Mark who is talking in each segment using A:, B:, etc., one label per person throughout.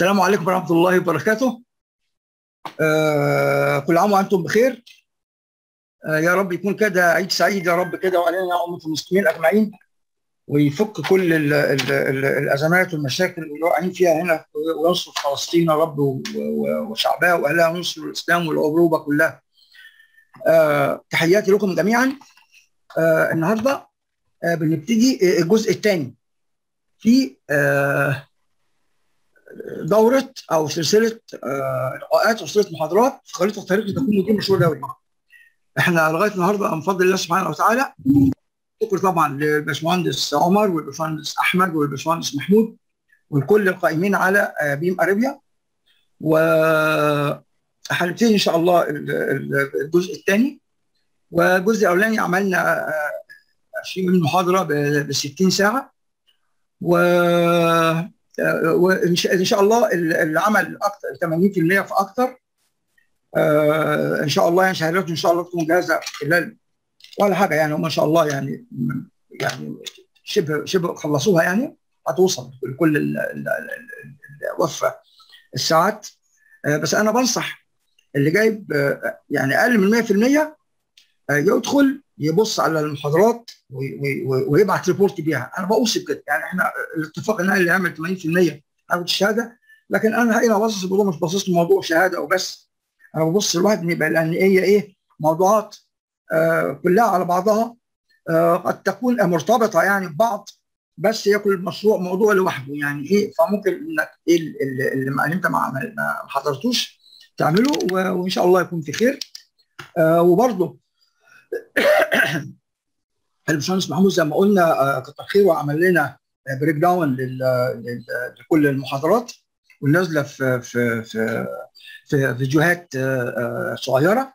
A: السلام عليكم ورحمة الله وبركاته. كل عام وأنتم بخير. يا رب يكون كده عيد سعيد يا رب كده وعلينا أمة المسلمين أجمعين، ويفك كل الأزمات والمشاكل اللي واقعين فيها هنا، وينصر فلسطين يا رب وشعبها وأهلها، وينصر الإسلام والعروبة كلها. تحياتي لكم جميعا. النهارده بنبتدي الجزء الثاني في دورة أو سلسلة لقاءات وسلسلة محاضرات في خريطة طريق لتكون مدير مشروع دولي. احنا لغاية النهارده من فضل الله سبحانه وتعالى، شكر طبعا للباشمهندس عمر والباشمهندس أحمد والباشمهندس محمود والكل القائمين على بيم أريبيا. وهنبتدي إن شاء الله الجزء الثاني. والجزء الأولاني عملنا 20 محاضرة ب 60 ساعة، وإن شاء الله العمل أكثر 80% فأكثر. إن شاء الله يعني شهادات إن شاء الله تكون جاهزة خلال ولا حاجة، يعني هم إن شاء الله يعني شبه خلصوها، يعني هتوصل لكل وفى الساعات. بس أنا بنصح اللي جايب يعني أقل من 100% يدخل يبص على المحاضرات ويبعت ريبورت بيها. انا بوصي بكده، يعني احنا الاتفاق ان اللي يعمل 80% هاخد الشهاده، لكن انا هنا باصص الموضوع، مش باصص لموضوع شهاده وبس. انا ببص لواحد يبقى، لان هي ايه موضوعات كلها على بعضها قد تكون مرتبطه يعني ببعض، بس هي كل مشروع موضوع لوحده، يعني ايه، فممكن انك ايه اللي انت ما حضرتوش تعمله، وان شاء الله يكون في خير. وبرضه الباشمهندس محمود زي ما قلنا كتر خير، وعمل لنا بريك داون لكل المحاضرات، ونازله في فيديوهات صغيره،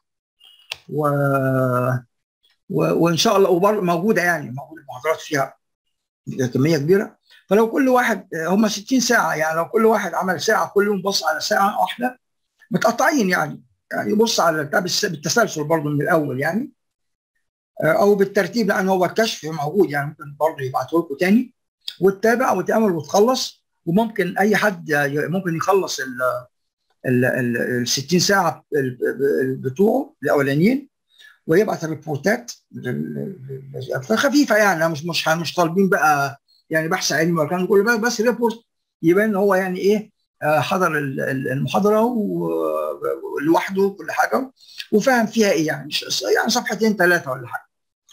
A: وان شاء الله وبرضه موجوده، يعني موجوده المحاضرات فيها كميه كبيره. فلو كل واحد هم 60 ساعه، يعني لو كل واحد عمل ساعه كل يوم، بص على ساعه واحده متقطعين، يعني يبص على بالتسلسل برضه من الاول، يعني او بالترتيب، لان هو الكشف موجود، يعني ممكن برضه يبعته لكم تاني وتتابع وتعمل وتخلص. وممكن اي حد ممكن يخلص ال 60 ساعه بتوعه الاولانيين ويبعت الريبورتات خفيفه، يعني مش طالبين بقى يعني بحث علمي ولا كان كله، بس ريبورت يبان ان هو يعني ايه حضر المحاضره لوحده كل حاجه وفاهم فيها ايه، يعني يعني صفحتين ثلاثه ولا حاجه.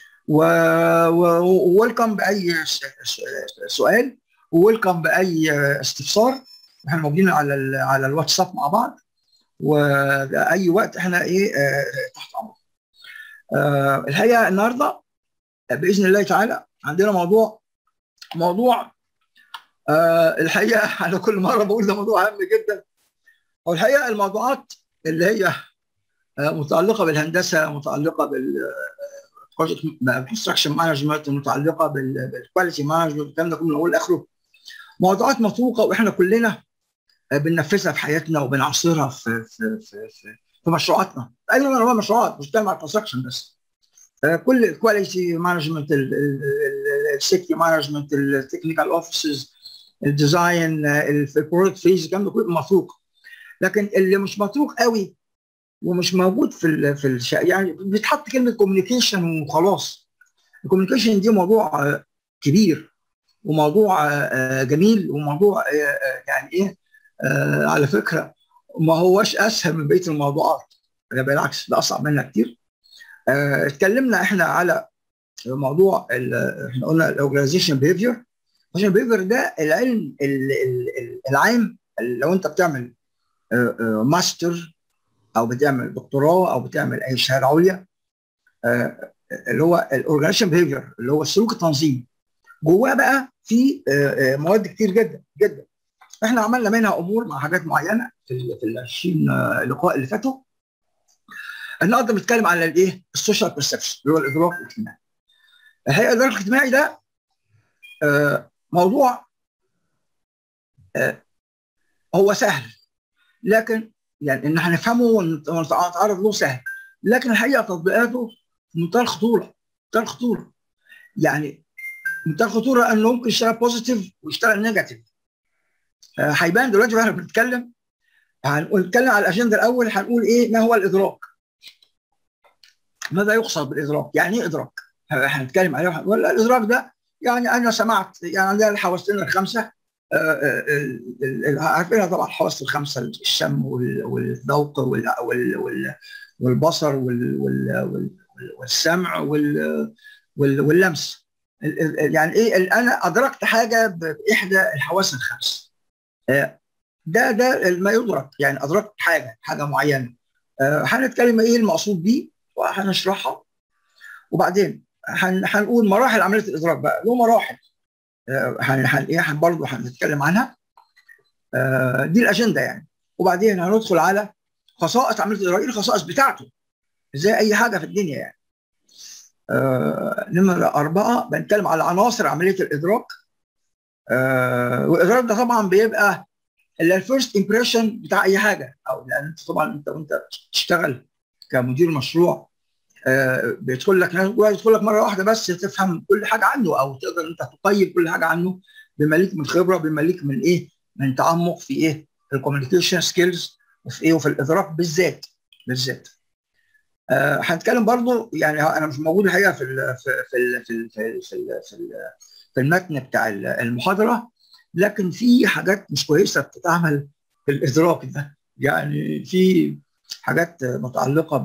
A: وويلكم باي سؤال، وويلكم باي استفسار. احنا موجودين على الواتساب مع بعض، واي وقت احنا ايه تحت امر. الحقيقه النهارده باذن الله تعالى عندنا موضوع الحقيقه انا كل مره بقول ده موضوع هام جدا. والحقيقه الموضوعات اللي هي متعلقه بالهندسه، متعلقه بالكونستراكشن مانجمنت، متعلقه بالكواليتي مانجمنت، الكلام ده كله من اول لاخره موضوعات مطروقه، واحنا كلنا بننفذها في حياتنا وبنعصرها في مشروعاتنا. ايضا انا مشروعات مش بتكلم على الكونستراكشن بس، كل الكواليتي مانجمنت، السيفتي مانجمنت، التكنيكال اوفيسز، الديزاين، البرودكت فيز، الكلام ده كله مطروق. لكن اللي مش مطروق قوي ومش موجود يعني بيتحط كلمه كوميونيكيشن وخلاص. الكوميونيكيشن دي موضوع كبير، وموضوع جميل، وموضوع يعني ايه على فكره ما هوش اسهل من بقيه الموضوعات، بالعكس ده اصعب منها كتير. اتكلمنا احنا على موضوع احنا قلنا الاورجنايزيشن بيهيفير. ده العلم العام. لو انت بتعمل ماستر او بتعمل دكتوراه او بتعمل اي شهاده عليا، اللي هو الاورجنايزيشن بيهيفير اللي هو السلوك التنظيمي، جواه بقى في مواد كتير جدا جدا. احنا عملنا منها امور مع حاجات معينه في ال 20 لقاء اللي فاتوا. النهارده بنتكلم على الايه؟ السوشيال بيرسبشن اللي هو الادراك الاجتماعي. الحقيقه الادراك الاجتماعي ده موضوع هو سهل، لكن يعني ان احنا نفهمه ونتعرض له سهل، لكن الحقيقه تطبيقاته في منتهى الخطوره، منتهى الخطوره. يعني منتهى الخطوره انه ممكن يشتغل بوزيتيف ويشتغل نيجاتيف. هيبان دلوقتي واحنا بنتكلم. هنتكلم على الاجنده الاول. هنقول ايه ما هو الادراك؟ ماذا يقصد بالادراك؟ يعني ايه ادراك؟ هنتكلم عليه وهنقول الادراك ده يعني انا سمعت، يعني عندنا الحواسين الخمسه عارفينها طبعا، الحواس الخمسه: الشم والذوق والبصر والسمع واللمس. يعني ايه انا ادركت حاجه باحدى الحواس الخمس. ده ما يدرك، يعني ادركت حاجه معينه. هنتكلم ايه المقصود بيه وهنشرحها، وبعدين هنقول مراحل عمليه الادراك. بقى له مراحل برضه هنتكلم عنها. دي الاجنده يعني. وبعدين هندخل على خصائص عمليه الادراك، ايه الخصائص بتاعته زي اي حاجه في الدنيا يعني. نمرة 4 بنتكلم على عناصر عمليه الادراك. والادراك ده طبعا بيبقى الفيرست امبريشن بتاع اي حاجه، او لان انت طبعا وانت بتشتغل كمدير مشروع بيدخل لك مره واحده بس تفهم كل حاجه عنه، او تقدر انت تقيم كل حاجه عنه بما ليك من خبره، بما ليك من ايه، من تعمق في ايه الكوميونيكيشن سكيلز، وفي ايه، وفي الادراك بالذات. هنتكلم برضو، يعني انا مش موجود الحقيقه في المتن بتاع المحاضره، لكن في حاجات مش كويسه بتتعمل في الادراك ده. يعني في حاجات متعلقه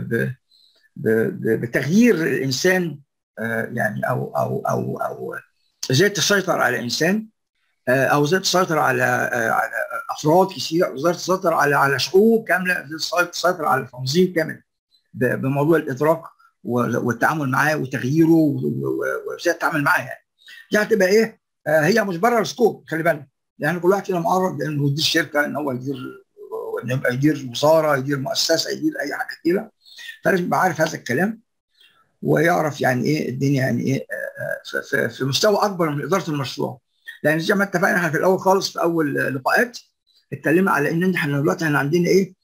A: بتغيير الانسان، يعني او ازاي تسيطر على انسان، او ازاي تسيطر على افراد كثيره، او ازاي تسيطر على شعوب كامله، ازاي تسيطر على تنظيم كامل بموضوع الادراك والتعامل معاه وتغييره وازاي تتعامل معاه. يعني تبقى ايه، هي مش بره السكوب، خلي بالك. يعني كل واحد فينا معرض لانه يدير شركه، ان هو يدير وزاره، يدير مؤسسه، يدير اي حاجه كده. فلازم يبقى عارف هذا الكلام، ويعرف يعني ايه الدنيا، يعني ايه في مستوى اكبر من اداره المشروع. لان زي ما اتفقنا احنا في الاول خالص، في اول لقاءات اتكلمنا على ان احنا دلوقتي عندنا ايه،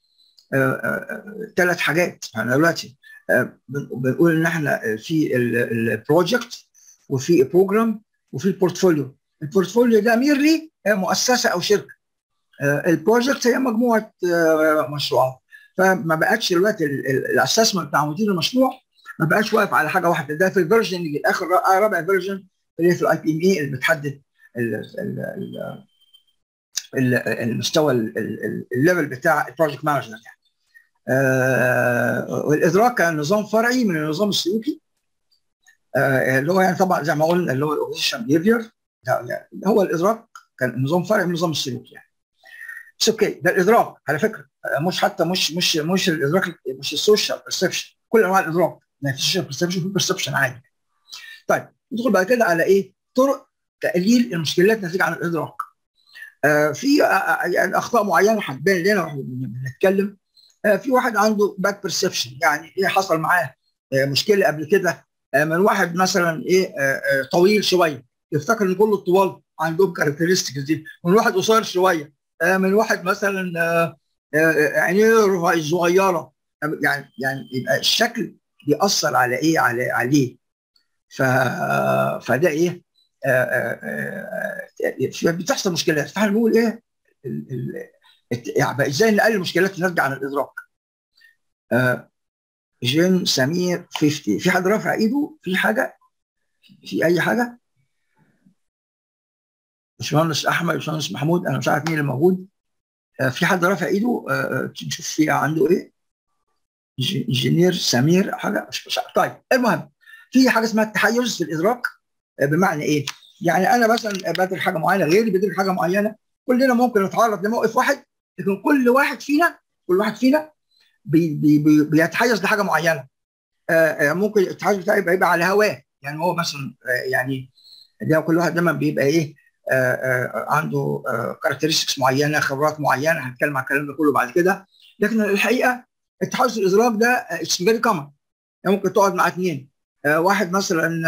A: 3 حاجات. احنا دلوقتي بنقول ان احنا في البروجكت، وفي بروجرام، وفي البورتفوليو. البورتفوليو ده ميرلي مؤسسه او شركه. البروجكت هي مجموعه مشروعات. فما بقتش دلوقتي الاسسمنت بتاع مدير المشروع ما بقاش واقف على حاجه واحده. ده في الفيرجن اللي اخر رابع فيرجن اللي هي في الاي بي ام اي، اللي بتحدد المستوى الليفل بتاع البروجكت مانجمنت يعني. والادراك كان نظام فرعي من النظام السلوكي، اللي هو يعني طبعا زي ما قلنا اللي هو الاورجنيشن بيهيفير. هو الادراك كان نظام فرعي من النظام السلوكي يعني. بس اوكي، ده الادراك على فكره، مش حتى مش الادراك، مش السوشيال بيرسبشن، كل انواع الادراك. يعني في سوشيال بيرسبشن، في بيرسبشن عادي. طيب ندخل بعد كده على ايه؟ طرق تقليل المشكلات الناتجه عن الادراك. في يعني اخطاء معينه هتبان لنا واحنا بنتكلم. في واحد عنده باك بيرسبشن، يعني ايه، حصل معاه مشكله قبل كده من واحد مثلا ايه طويل شويه، يفتكر ان كل الطوال عندهم كاركترستكس دي، من واحد قصير شويه، من واحد مثلا عينيه صغيره. يعني يبقى الشكل بيأثر على ايه، عليه. فده ايه، بتحصل مشكلات. فاحنا بنقول ايه يعني ازاي نقلل المشكلات اللي نرجع عن الادراك. جين سمير 50، في حد رافع ايده؟ في حاجه؟ في اي حاجه؟ باشمهندس احمد، باشمهندس محمود، انا مش عارف مين اللي موجود. في حد رافع ايده؟ نشوف في عنده ايه. انجينير سمير حاجه مش طيب. المهم، في حاجه اسمها التحيز في الادراك. بمعنى ايه؟ يعني انا مثلا بدرس حاجه معينه، غيري بيدرس حاجه معينه، كلنا ممكن نتعرض لموقف واحد، لكن كل واحد فينا بيتحيز لحاجه معينه. ممكن التحيز بتاعي يبقى على هواه. يعني هو مثلا يعني ده كل واحد دايما بيبقى ايه، عنده كاركترستكس معينه، خبرات معينه. هنتكلم عن الكلام ده كله بعد كده. لكن الحقيقه التحيز الادراك ده اتس فيري كومن. يعني ممكن تقعد مع 2، واحد مثلا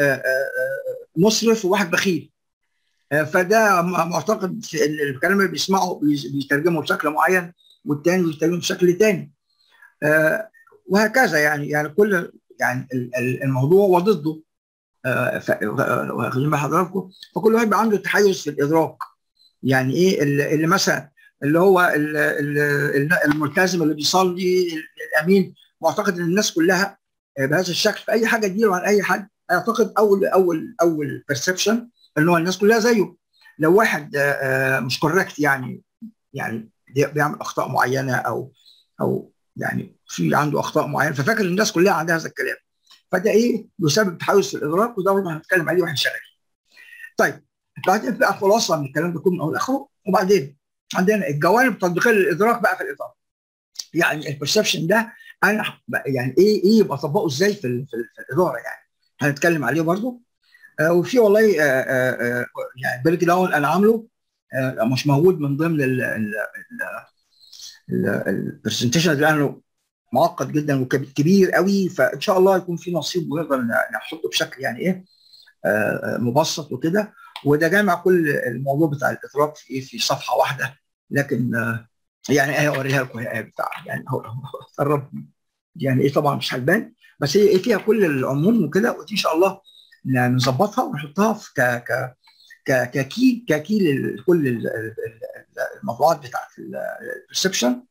A: مسرف وواحد بخيل، فده معتقد في ان الكلام اللي بيسمعه بيترجمه بشكل معين، والتاني بيترجمه بشكل تاني، وهكذا. يعني كل يعني الموضوع وضده. واخدين بال حضراتكم؟ فكل واحد بقى عنده تحيز في الادراك. يعني ايه اللي مثلا اللي هو الملتزم اللي بيصلي الامين، معتقد ان الناس كلها بهذا الشكل، في اي حاجه تجيله عن اي حد هيعتقد اول بيرسبشن ان هو الناس كلها زيه. لو واحد مش كوركت، يعني بيعمل اخطاء معينه او يعني في عنده اخطاء معينه، ففاكر الناس كلها عندها هذا الكلام، فده ايه بيسبب تحيز في الادراك، وده برضه هنتكلم عليه واحنا شغالين. طيب بعدين بقى خلاصه من الكلام ده كله من اول لاخره، وبعدين عندنا الجوانب التطبيقيه للادراك بقى في الاداره. يعني البرسبشن ده انا يعني ايه يبقى اطبقه ازاي في الاداره يعني، هنتكلم عليه برضه. وفي والله يعني بريك داون انا عامله مش موجود من ضمن البرزنتيشن، لانه معقد جدا وكبير قوي، فان شاء الله يكون في نصيب ونقدر نحطه بشكل يعني ايه مبسط وكده. وده جامع كل الموضوع بتاع الادراك في في صفحه واحده، لكن يعني ايه اوريها لكم، هي بتاع يعني هو قرب يعني ايه، طبعا مش هتبان، بس هي فيها كل العموم وكده، ودي ان شاء الله نظبطها ونحطها في ككي لكل الموضوعات بتاعت الريسبشن،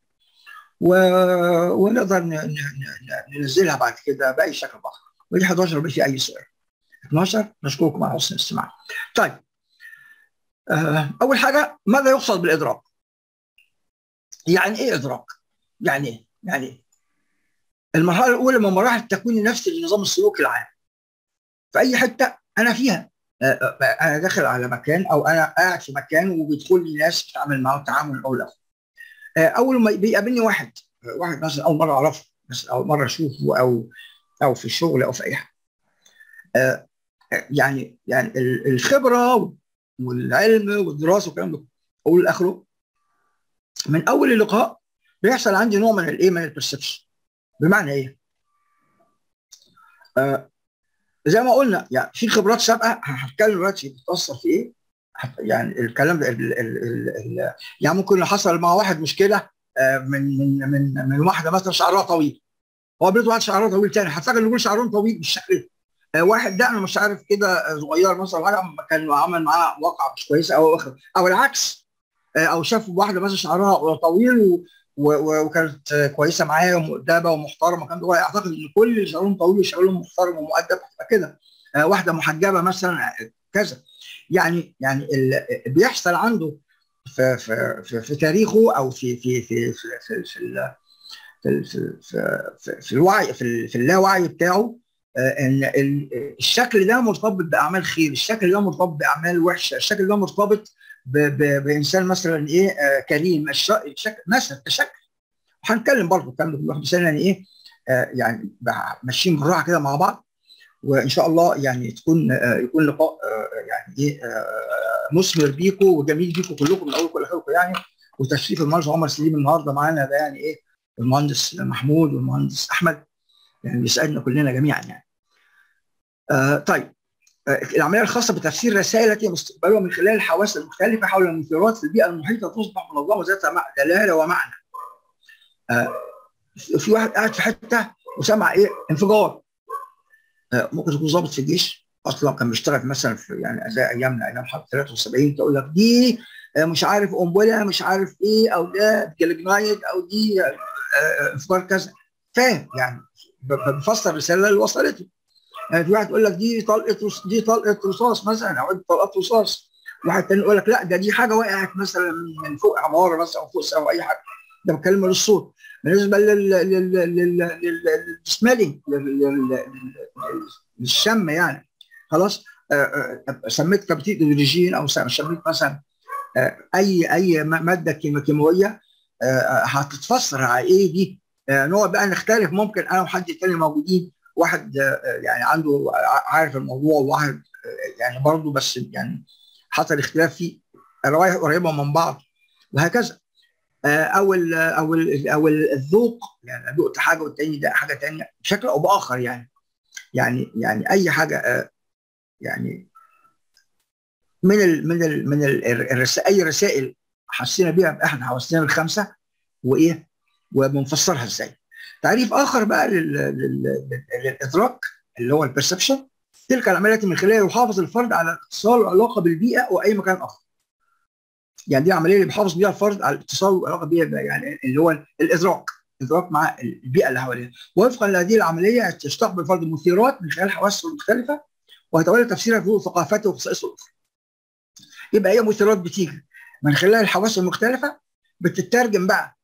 A: ونقدر ننزلها بعد كده باي شكل اخر. ودي 11 لو في اي سؤال. 12 نشكركم على حسن الاستماع. طيب اول حاجه، ماذا يقصد بالادراك؟ يعني ايه ادراك؟ يعني ايه؟ يعني المرحله الاولى من مراحل التكوين النفسي لنظام السلوك العام. في اي حته انا فيها، انا داخل على مكان او انا قاعد في مكان وبيدخل لي ناس بتعامل معاهم تعامل الاول. اول ما بيقابلني واحد مثلا اول مره اعرفه، مثلا اول مره اشوفه او في الشغل او في اي حاجه، يعني الخبره والعلم والدراسه والكلام ده اقول لاخره، من اول اللقاء بيحصل عندي نوع من الايه، من البرسبشن. بمعنى ايه؟ زي ما قلنا يعني في خبرات سابقه، هتكلم دلوقتي بتاثر في ايه. يعني الكلام ده يعني ممكن لو حصل مع واحد مشكله من واحده مثلا شعرها طويل، هو بيطلع واحد شعرها طويل تاني، هتفكر ان يقول شعرهم طويل بالشكل ده. واحد ده انا مش عارف كده صغير مثلا حاجه كان عمل معاه واقعه مش كويسه او العكس، او شاف واحده مثلا شعرها طويل وكانت كويسه معاه ومؤدبه ومحترمه، كان هو يعتقد ان كل اللي شعرهم طويل شعرهم محترم ومؤدب كده. واحده محجبه مثلا كذا. يعني بيحصل عنده في تاريخه او في الوعي في اللاوعي بتاعه، ان الشكل ده مرتبط باعمال خير، الشكل ده مرتبط باعمال وحشه، الشكل ده مرتبط بانسان مثلا ايه كريم، الشكل مثلا كشكل. وهنتكلم برضه الكلام ده كله مثلا يعني ايه يعني ماشيين بالراحه كده مع بعض، وان شاء الله يعني يكون لقاء يعني ايه مثمر بيكم وجميل بيكم كلكم من اولكم لاخركم يعني. وتشريف المهندس عمر سليم النهارده معانا ده يعني ايه، المهندس محمود والمهندس احمد، يعني بيساعدنا كلنا جميعا يعني. طيب العمليه الخاصه بتفسير رسائل التي مستقبلها من خلال الحواس المختلفه حول المثيرات في البيئه المحيطه تصبح منظمه ذات دلاله ومعنى. في واحد قاعد في حته وسمع ايه انفجار، ممكن يكون ضابط في الجيش اصلا كان بيشتغل مثلا في يعني زي ايامنا ايام حرب 73، تقول لك دي مش عارف قنبله مش عارف ايه، او ده جلجنايد، او دي انفجار كذا، فاهم يعني بفسر الرساله اللي وصلته. يعني في واحد يقول لك دي طلقه رصاص مثلا، او طلقات رصاص. واحد تاني يقول لك لا ده دي حاجه وقعت مثلا من فوق عماره مثلا او فوق او اي حاجه، ده بتكلم للصوت. بالنسبه للسميلينج للشم يعني خلاص، سميت كبتيد هيدروجين او سميت مثلا اي ماده كيماويه هتتفسر على ايه دي. نقعد بقى نختلف، ممكن انا وحد تاني موجودين، واحد يعني عنده عارف الموضوع، وواحد يعني برضه بس يعني حصل اختلاف فيه، الروايح قريبه من بعض وهكذا. او الذوق، يعني ذقت حاجه والتاني ده حاجه تانيه بشكل او باخر يعني اي حاجه يعني اي رسائل حسينا بيها باحد حواسنا الخمسه وايه، وبنفسرها ازاي. تعريف اخر بقى للادراك اللي هو البرسبشن، تلك العمليه من خلالها يحافظ الفرد على اتصال وعلاقه بالبيئه واي مكان اخر. يعني دي العمليه اللي بيحافظ بيها الفرد على الاتصال والعلاقه بيها، يعني اللي هو الادراك مع البيئه اللي حواليه. وفقا لهذه العمليه تستقبل الفرد مثيرات من خلال حواسه المختلفه، ويتولى تفسيرها في ضوء ثقافته وخصائصه الاخرى. يبقى هي مثيرات بتيجي من خلال الحواس المختلفه، بتترجم بقى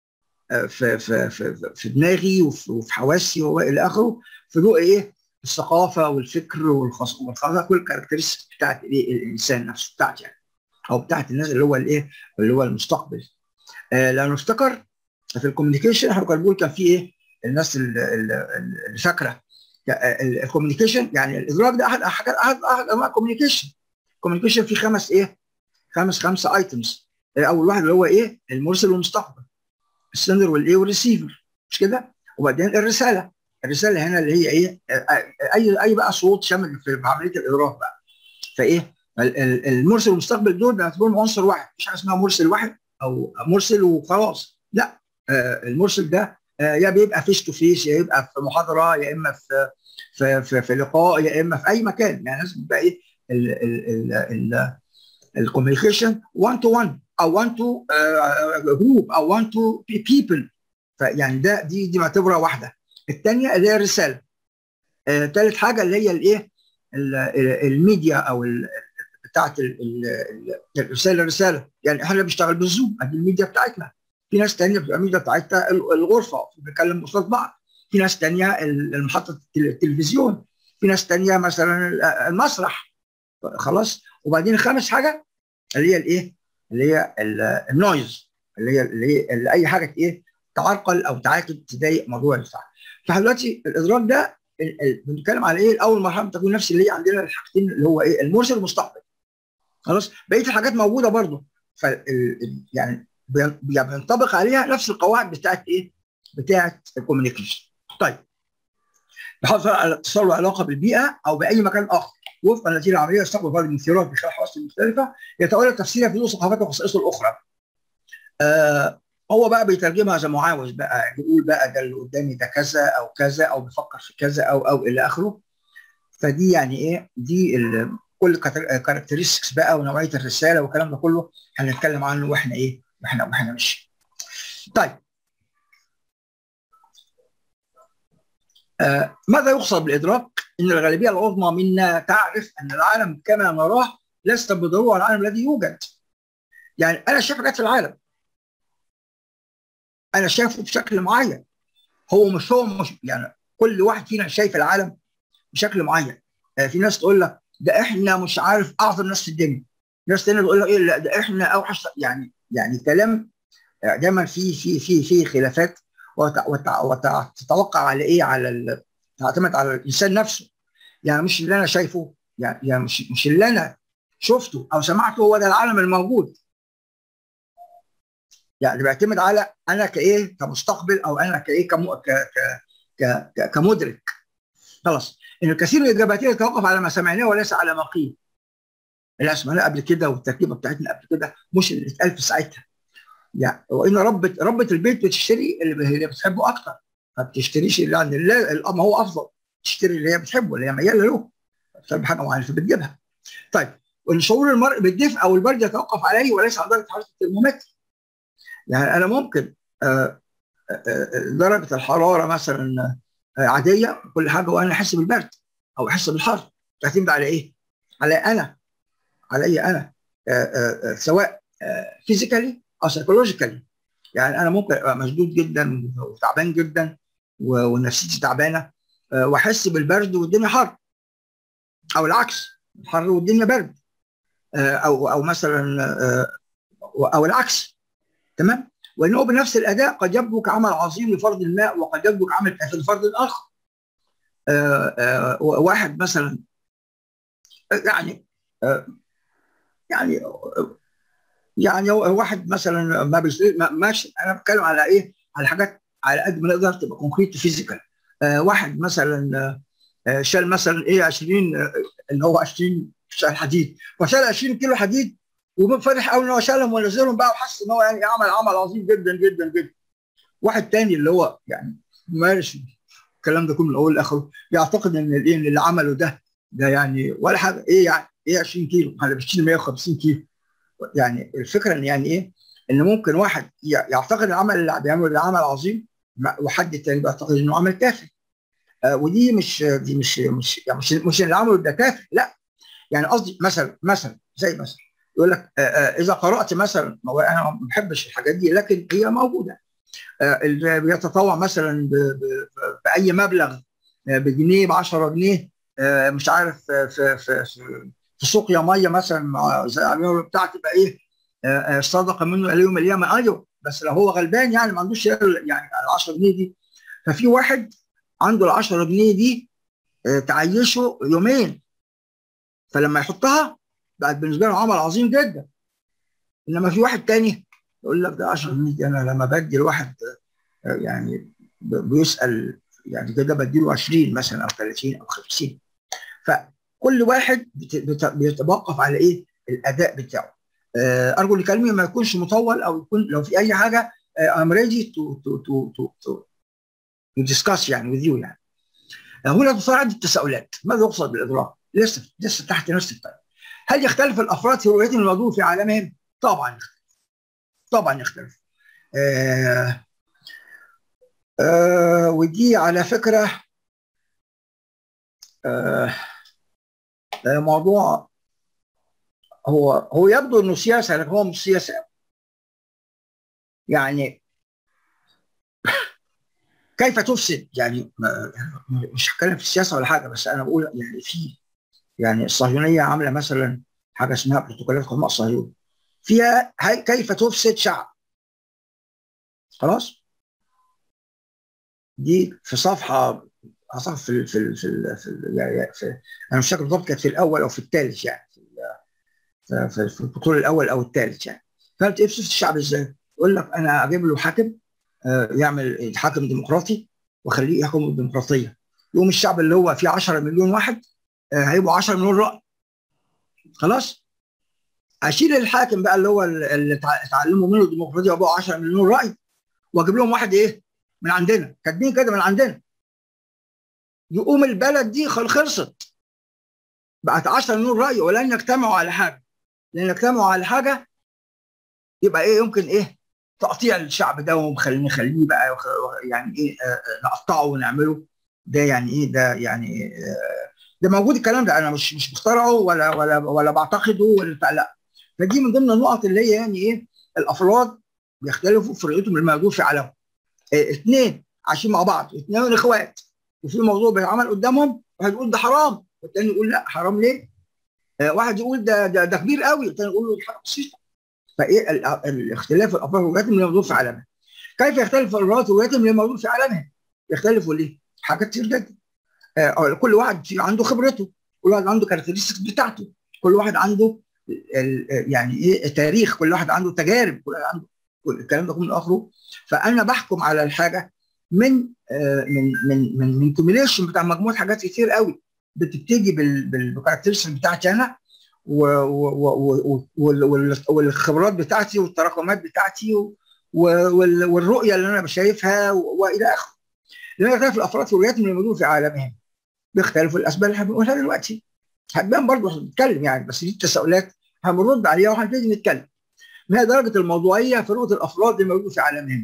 A: في دماغي وفي حواسي والى اخره، في ضوء ايه؟ الثقافه والفكر والخصائص، كل الكاركترستكس بتاعت ايه الانسان نفسه، بتاعت يعني، او بتاعت الناس اللي هو الايه، اللي هو المستقبل. لو نفتكر في الكوميونيكيشن، احنا كنا بنقول كان في ايه؟ الناس اللي فاكره الكوميونيكيشن، يعني الادراك ده احد انواع الكوميونيكيشن. الكوميونيكيشن فيه خمسه ايتمز. اول واحد اللي هو ايه؟ المرسل والمستقبل، السندر والايه والريسيفر، مش كده؟ وبعدين الرساله هنا اللي هي ايه؟ اي بقى صوت شامل في عمليه الادراك بقى. فايه؟ المرسل والمستقبل دول بنعتبرهم عنصر واحد، مش حاجه اسمها مرسل واحد او مرسل وخلاص، لا. المرسل ده يا بيبقى فيس تو فيس، يا يبقى في محاضره، يا اما في لقاء، يا اما في اي مكان. يعني لازم يبقى ايه؟ الكوميونيكيشن 1 تو 1 او 1 تو جروب او 1 تو بيبل. فيعني دي معتبره واحده. الثانيه اللي هي الرساله. ثالث حاجه اللي هي الايه؟ الميديا او بتاعت الرساله. يعني احنا بنشتغل بالزوم، ادي الميديا بتاعتنا. في ناس ثانيه بتبقى الميديا بتاعتها الغرفه، بنتكلم قصاد بعض. في ناس ثانيه المحطه التلفزيون. في ناس ثانيه مثلا المسرح. خلاص. وبعدين خامس حاجه اللي هي الايه؟ اللي هي النويز، اللي اي حاجه ايه؟ تعرقل او تعاكد تضايق موضوع الفعل. فاحنا دلوقتي الادراك ده بنتكلم على ايه؟ اول مرحله من تكوين نفسي اللي هي عندنا الحاجتين اللي هو ايه؟ المرسل والمستقبل. خلاص. بقيه الحاجات موجوده برضه. يعني بينطبق عليها نفس القواعد بتاعت ايه؟ بتاعت الكوميونيكيشن. طيب، بحافظ على الاتصال والعلاقه بالبيئه او باي مكان اخر. وفقا لهذه العمليه يستقبل فرد المثيرات من خلال حواسه المختلفه، يتولى تفسيرها في ضوء ثقافته وخصائصه الاخرى. هو بقى بيترجمها زي ما عاوز بقى، يقول بقى ده اللي قدامي ده كذا او كذا، او بيفكر في كذا او الى اخره. فدي يعني ايه؟ دي كل كاركترستكس بقى ونوعيه الرساله والكلام ده كله هنتكلم عنه واحنا ايه؟ واحنا ماشيين. طيب، ماذا يقصد بالادراك؟ ان الغالبيه العظمى منا تعرف ان العالم كما نراه ليس بالضروره العالم الذي يوجد. يعني انا شايف حاجات في العالم، انا شايفه بشكل معين. هو مش يعني كل واحد فينا شايف العالم بشكل معين. في ناس تقول لك ده احنا مش عارف اعظم ناس في الدنيا. ناس تانية تقول لك ايه؟ لا ده احنا اوحش. يعني كلام دايما في خلافات، وتتوقع على ايه؟ تعتمد على الانسان نفسه. يعني مش اللي انا شايفه، يعني مش اللي انا شفته او سمعته هو ده العالم الموجود. يعني بيعتمد على انا كايه؟ كمستقبل، او انا كايه؟ كمدرك. خلاص. ان الكثير من الاجابات يتوقف على ما سمعناه وليس على ما قيل. اللي سمعناه قبل كده والتركيبه بتاعتنا قبل كده مش اللي اتقال في ساعتها. يعني وان ربة البيت بتشتري اللي بتحبه اكتر، ما بتشتريش اللي عند الاب هو افضل. تشتري اللي هي بتحبه، اللي هي مياله له، بتحب حاجه معينه فبتجيبها. طيب، وان شعور المرء بالدفء او البرد يتوقف عليه وليس على درجه حراره الترمومتر. يعني انا ممكن درجه الحراره مثلا عاديه كل حاجه، وانا احس بالبرد او احس بالحر. تعتمد على ايه؟ علي انا، سواء فيزيكالي او سايكولوجيكالي. يعني انا ممكن ابقى مشدود جدا وتعبان جدا ونفسيتي تعبانه، واحس بالبرد والدنيا حر، او العكس، الحر والدنيا برد، او مثلا او العكس. تمام. وانه بنفس الاداء قد يبدو كعمل عظيم لفرد الماء، وقد يبدو كعمل كافي لفرد الاخر. واحد مثلا يعني يعني يعني واحد مثلا ماشي. انا بتكلم على ايه؟ على حاجات على قد ما نقدر تبقى كونكريت فيزيكال. واحد مثلا شال مثلا ايه 20، اللي هو 20 شال حديد، وشال 20 كيلو حديد، وفرح قوي ان هو شالهم ونزلهم بقى، وحس ان هو يعني عمل عظيم جدا جدا جدا. واحد تاني اللي هو يعني مارس الكلام ده كله من الاول لاخره، يعتقد ان الايه اللي عمله ده يعني ولا حاجه. ايه يعني ايه 20 كيلو؟ انا بشيل 150 كيلو. يعني الفكره ان يعني ايه، ان ممكن واحد يعتقد العمل اللي بيعمله ده عمل عظيم، وحد تاني بيعتقد انه عمل تافه. ودي مش دي مش اللي عمله ده تافه، لا. يعني قصدي مثلا زي مثلا يقول لك اذا قرات مثلا، انا ما بحبش الحاجات دي لكن هي موجوده، اللي بيتطوع مثلا باي مبلغ، بجنيه، ب 10 جنيه، مش عارف، في سوق يا ميه مثلا زي بتاع، تبقى ايه، صدقه منه الى يوم القيامه. ايوه، بس لو هو غلبان يعني ما عندوش يعني ال 10 جنيه دي، ففي واحد عنده ال 10 جنيه دي تعيشه يومين، فلما يحطها بقت بالنسبه له عمل عظيم جدا. انما في واحد تاني يقول لك ده 10 جنيه دي، انا لما بدي الواحد يعني بيسال يعني كده بديله 20 مثلا او 30 او 50. فكل واحد بيتوقف على ايه الاداء بتاعه. ارجو ان كلامي ما يكونش مطول، او يكون لو في اي حاجه I'm ready to discuss يعني with you يعني. هنا تصاعد التساؤلات، ماذا يقصد بالادراك؟ لسه تحت نفس الطريق. هل يختلف الافراد في رؤيتهم الموضوع في عالمهم؟ طبعا يختلف، طبعا يختلف. ودي على فكره موضوع، هو يبدو انه سياسه لكن هو مش سياسه يعني. كيف تفسد يعني، مش هتكلم في السياسه ولا حاجه، بس انا بقول يعني في، يعني الصهيونيه عامله مثلا حاجه اسمها بروتوكولات قمع الصهيون، فيها كيف تفسد شعب. خلاص، دي في صفحه، اعتقد انا مش فاكر بالظبط كانت في الاول او في الثالث يعني، في البطول الاول او الثالث يعني. فانت ايه بتفسد الشعب ازاي؟ يقول لك انا اجيب له حاكم يعمل حاكم ديمقراطي واخليه يحكم الديمقراطيه، يقوم الشعب اللي هو فيه 10 مليون واحد هيبقوا 10 مليون راي. خلاص، اشيل الحاكم بقى اللي هو اللي اتعلموا منه الديمقراطيه وبقوا 10 مليون راي، واجيب لهم واحد ايه من عندنا، كاتبين كده من عندنا، يقوم البلد دي خلصت، بقت 10 مليون راي ولن يجتمعوا على حاجه. لان يجتمعوا على حاجه يبقى ايه، يمكن ايه تقطيع الشعب ده، ونخليه بقى يعني ايه نقطعه ونعمله. ده يعني ايه، ده يعني ده موجود الكلام ده، انا مش مخترعه ولا بعتقده ولا لا. فدي من ضمن النقط اللي هي يعني ايه، الافراد بيختلفوا في رؤيتهم للموجود في عالمهم. اثنين عايشين مع بعض، اثنين اخوات، وفي موضوع بيتعمل قدامهم، واحد يقول ده حرام والتاني يقول لا حرام ليه؟ واحد يقول ده كبير قوي والتاني يقول له دي حاجه بسيطه. فايه الاختلاف الافراد ورؤيتهم للموجود في عالمهم. كيف يختلف الافراد ورؤيتهم للموجود في عالمهم؟ يختلفوا ليه؟ حاجات كتير جدا. كل واحد عنده خبرته، كل واحد عنده كاركترستكس بتاعته، كل واحد عنده يعني ايه تاريخ، كل واحد عنده تجارب، كل واحد عنده الكلام ده كله اخره. فانا بحكم على الحاجه من من كومبينيشن بتاع مجموعه حاجات كتير قوي بتبتدي بالكاركترستكس بتاعتي انا، والخبرات بتاعتي والتراكمات بتاعتي والرؤيه اللي انا شايفها والى اخره. لان يختلف الافراد في رؤيتهم للموجود في عالمهم، بيختلفوا الاسباب اللي هنقولها دلوقتي، هتبان برضه هنتكلم يعني، بس دي التساؤلات هنرد عليها وهنبتدي نتكلم. ما هي درجه الموضوعيه في رؤيه الافراد للموجود في عالمهم؟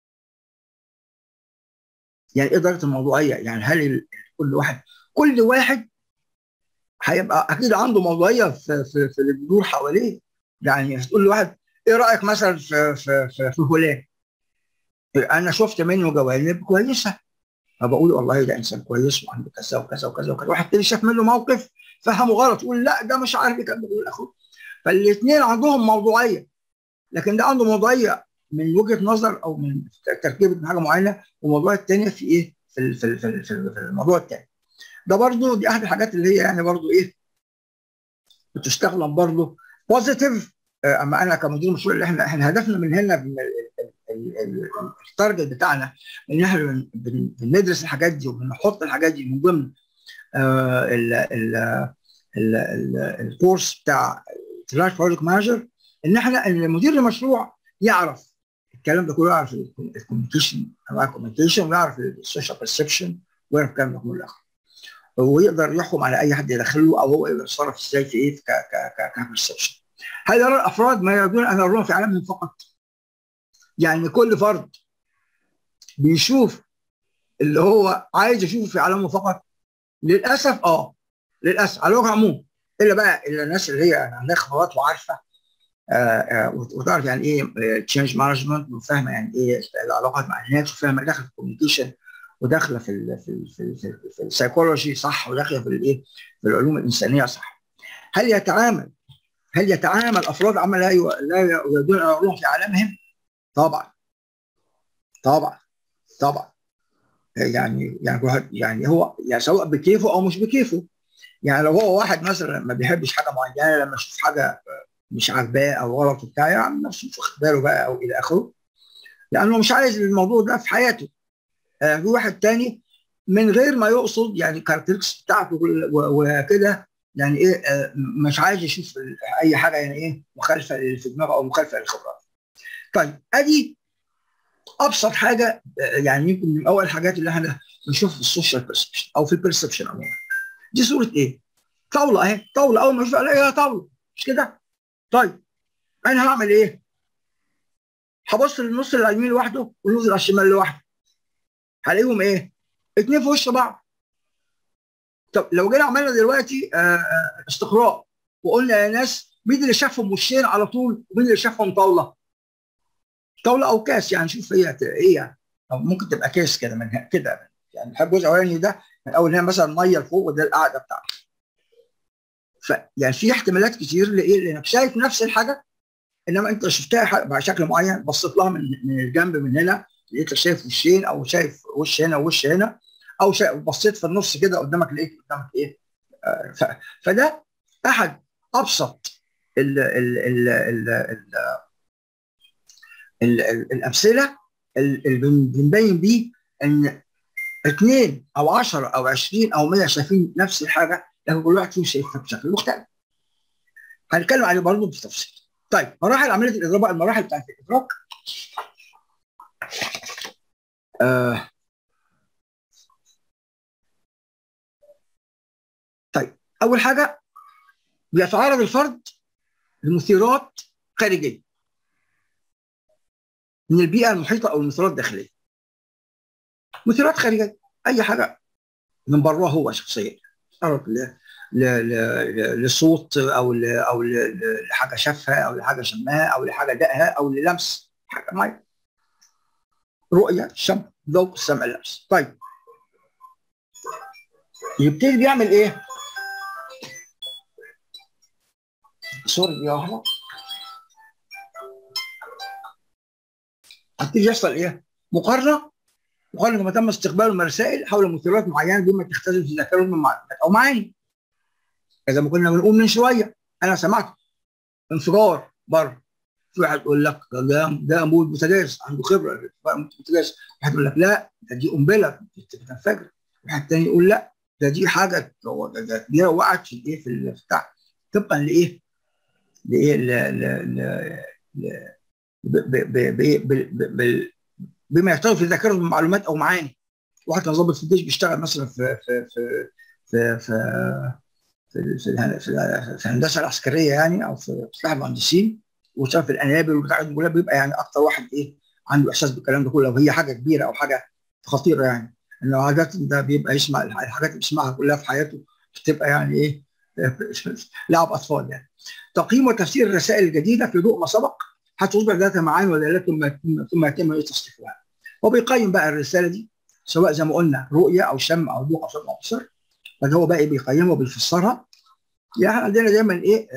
A: يعني ايه درجه الموضوعيه؟ يعني هل كل واحد هيبقى اكيد عنده موضوعيه في اللي بيدور حواليه. يعني تقول لواحد ايه رايك مثلا في فلان؟ انا شفت منه جوانب كويسه، فبقول والله ده انسان كويس وعنده كذا وكذا وكذا وكذا. واحد تاني شاف منه موقف فهمه غلط، يقول لا ده مش عارف كده، بيقول اخوه. فالاثنين عندهم موضوعيه، لكن ده عنده موضوعيه من وجهه نظر او من تركيبه حاجه معينه، والموضوع الثاني في ايه، في الموضوع الثاني. ده برضو دي احد الحاجات اللي هي يعني برضو ايه بتستخدم برضو بوزيتيف. اما انا كمدير مشروع، اللي احنا هدفنا من هنا التارجت بتاعنا ان احنا بندرس الحاجات دي وبنحط الحاجات دي من ضمن الكورس بتاع تراش بروجكت مانجر، ان مدير المشروع يعرف الكلام ده كله، يعرف الكوميونيكيشن، انواع الكوميونيكيشن، ويعرف السوشيال بيرسبشن، ويعرف الكلام ده كله، ويقدر يحكم على اي حد يدخله، او هو يقدر يتصرف ازاي في ايه كبرسبشن. هل يرى الافراد ما يريدون ان يرون في عالمهم فقط؟ يعني كل فرد بيشوف اللي هو عايز يشوفه في عالمه فقط؟ للاسف للاسف على وجه العموم، الا الناس اللي هي عندها خبرات وعارفه وتعرف يعني ايه تشينج مانجمنت، وفاهمه يعني ايه العلاقات مع الناس، وفاهمه داخله في الكوميونيكيشن، وداخله في السيكولوجي صح، وداخله في الايه في العلوم الانسانيه صح. هل يتعامل افراد عمل لا يريدون ان يروحوا في عالمهم؟ طبعا طبعا طبعا. يعني هو يعني سواء بكيفه او مش بكيفه. يعني لو هو واحد مثلا ما بيحبش حاجه معينه، لما يشوف حاجه مش عاجباه او غلط وبتاع، يا عم نفسه مش واخد باله بقى او الى اخره، لانه مش عايز الموضوع ده في حياته. في واحد تاني من غير ما يقصد، يعني الكاركترستكس بتاعته وكده، يعني ايه مش عايز يشوف اي حاجه يعني ايه مخالفه اللي في دماغه او مخالفه للخبرات. طيب ادي ابسط حاجه، يعني يمكن من اول الحاجات اللي احنا بنشوفها في السوشيال بيرسبشن او في البيرسبشن عموما. دي صوره ايه؟ طاوله اهي، طاوله اول ما اشوف الاقيها طاوله، مش كده؟ طيب انا هعمل ايه؟ هبص للنص اللي على اليمين لوحده والنص اللي على الشمال لوحده، هلاقيهم ايه؟ اتنين في وش بعض. طب لو جينا عملنا دلوقتي استقراء، وقلنا يا ناس مين اللي شافهم وشين على طول ومين اللي شافهم طاوله؟ طاوله او كاس، يعني شوف هي ايه يعني، او ممكن تبقى كاس كده من كده، يعني الجزء الاولاني ده من اول هنا مثلا ميه لفوق وده القاعده بتاعته. فيعني في احتمالات كتير لايه؟ لانك شايف نفس الحاجه، انما انت شفتها بشكل معين، بصيت لها من الجنب من هنا، لقيتك شايف وشين، او شايف وش هنا ووش هنا، او بصيت في النص كده قدامك لقيت قدامك ايه. فده احد ابسط ال ال ال ال ال ال ال الامثله اللي بنبين بيه ان 2 او 10 او 20 او 100 شايفين نفس الحاجه، لكن كل واحد فيهم شايفها بشكل مختلف. هنتكلم عليه برضه بالتفصيل. طيب مراحل عمليه الادراك بقى، المراحل بتاعت الادراك. آه طيب اول حاجه بيتعرض الفرد لمثيرات خارجيه من البيئه المحيطه او المثيرات الداخليه. مثيرات خارجيه اي حاجه من بره هو شخصيا، تعرض لصوت لحاجه شافها او لحاجه شمها او لحاجه دقها او للمس حاجه معينه، رؤيه، شم، ذوق، سمع، لمس. طيب يبتدي بيعمل ايه؟ سوري يا واحده. يبتدي يحصل ايه؟ مقارنه ما تم استقباله من رسائل حول مثيرات معينه بما تختزل في ذاكرهم من معلومات او معاني. زي ما كنا بنقول من شويه، انا سمعت انفجار بره، في واحد يقول لك ده انبوبه بوتاجاز، عنده خبره في بوتاجاز. واحد يقول لك لا ده دي قنبله بتنفجر. واحد تاني يقول لا ده دي حاجه كبيره وقعت في الايه في البتاع. طبقا لايه؟ لايه بما يحتوي في ذاكرته من معلومات او معاني. واحد كان ضابط في الجيش بيشتغل مثلا في في في الهندسه العسكريه يعني، او في سلاح المهندسين، وشاف في الانابل وبتاع الدولاب، بيبقى يعني اكتر واحد ايه عنده احساس بالكلام ده كله، لو هي حاجه كبيره او حاجه خطيره يعني. انه عاده ده بيبقى يسمع الحاجات اللي بيسمعها كلها في حياته بتبقى يعني ايه لعب اطفال يعني. تقييم وتفسير الرسائل الجديده في ضوء ما سبق حتى تصبح ذات معاني ودلالات ثم يتم تصنيفها. هو بيقيم بقى الرساله دي، سواء زي ما قلنا رؤيه او شم او ذوق او سمع او بصر، فهو بقى بيقيمها وبيفسرها. يعني عندنا دايما ايه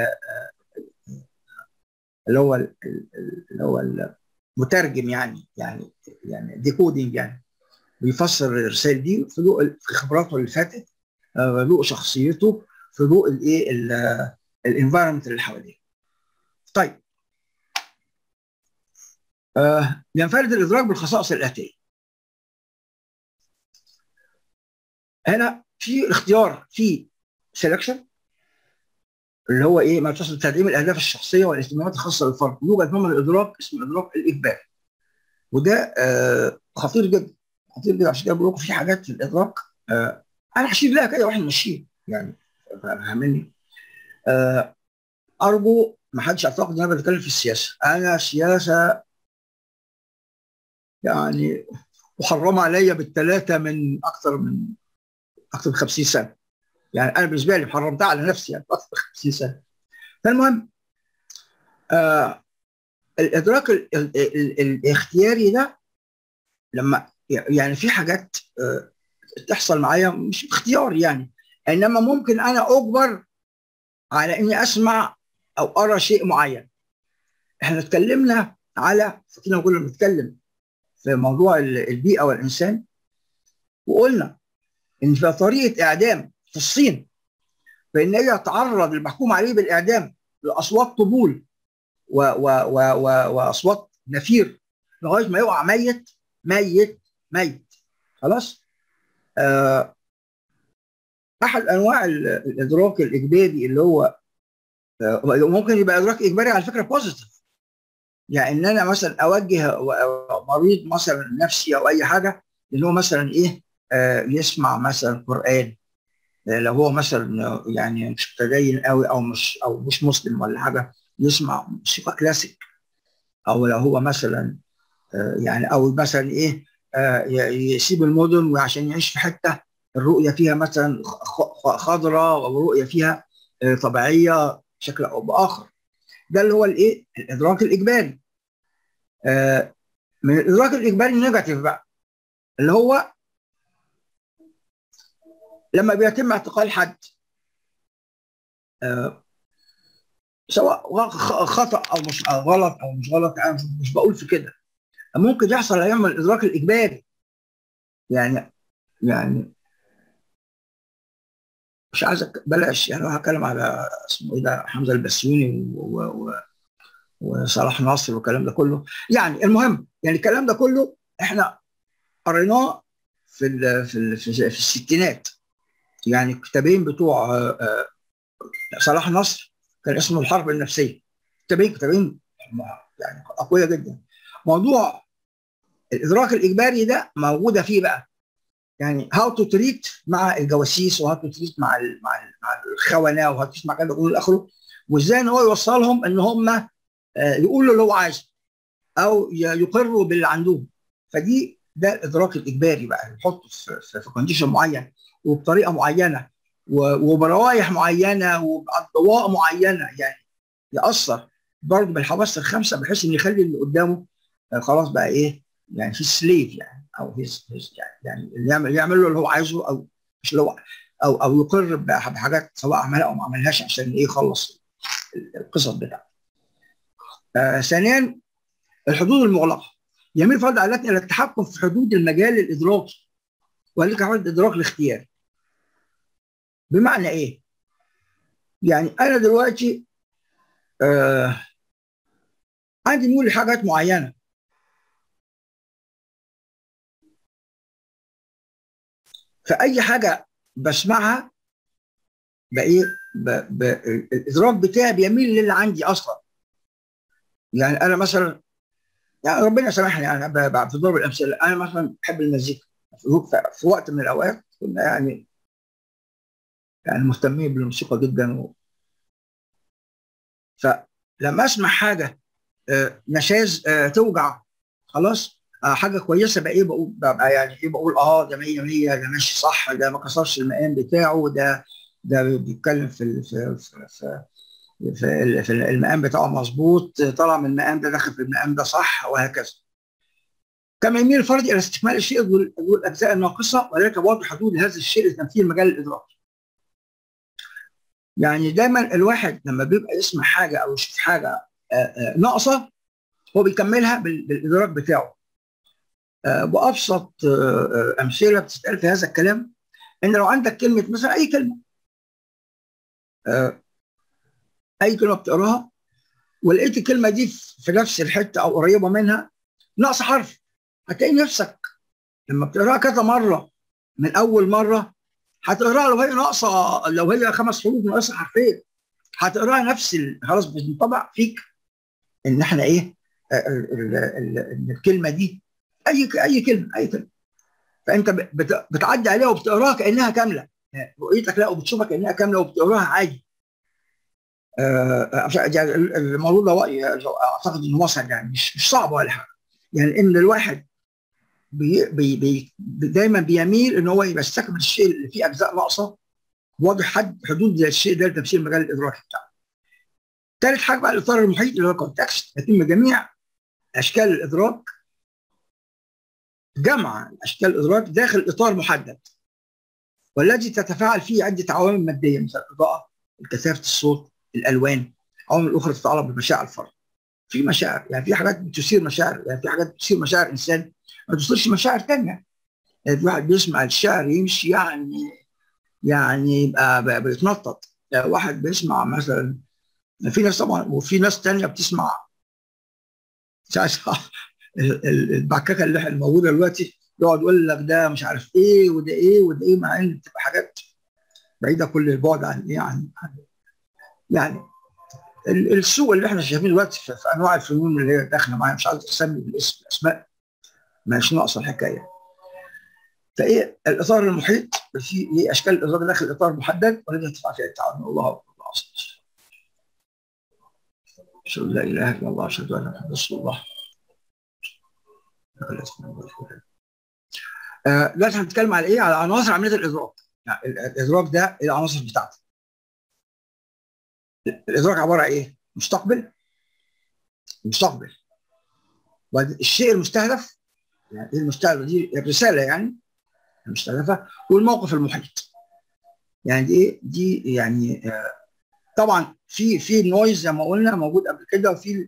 A: اللي هو اللي هو المترجم يعني ديكودينج يعني، بيفسر الرسائل دي في ضوء في خبراته اللي فاتت، في ضوء شخصيته، في ضوء الايه الانفايرمنت اللي حواليه. طيب ينفرد الادراك بالخصائص الاتيه. هنا في اختيار، في سelection اللي هو ايه ما تصل تدعيم الاهداف الشخصيه والاهتمامات الخاصه بالفرد. يوجد نوع من الادراك اسمه ادراك الاجباري، وده خطير جدا، خطير جدا. عشان كده بقول لكم في حاجات في الادراك انا هشير لها كده واحنا ماشيين يعني، فاهمني؟ ارجو ما حدش يعتقد ان انا بتكلم في السياسه. انا السياسه يعني محرمه عليا بالثلاثه من اكثر من 50 سنه. يعني انا بالنسبه لي حرمتها على نفسي يعني اكثر من 50 سنه. فالمهم آه الادراك الاختياري ده، لما يعني في حاجات تحصل معايا مش اختيار يعني، انما ممكن انا اجبر على اني اسمع او ارى شيء معين. احنا اتكلمنا على فكنا كنا بنتكلم في موضوع البيئه والانسان، وقلنا ان في طريقه اعدام في الصين، فان هي تعرض المحكوم عليه بالاعدام لاصوات طبول واصوات نفير لغايه ما يقع ميت ميت ميت. خلاص. آه احد انواع الادراك الاجباري اللي هو ممكن يبقى ادراك اجباري على فكره بوزيتيف، يعني ان انا مثلا اوجه مريض مثلا نفسي او اي حاجه ان هو مثلا ايه يسمع مثلا قران، لو هو مثلا يعني مش متدين قوي او مش مسلم ولا حاجه يسمع موسيقى كلاسيك، او لو هو مثلا يعني او مثلا ايه يسيب المدن وعشان يعيش في حته الرؤيه فيها مثلا خضراء او رؤيه فيها طبيعيه بشكل او باخر. ده اللي هو الايه الادراك الاجباري. من الادراك الاجباري النيجاتيف بقى، اللي هو لما بيتم اعتقال حد سواء خطا او مش غلط او مش غلط، انا مش بقول في كده، ممكن يحصل ايام من الادراك الاجباري. يعني مش عايز بلاش يعني هتكلم على اسمه ايه ده حمزه البسيوني وصلاح ناصر والكلام ده كله. يعني المهم يعني الكلام ده كله احنا قريناه في الستينات. يعني الكتابين بتوع صلاح نصر كان اسمه الحرب النفسيه. كتابين يعني اقوياء جدا. موضوع الادراك الاجباري ده موجوده فيه بقى، يعني هاو تو تريت مع الجواسيس، وهاو تو تريت مع الخونه، وهاو تو تريت مع كذا الى اخره، وازاي ان هو يوصلهم ان هم يقولوا اللي هو عايزه او يقروا باللي عندهم. ده الادراك الاجباري بقى، يحطه في كونديشن معين وبطريقه معينه وبروائح معينه وباضواء معينه، يعني ياثر برضه بالحواس الخمسه بحيث ان يخلي اللي قدامه خلاص بقى ايه يعني في سليف يعني، او يعني يعمل له اللي هو عايزه، او مش اللي هو او يقر بحاجات سواء عملها او ما عملهاش عشان ايه يخلص القصص بتاعته. ثانيا الحدود المغلقه. يميل فرض عائلتنا الى التحكم في حدود المجال الادراكي وذلك حدود الادراك الاختياري. بمعنى ايه؟ يعني انا دلوقتي عندي ميول لحاجات معينه، فاي حاجه بسمعها بايه الادراك بتاعي بيميل للي عندي اصلا. يعني انا مثلا يعني ربنا سامحني يعني في ضرب الامثله، انا مثلا بحب المزيكا. في وقت من الاوقات كنا يعني مهتمين بالموسيقى جدا فلما اسمع حاجه نشاز توجع، خلاص حاجه كويسه بقى ايه بقى يعني ايه بقول ده 100 100 ده ماشي صح، ده ما كسرش المقام بتاعه، ده بيتكلم في المقام بتاعه مظبوط، طلع من المقام ده داخل في المقام ده صح، وهكذا. كما يميل الفرد الى استكمال الشيء ذو الاجزاء الناقصه وذلك بوضع حدود هذا الشيء لتمثيل مجال الادراك. يعني دايما الواحد لما بيبقى يسمع حاجه او يشوف حاجه ناقصه هو بيكملها بالادراك بتاعه. بابسط امثله بتتقال في هذا الكلام، ان لو عندك كلمه مثلا آه، اي كلمه بتقراها ولقيت الكلمه دي في نفس الحته او قريبه منها ناقص حرف، هتلاقي نفسك لما بتقراها كذا مره من اول مره هتقراها لو هي ناقصه، لو هي 5 حروف ناقصه حرفين هتقراها خلاص بتنطبع فيك ان احنا ايه ان الكلمه دي اي كلمه فانت بتعدي عليها وبتقراها كانها كامله، يعني رؤيتك لا وبتشوفها كانها كامله وبتقراها عادي. يعني الموضوع ده اعتقد انه وصل، يعني مش صعب ولا حاجه. يعني ان الواحد دايما بيميل ان هو يستكمل الشيء اللي فيه اجزاء ناقصه، واضح حدود الشيء ده لتمثيل المجال الادراكي بتاعه. ثالث حاجه بقى الاطار المحيط اللي هو الكونتكست، يتم جميع اشكال الادراك، جمع اشكال الادراك داخل اطار محدد، والذي تتفاعل فيه عده عوامل ماديه مثل الاضاءه، كثافه الصوت، الالوان، عوامل اخرى تتعلق بمشاعر الفرد. في مشاعر، يعني في حاجات بتثير مشاعر، يعني في حاجات بتثير مشاعر انسان ما تثيرش مشاعر ثانيه. يعني في واحد بيسمع الشعر يمشي يعني يبقى بيتنطط. يعني واحد بيسمع مثلا، في ناس طبعا، وفي ناس ثانيه بتسمع البعككه اللي احنا موجوده دلوقتي، يقعد يقول لك ده مش عارف ايه وده ايه وده ايه، مع ان بتبقى حاجات بعيده كل البعد عن ايه، يعني السوق اللي احنا شايفينه دلوقتي في انواع الفنون اللي هي داخله معايا، مش عايز اسمي بالاسم الاسماء، مش ناقصه الحكايه. فايه الاطار المحيط فيه اشكال الادراك داخل اطار محدد، والذي يرتفع فيه التعامل. الله اكبر، الله اكبر، اشهد ان لا اله الا الله، اشهد ان محمدا رسول الله. دلوقتي هنتكلم على ايه؟ على عناصر عمليه الادراك. يعني الادراك ده ايه العناصر بتاعته؟ الادراك عباره عن ايه؟ مستقبل، والشيء المستهدف، يعني ايه المستهدف؟ دي الرساله يعني المستهدفه، والموقف المحيط. يعني دي يعني طبعا في نويز زي ما قلنا موجود قبل كده، وفي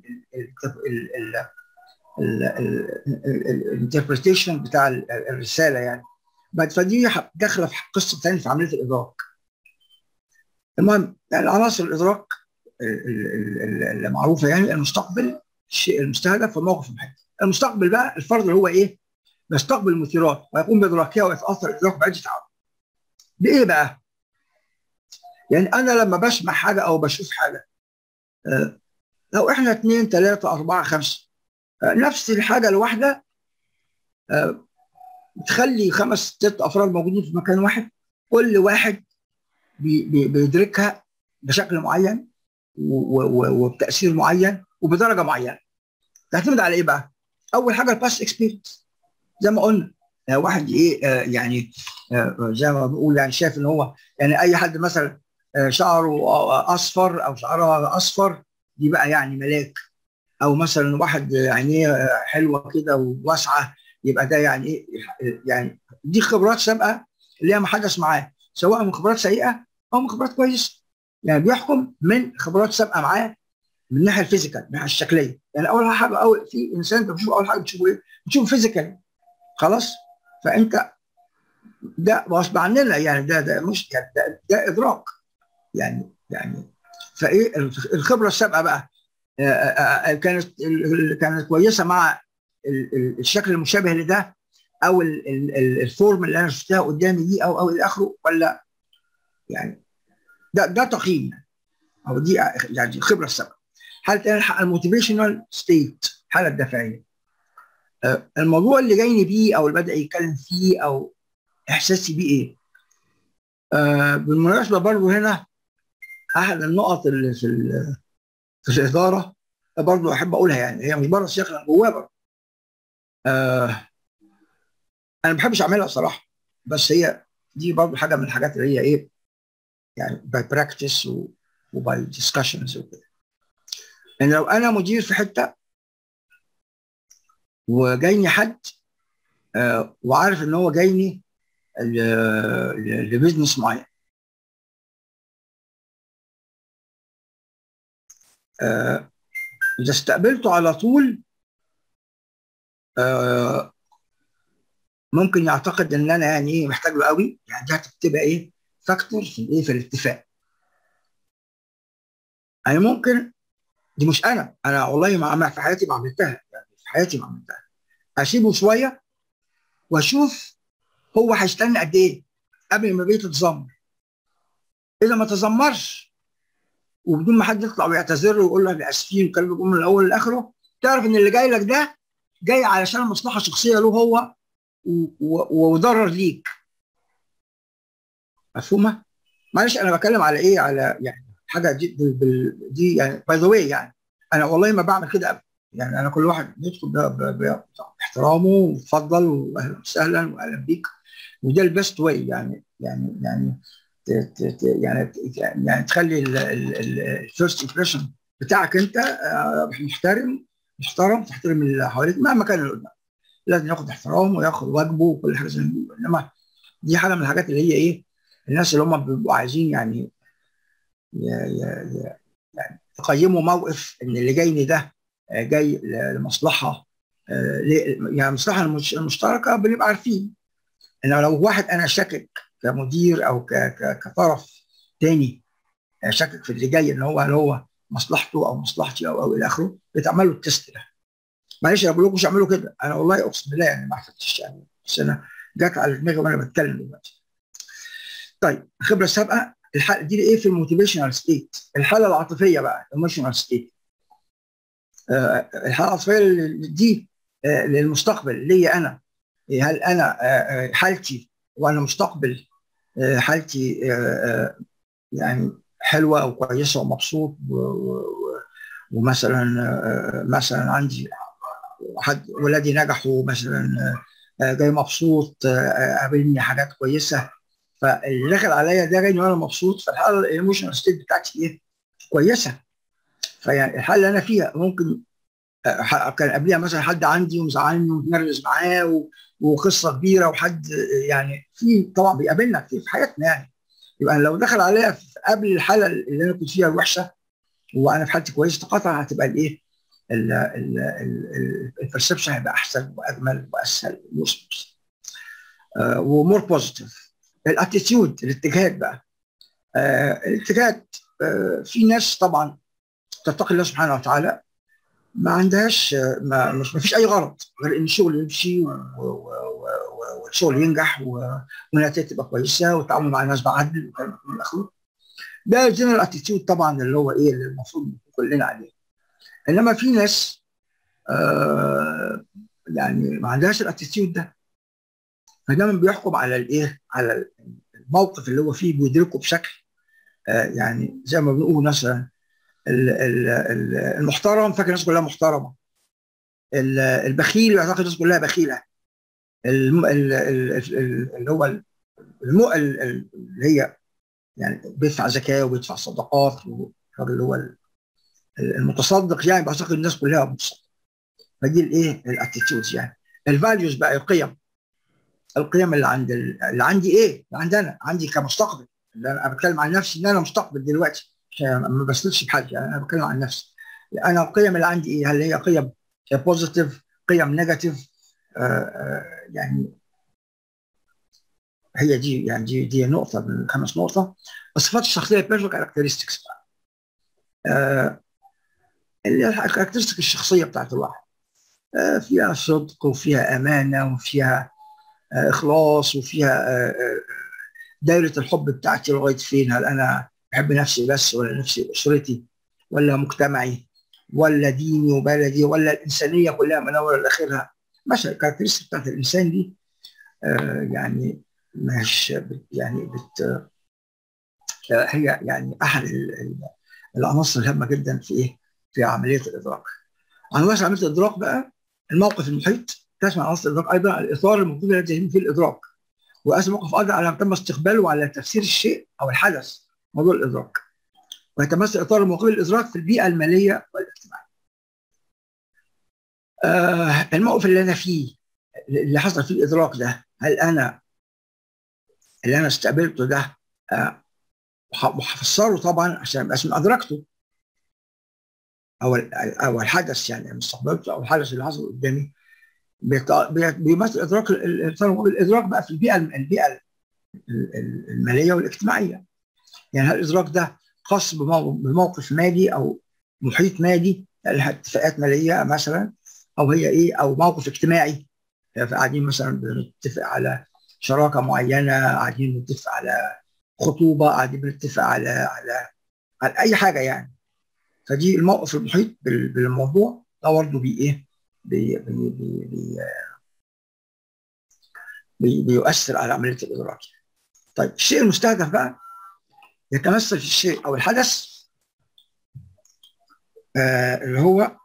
A: الانتربريتيشن بتاع الرساله يعني. فدي داخله في قصه ثانيه في عمليه الادراك. المهم يعني عناصر الادراك المعروفه، يعني المستقبل، الشيء المستهدف، والموقف المحيط. المستقبل بقى الفرد اللي هو ايه؟ يستقبل المثيرات ويقوم بادراكها ويتاثر ادراكه بعده عوامل. بايه بقى؟ يعني انا لما بسمع حاجه او بشوف حاجه، لو احنا 2 3 4 5، نفس الحاجه الواحده بتخلي 5 6 افراد موجودين في مكان واحد، كل واحد بيدركها بشكل معين وبتاثير معين وبدرجه معينه. تعتمد على ايه بقى؟ اول حاجه الباست اكسبيرينس، زي ما قلنا. واحد ايه يعني زي ما بنقول، يعني شايف ان هو، يعني اي حد مثلا شعره اصفر او شعرها اصفر، دي بقى يعني ملاك. او مثلا واحد عينيه حلوه كده وواسعه، يبقى ده يعني ايه؟ يعني دي خبرات سابقه اللي هي ما حدث معاه، سواء من خبرات سيئه او من خبرات كويسه. يعني بيحكم من خبرات سابقه معاه من الناحيه الفيزيكال، من الناحيه الشكليه. يعني اول حاجه، في انسان انت بتشوف، اول حاجه بتشوفه ايه؟ بتشوفه فيزيكال، خلاص. فانت ده غصب عننا، يعني ده مش يعني ده ادراك يعني فايه الخبره السابقه بقى كانت كويسه مع الشكل المشابه لده، او الفورم اللي انا شفتها قدامي دي، او الى اخره، ولا يعني ده تقييم يعني، او دي يعني الخبره السابقه. حاله الموتيفيشنال ستيت، الحاله الدافعيه. الموضوع اللي جايني بيه او اللي بدا يتكلم فيه او احساسي بيه ايه. بالمناسبه برضه هنا احد النقط اللي في الاداره برضه احب اقولها، يعني هي مش بره السياق، انا جواها برضه. انا ما بحبش اعملها صراحه، بس هي دي برضه حاجه من الحاجات اللي هي ايه، يعني باي براكتس وباي ديسكشنز وكده. يعني لو انا مدير في حته وجايني حد وعارف ان هو جايني لبزنس معين، اذا استقبلته على طول ممكن يعتقد ان انا يعني ايه محتاج له قوي، يعني دي هتبقى ايه فاكتور في الايه في الاتفاق. يعني ممكن، دي مش انا والله ما في حياتي ما عملتها، يعني في حياتي ما عملتها. اسيبه شويه واشوف هو هيستنى قد ايه قبل ما بيته تتذمر. اذا ما تذمرش وبدون ما حد يطلع ويعتذر له ويقول له احنا اسفين وكلام الجمله من الاول لاخره، تعرف ان اللي جاي لك ده جاي علشان مصلحه شخصيه له هو وضرر ليك. مفهومه؟ معلش انا بتكلم على ايه، على يعني حاجه دي يعني باي ذا واي يعني انا والله ما بعمل كده ابدا. يعني انا كل واحد بيدخل باحترامه وتفضل واهلا وسهلا واهلا بيك، وده البيست واي يعني يعني تخلي الفيرست امبريشن بتاعك انت محترم، تحترم اللي حواليك مهما كان اللي قدامك، لازم ياخد احترام وياخد واجبه وكل حاجه زي ما بيقولوا. انما دي حاجه من الحاجات اللي هي ايه، الناس اللي هم بيبقوا عايزين يعني يعني يقيموا موقف ان اللي جاي ده جاي لمصلحه، يعني المصلحه المشتركه بنبقى عارفين. انما لو واحد انا شاكك كمدير او كطرف تاني، شاكك في اللي جاي ان هو هل هو مصلحته او مصلحتي او الى اخره، بتعمل له التست ده. معلش انا بقول لكم مش اعملوا كده، انا والله اقسم بالله يعني ما حسبتش يعني، بس انا جت على دماغي وانا بتكلم دلوقتي. طيب الخبره السابقه، الحاله دي ايه في الموتيفيشنال ستيت، الحاله العاطفيه بقى الايموشنال ستيت. الحاله العاطفيه دي للمستقبل ليا انا. هل انا حالتي وانا مستقبل حالتي يعني حلوه او كويسه ومبسوط ومثلا مثلا عندي حد ولادي نجحوا مثلا، جاي مبسوط، قابلني حاجات كويسه، فاللي داخل عليا ده جاي وانا مبسوط، فالحاله الايموشنال ستيت بتاعتي ايه؟ كويسه. فيعني الحاله اللي انا فيها ممكن كان قبلها مثلا حد عندي ومزعلني ومتنرفز معاه وقصه كبيره وحد يعني في طبعا بيقابلنا كتير في حياتنا يعني. يبقى لو دخل عليا قبل الحاله اللي انا كنت فيها الوحشه وانا في حالتي كويسه، قطعا هتبقى الايه؟ البرسبشن هيبقى احسن واجمل واسهل واسمس ومور بوزيتيف. الاتيتيود، الاتجاهات بقى. الاتجاهات، في ناس طبعا تتقي الله سبحانه وتعالى ما عندهاش ما فيش اي غرض غير ان الشغل يمشي والشغل ينجح والنتائج تبقى كويسه والتعامل مع الناس بعدل وكلام من اخره. ده الجنرال اتيتيود طبعا اللي هو ايه اللي المفروض كلنا عليه. انما في ناس يعني ما عندهاش الاتيتيود ده، فدايما بيحكم على الايه، على الموقف اللي هو فيه بيدركه بشكل يعني زي ما بنقول مثلا المحترم فاكر الناس كلها محترمه، البخيل يعتقد الناس كلها بخيله، اللي هو اللي هي يعني بيدفع زكاه وبيدفع صدقات والراجل اللي هو المتصدق يعني بيعتقد الناس كلها متصدقه. فدي الايه الاتيتيودز يعني. الفاليوز بقى القيم اللي اللي عندي ايه؟ اللي عندي انا عندي كمستقبل، اللي انا بتكلم عن نفسي ان انا مستقبل دلوقتي ما بسلكش بحد، يعني انا بتكلم عن نفسي. انا القيم اللي عندي ايه؟ هل هي قيم بوزيتيف، قيم نيجاتيف؟ يعني هي دي يعني دي نقطه من 5 نقطه. الصفات الشخصيه بيرسونال كاركترستكس بقى. اللي هي الكاركترستكس الشخصيه بتاعت الواحد، فيها صدق وفيها امانه وفيها اخلاص وفيها دايره الحب بتاعتي لغايه فين. هل انا بحب نفسي بس ولا نفسي اسرتي ولا مجتمعي ولا ديني وبلدي ولا الانسانيه كلها من اولها لاخرها. مثلا الكاركترستكس بتاعت الانسان دي يعني مش يعني هي يعني احد العناصر الهامه جدا في ايه؟ في عمليه الادراك. عناصر عمليه الادراك بقى، الموقف المحيط تشمل عناصر الادراك ايضا الاطار الموجود الذي يتم فيه الادراك، وأسس موقف قادر على تم استقباله وعلى تفسير الشيء او الحدث موضوع الادراك، ويتمثل اطار الموقف الادراك في البيئه الماليه والاجتماعيه. الموقف اللي انا فيه اللي حصل فيه الادراك ده، هل انا اللي انا استقبلته ده وهفسره طبعا عشان ادركته، او الحدث يعني استقبلته او الحدث اللي حصل قدامي بيمثل ادراك الادراك بقى في البيئه الماليه والاجتماعيه. يعني هل الادراك ده خاص بموقف مالي او محيط مالي، يعني اتفاقات ماليه مثلا، او هي ايه، او موقف اجتماعي قاعدين مثلا بنتفق على شراكه معينه، قاعدين بنتفق على خطوبه، قاعدين بنتفق على اي حاجه يعني. فدي الموقف المحيط بالموضوع ده برضه ايه بي بي بي بي بيؤثر على عمليه الادراك. طيب الشيء المستهدف بقى يتمثل في الشيء او الحدث اللي هو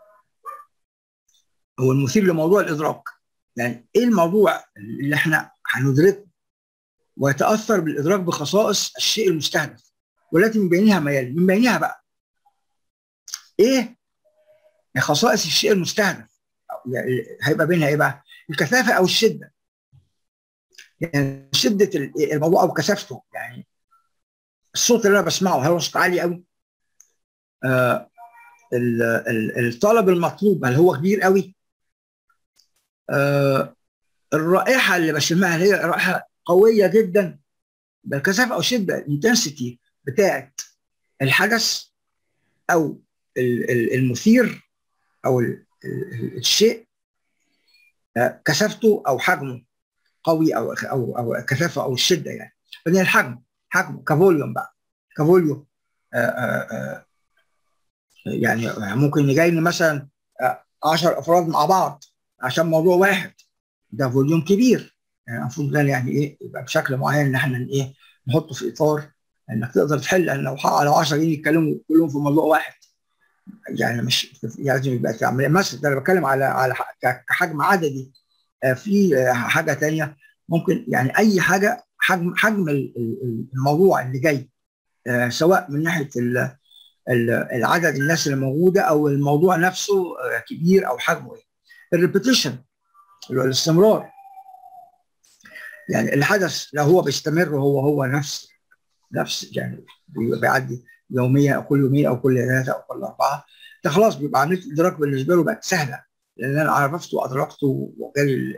A: المثير لموضوع الادراك. يعني ايه الموضوع اللي احنا هندركه ويتاثر بالادراك بخصائص الشيء المستهدف، والتي من بينها ما يلي. من بينها بقى ايه خصائص الشيء المستهدف؟ يعني هيبقى بينها ايه بقى؟ الكثافه او الشده. يعني شده الموضوع او كثافته. يعني الصوت اللي انا بسمعه هل هو صوت عالي قوي؟ آه الطلب المطلوب هل هو كبير قوي؟ الرائحه اللي بشمها هل هي رائحه قويه جدا؟ بالكثافه او الشده، الانتنسيتي بتاعت الحدث او المثير او الشيء، كثافته او حجمه قوي او كثافه او الشده يعني. فدي الحجم، حجمه كفوليوم بقى، كفوليوم. يعني ممكن يجي مثلا 10 افراد مع بعض عشان موضوع واحد، ده فوليوم كبير. يعني المفروض ده يعني ايه يبقى بشكل معين ان احنا ايه نحطه في اطار انك تقدر تحل. ان لو 10 جايين يتكلموا كلهم في موضوع واحد، يعني مش يعني لازم يبقى عمليه. مثلا ده انا بتكلم على كحجم عددي. في حاجه ثانيه ممكن يعني اي حاجه حجم الموضوع اللي جاي، سواء من ناحيه العدد الناس اللي موجوده او الموضوع نفسه كبير او حجمه ايه. الريبيتيشن اللي هو الاستمرار. يعني الحدث لو هو بيستمر هو نفس يعني بيعدي يوميا او كل يومين او كل ثلاثه او كل اربعه، ده خلاص بيبقى عمليه الادراك بالنسبه له بقت سهله، لان انا عرفته وادركته وجالي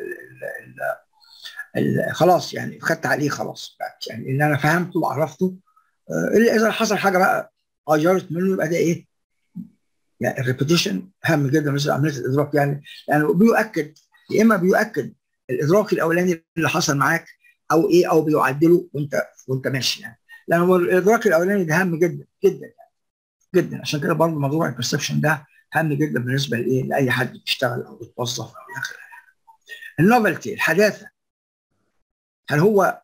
A: خلاص يعني خدت عليه خلاص بقت يعني ان انا فهمته وعرفته. الا اذا حصل حاجه بقى غيرت منه، يبقى ده ايه يعني الريبيتيشن هام جدا مثل عمليه الادراك. يعني لانه بيؤكد، يا اما بيؤكد الادراك الاولاني اللي حصل معاك او ايه، او بيعدله وانت ماشي يعني. لان هو الادراك الاولاني ده هام جدا جدا يعني جدا. عشان كده برضه موضوع البرسبشن ده هام جدا بالنسبه لاي حد بيشتغل او بيتوظف او الى اخره. النوفلتي، الحداثه، هل هو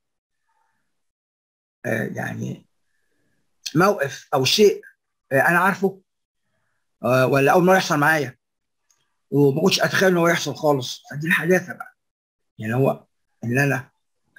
A: يعني موقف او شيء انا عارفه، ولا اول مره يحصل معايا وما كنتش اتخيل ان هو يحصل خالص؟ فدي الحداثه بقى. يعني هو ان انا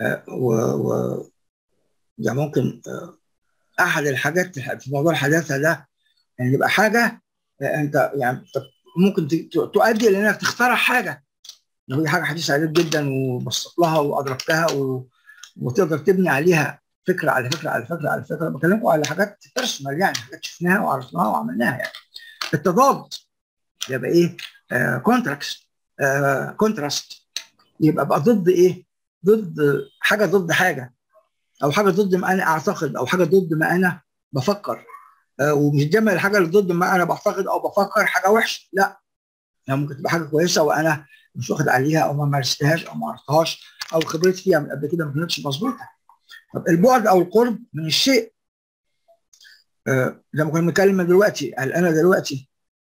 A: يعني ممكن احد الحاجات في موضوع الحداثه ده يعني يبقى حاجه انت يعني ممكن تؤدي لانك تخترع حاجه، لو هي حاجه حديثه عليك جدا وبسطت لها وادركتها وتقدر تبني عليها فكره على فكره على فكره على فكره. بكلمكم على حاجات بيرسونال، يعني حاجات شفناها وعرفناها وعملناها يعني. التضاد يبقى ايه؟ كونتراكست، كونتراست. يبقى بقى ضد ايه؟ ضد حاجه ضد حاجه، او حاجه ضد ما انا اعتقد، او حاجه ضد ما انا بفكر. ومش دايما الحاجه اللي ضد ما انا بعتقد او بفكر حاجه وحشه، لا. يعني ممكن تبقى حاجه كويسه وانا مش واخد عليها او ما مارستهاش او ما عرفتهاش او خبرتي فيها من قبل كده ما كانتش مظبوطه. طب البعد او القرب من الشيء، زي ما كنا بنتكلم من دلوقتي، هل انا دلوقتي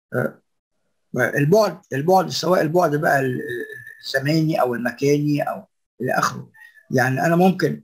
A: البعد سواء البعد بقى الزماني او المكاني او الى اخره. يعني انا ممكن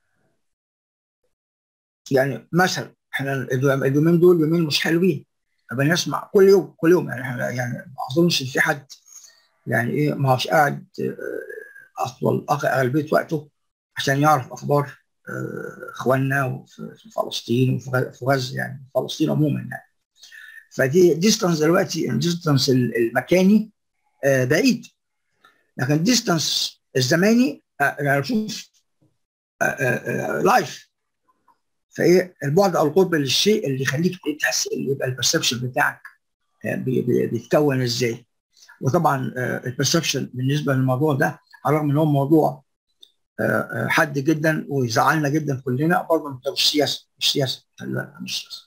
A: يعني مثلا احنا اليومين دول يومين مش حلوين، بنسمع كل يوم كل يوم. يعني احنا يعني ما اظنش في حد يعني ايه ما هوش قاعد اطول اغلبيه وقته عشان يعرف اخبار اخواننا في فلسطين وفي غزه، يعني فلسطين عموما يعني. فدي ديستانس دلوقتي، الديستانس المكاني بعيد، لكن الديستانس الزماني يعني شوف لايف. فايه البعد او القرب للشيء اللي يخليك تحس، اللي يبقى البرسبشن بتاعك بيتكون ازاي. وطبعا البرسبشن بالنسبه للموضوع ده على الرغم ان هو موضوع حاد جدا ويزعلنا جدا كلنا، برضه مش سياسه، مش سياسه، لا مش سياسه.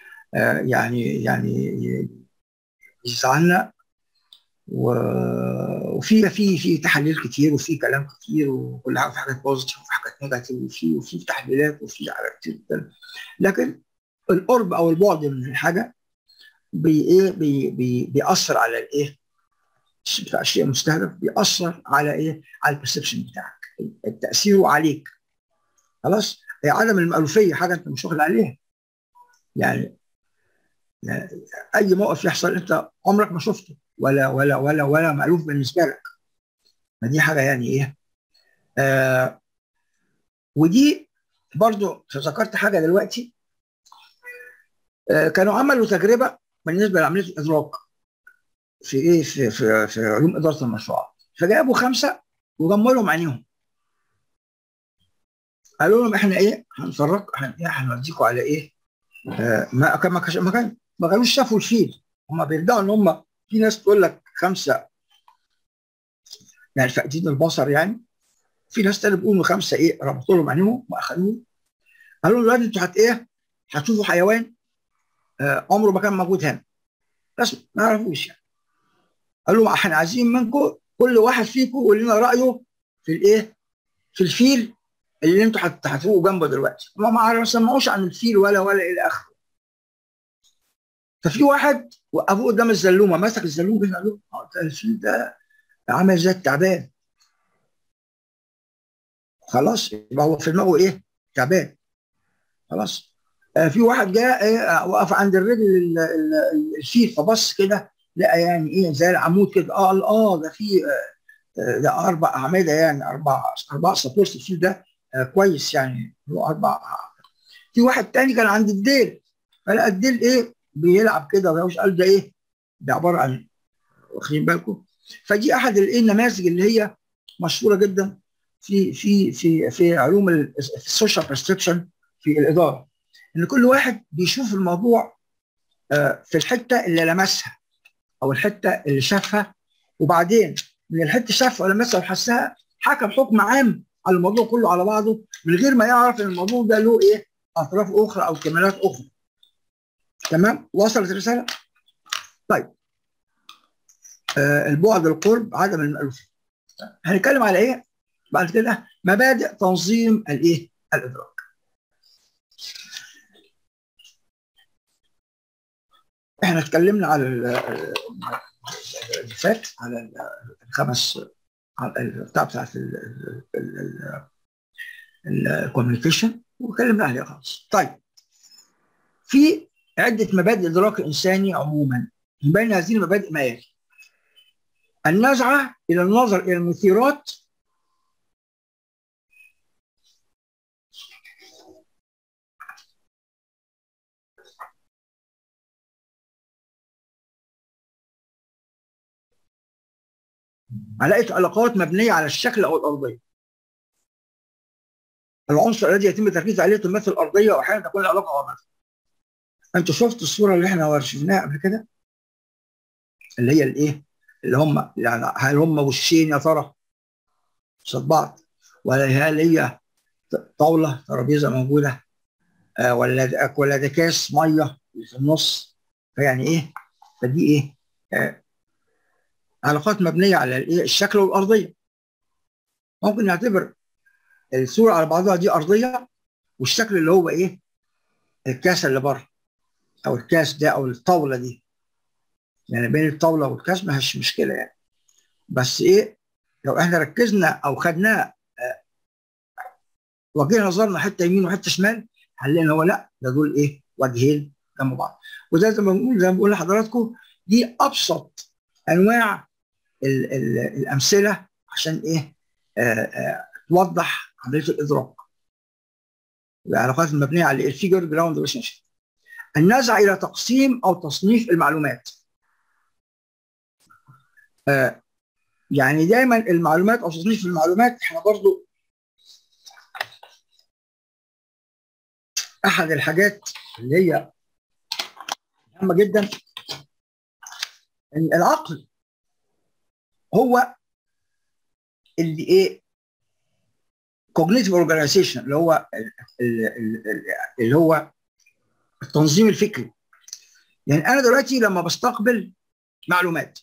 A: يعني يزعلنا. وفي تحاليل كتير وفي كلام كتير وكل حاجه، في حاجات بوزيتيف وفي حاجات نيجاتيف وفي تحليلات وفي حاجات كتير جدا. لكن القرب او البعد من الحاجه ايه بيأثر على الايه؟ الشيء المستهدف بيأثر على ايه؟ على البرسبشن بتاعك، تأثيره عليك. خلاص، هي عدم المألوفيه حاجه انت مش واخد عليها. يعني يعني اي موقف يحصل انت عمرك ما شفته ولا مألوف بالنسبه لك. فدي حاجه يعني ايه. ودي برضو ذكرت حاجه دلوقتي. كانوا عملوا تجربه بالنسبه لعمليه الادراك في ايه في علوم اداره المشروعات. فجابوا 5 وغموا لهم عينيهم، قالوا لهم احنا ايه هنفرق هنوديكم على ايه. ما كانوش شافوا الفيل. هم بيرجعوا ان هم في ناس تقول لك 5 يعني فاقدين البصر يعني. في ناس تاني بيقولوا 5 ايه ربطوا لهم عينيهم واخدوهم. قالوا لهم دلوقتي انتوا ايه هتشوفوا حيوان عمره ما كان موجود هنا، بس ما يعرفوش يعني. قالوا لهم احنا عايزين منكم كل واحد فيكم يقول لنا رايه في الايه في الفيل اللي انتوا هتفوقوا جنبه دلوقتي. هم ما سمعوش عن الفيل ولا الى اخره. ففي واحد وقفوه قدام الزلومه، مسك الزلومه كده قال له الفيل ده عامل زي التعبان. خلاص يبقى هو في دماغه ايه؟ تعبان. خلاص. في واحد جاء وقف عند الرجل الفيل، فبص كده لقى يعني ايه زي العمود كده. ده في ده 4 اعمده يعني 4 سطور. الفيل ده كويس يعني له 4. في واحد تاني كان عند الديل، فلقى الديل ايه بيلعب كده ومش قال ده ايه؟ ده عباره عن، واخدين بالكم؟ فدي احد الايه النماذج اللي هي مشهوره جدا في علوم السوشيال برسبشن في الاداره، ان كل واحد بيشوف الموضوع في الحته اللي لمسها او الحته اللي شافها، وبعدين من الحته شافها ولمسها وحسها حكم حكم عام على الموضوع كله على بعضه، من غير ما يعرف ان الموضوع ده له ايه اطراف اخرى او كمالات اخرى. تمام؟ وصلت الرساله؟ طيب. البعد، القرب، عدم المألوفية. هنتكلم على ايه بعد كده؟ مبادئ تنظيم الايه الادراك. احنا اتكلمنا على اللي فات على الخمس، على البتاع بتاعت الكوميونيكيشن واتكلمنا عليها خلاص. طيب، في عده مبادئ الادراك الانساني عموما. من بين هذه المبادئ ما يلي: النزعه الى النظر الى المثيرات على علاقات مبنيه على الشكل او الارضيه. العنصر الذي يتم التركيز عليه تمثل الارضيه، واحيانا تكون العلاقه غامضه. انت شفت الصوره اللي احنا شفناها قبل كده اللي هي الايه اللي هم يعني هل هم وشين يا ترى قصاد بعض، ولا هل هي طاوله ترابيزه موجوده ولا ده كاس ميه في النص؟ فيعني ايه؟ فدي ايه؟ علاقات مبنيه على الايه الشكل والارضيه. ممكن نعتبر الصوره على بعضها دي ارضيه، والشكل اللي هو ايه الكاس اللي بره، او الكاس ده او الطاوله دي. يعني بين الطاوله والكاس ما هيش مشكله يعني. بس ايه لو احنا ركزنا او خدناه وجهنا نظرنا حته يمين وحته شمال، هنلاقي ان هو لا، ده دول ايه وجهين جنب بعض. وزي ما بقول لحضراتكم دي ابسط انواع ال الامثله عشان ايه توضح عمليه الادراك. العلاقات المبنيه على الفيجر جراوند ريليشن شيب. النزعه الى تقسيم او تصنيف المعلومات. يعني دايما المعلومات او تصنيف المعلومات، احنا برضو احد الحاجات اللي هي مهمه جدا ان العقل هو اللي ايه cognitive organization، اللي هو التنظيم الفكري. يعني انا دلوقتي لما بستقبل معلومات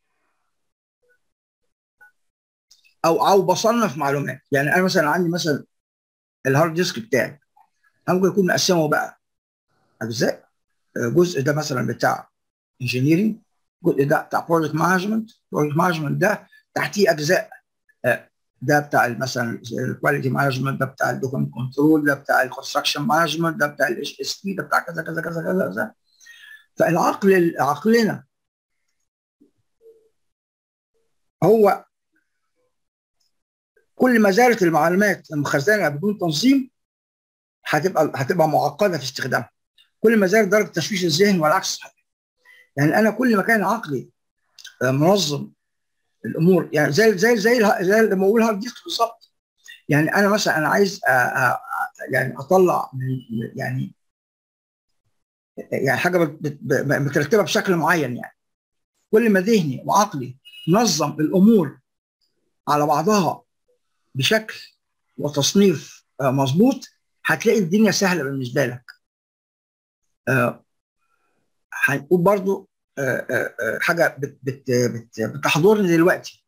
A: او بصنف معلومات، يعني انا مثلا عندي مثلا الهارد ديسك بتاعي ممكن يكون مقسمه بقى اجزاء. جزء ده مثلا بتاع انجينيرنج، الجزء ده بتاع بروجكت مانجمنت. بروجكت مانجمنت ده تحتيه اجزاء، ده بتاع مثلا الكواليتي مانجمنت، ده بتاع الدوكيمنت كنترول، ده بتاع الكونستراكشن مانجمنت، ده بتاع الاتش اس بي، ده بتاع كذا كذا كذا كذا كذا. عقلنا هو كل ما زادت المعلومات المخزنه بدون تنظيم هتبقى معقده في استخدامها. كل ما زادت درجه تشويش الذهن والعكس صحيح. يعني انا كل ما كان عقلي منظم الامور، يعني زي لما اقول هارد ديسك بالظبط. يعني انا مثلا انا عايز يعني اطلع يعني حاجه مترتبه بشكل معين. يعني كل ما ذهني وعقلي نظم الامور على بعضها بشكل وتصنيف مظبوط، هتلاقي الدنيا سهله بالنسبه لك. هنقول برضو حاجه بتحضرني دلوقتي.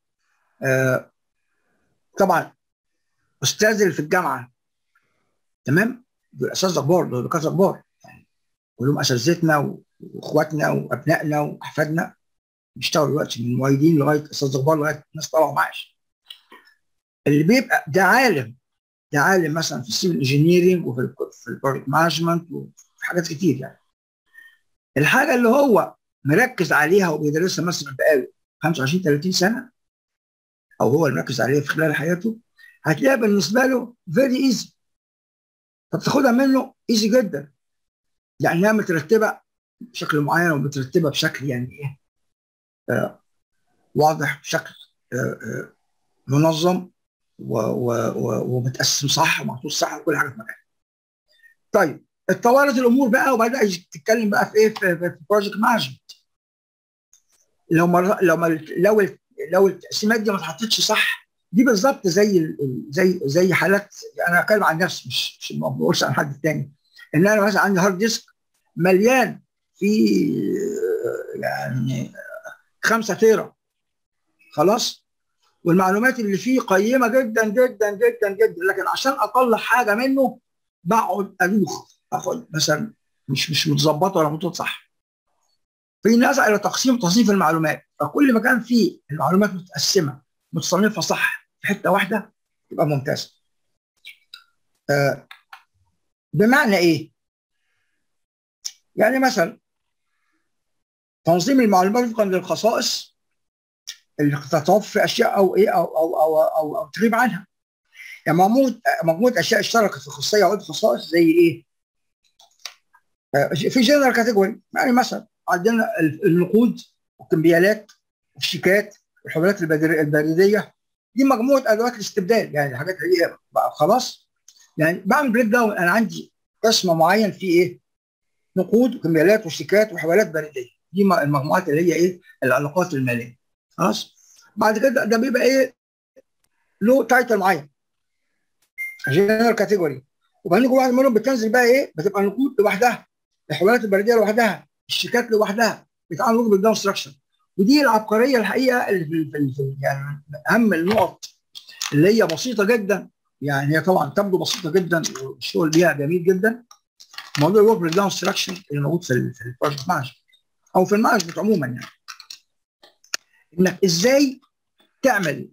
A: طبعا استاذ اللي في الجامعه، تمام، دول اساتذه كبار، دول دكاتره كبار، يعني كلهم اساتذتنا واخواتنا وابنائنا واحفادنا بيشتغلوا دلوقتي، من معيدين لغايه اساتذه كبار لغايه ناس طالعه معاش. اللي بيبقى ده عالم مثلا في السيفل انجينيرنج وفي البروجكت مانجمنت وفي حاجات كتير. يعني الحاجه اللي هو مركز عليها وبيدرسها مثلا بقاله 25 30 سنه، او هو اللي مركز عليها في خلال حياته، هتلاقيها بالنسبه له فيري ايزي، فبتاخدها منه ايزي جدا، لانها مترتبه بشكل معين ومترتبه بشكل يعني ايه واضح، بشكل منظم ومتقسم صح ومحطوط صح وكل حاجه في مكانها. طيب اتطورت الامور بقى وبدا تتكلم بقى في ايه، في بروجكت مانجمنت. لو التقسيمات دي ما اتحطتش صح، دي بالظبط زي حالات. انا اتكلم عن نفسي، مش ما بقولش عن حد تاني. ان انا مثلا عندي هارد ديسك مليان في يعني 5 تيرا، خلاص، والمعلومات اللي فيه قيمه جدا جدا جدا جدا، لكن عشان اطلع حاجه منه بقعد ادوخ، اخد مثلا مش متظبطه ولا محطوط صح. في نزعه الى تصنيف المعلومات، فكل ما كان فيه المعلومات متقسمه متصنفه صح في حته واحده يبقى ممتاز. بمعنى ايه؟ يعني مثلا تنظيم المعلومات وفقا للخصائص اللي تتوفر اشياء او ايه او تغيب عنها. يعني مجموعه اشياء اشتركت في خاصيه او خصائص زي ايه؟ في جنرال كاتيجوري. يعني مثلا عندنا النقود والكمبيالات والشيكات والحملات البريديه، دي مجموعه ادوات الاستبدال، يعني الحاجات اللي هي بقى خلاص. يعني بعمل بريك داون، انا عندي قسم معين فيه ايه؟ نقود وكمبيالات وشيكات وحوالات بريديه، دي المجموعات اللي هي ايه؟ العلاقات الماليه. خلاص. بعد كده ده بيبقى ايه؟ له تايتل معين، جنرال كاتيجوري. وبعدين كل واحد منهم بتنزل بقى ايه؟ بتبقى النقود لوحدها، الحوالات البريديه لوحدها، الشيكات لوحدها، بيتعاملوا بالداون ستراكشر. ودي العبقريه الحقيقه اللي في يعني اهم النقط اللي هي بسيطه جدا. يعني هي طبعا تبدو بسيطه جدا والشغل بيها جميل جدا. موضوع الورك بريك داون ستراكشر اللي موجود في البروجكت مانجمنت او في المانجمنت عموما، يعني انك ازاي تعمل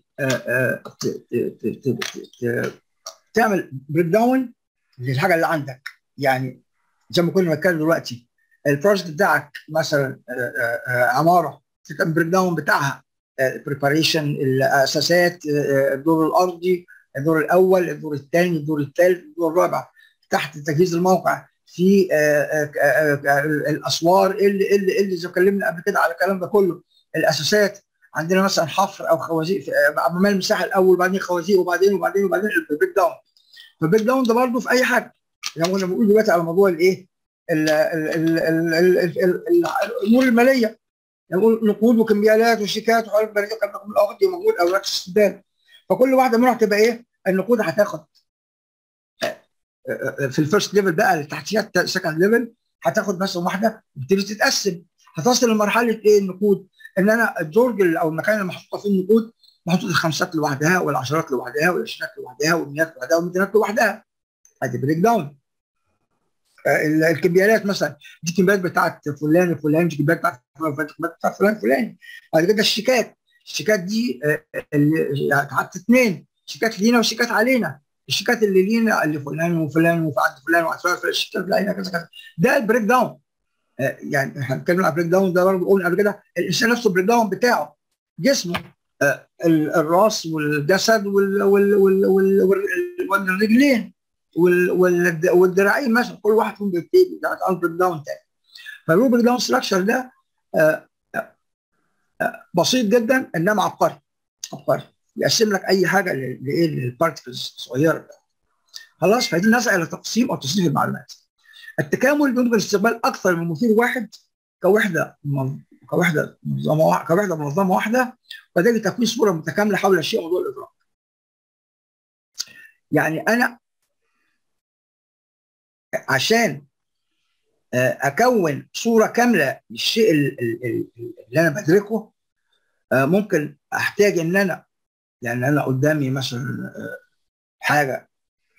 A: تعمل بريك داون للحاجه اللي عندك. يعني زي ما كنا بنتكلم دلوقتي، البروجكت بتاعك مثلا عماره، تعمل بريك داون بتاعها، البريباريشن، الاساسات، الدور الارضي، الدور الاول، الدور الثاني، الدور الثالث، الدور الرابع، تحت تجهيز الموقع، في الاسوار اللي زي اتكلمنا قبل كده على الكلام ده كله، الاساسات. عندنا مثلا حفر او خوازيق، عمال المساحه الاول وبعدين خوازيق وبعدين البريك داون. فالبريك داون ده برضه في اي حاجه. يعني انا بقول دلوقتي على موضوع الايه؟ الامور الماليه، يعني نقول نقود وكمبيالات وشيكات وحوالات بريديه، كان دي موجود اوراق استبدال. فكل واحده منها هتبقى ايه؟ النقود هتاخد في الفيرست ليفل بقى اللي تحتيها السكند ليفل، هتاخد مثلا واحده وتبتدي تتقسم. هتصل لمرحله ايه النقود؟ ان انا الدرج او المكان اللي محطوطه فيه النقود محطوط الخمسات لوحدها والعشرات لوحدها والعشرينات لوحدها والمئات لوحدها والمئتينات لوحدها. ادي بريك داون. الكمبيالات مثلا، دي كمبيالات بتاعت فلان الفلاني، دي كمبيالات بتاعت فلان الفلاني. بعد كده الشيكات دي اللي حتى 2 شيكات لينا وشيكات علينا. الشيكات اللي لينا اللي فلان وفلان وعند فلان وعند فلان، الشيكات اللي علينا كذا كذا. ده البريك داون. يعني احنا بنتكلم على بريك داون ده برضه قلنا قبل كده، الانسان نفسه البريك داون بتاعه جسمه، الراس والجسد والرجلين والذراعين مثلا، كل واحد فيهم بيبتدي يعني بريك داون تاني. فالبريك داون ستراكشر ده آه، بسيط جدا انما عبقري. عبقري يقسم لك اي حاجه لايه، للبارتكلز الصغيره. خلاص، فدي نسعى الى تقسيم او تصنيف المعلومات. التكامل يمكن استقبال اكثر من مثير واحد كوحده منظمه واحده، وذلك تكوين صوره متكامله حول شيء موضوع الادراك. يعني انا عشان اكون صوره كامله للشيء اللي انا بدركه، ممكن احتاج ان انا، يعني انا قدامي مثلا حاجه،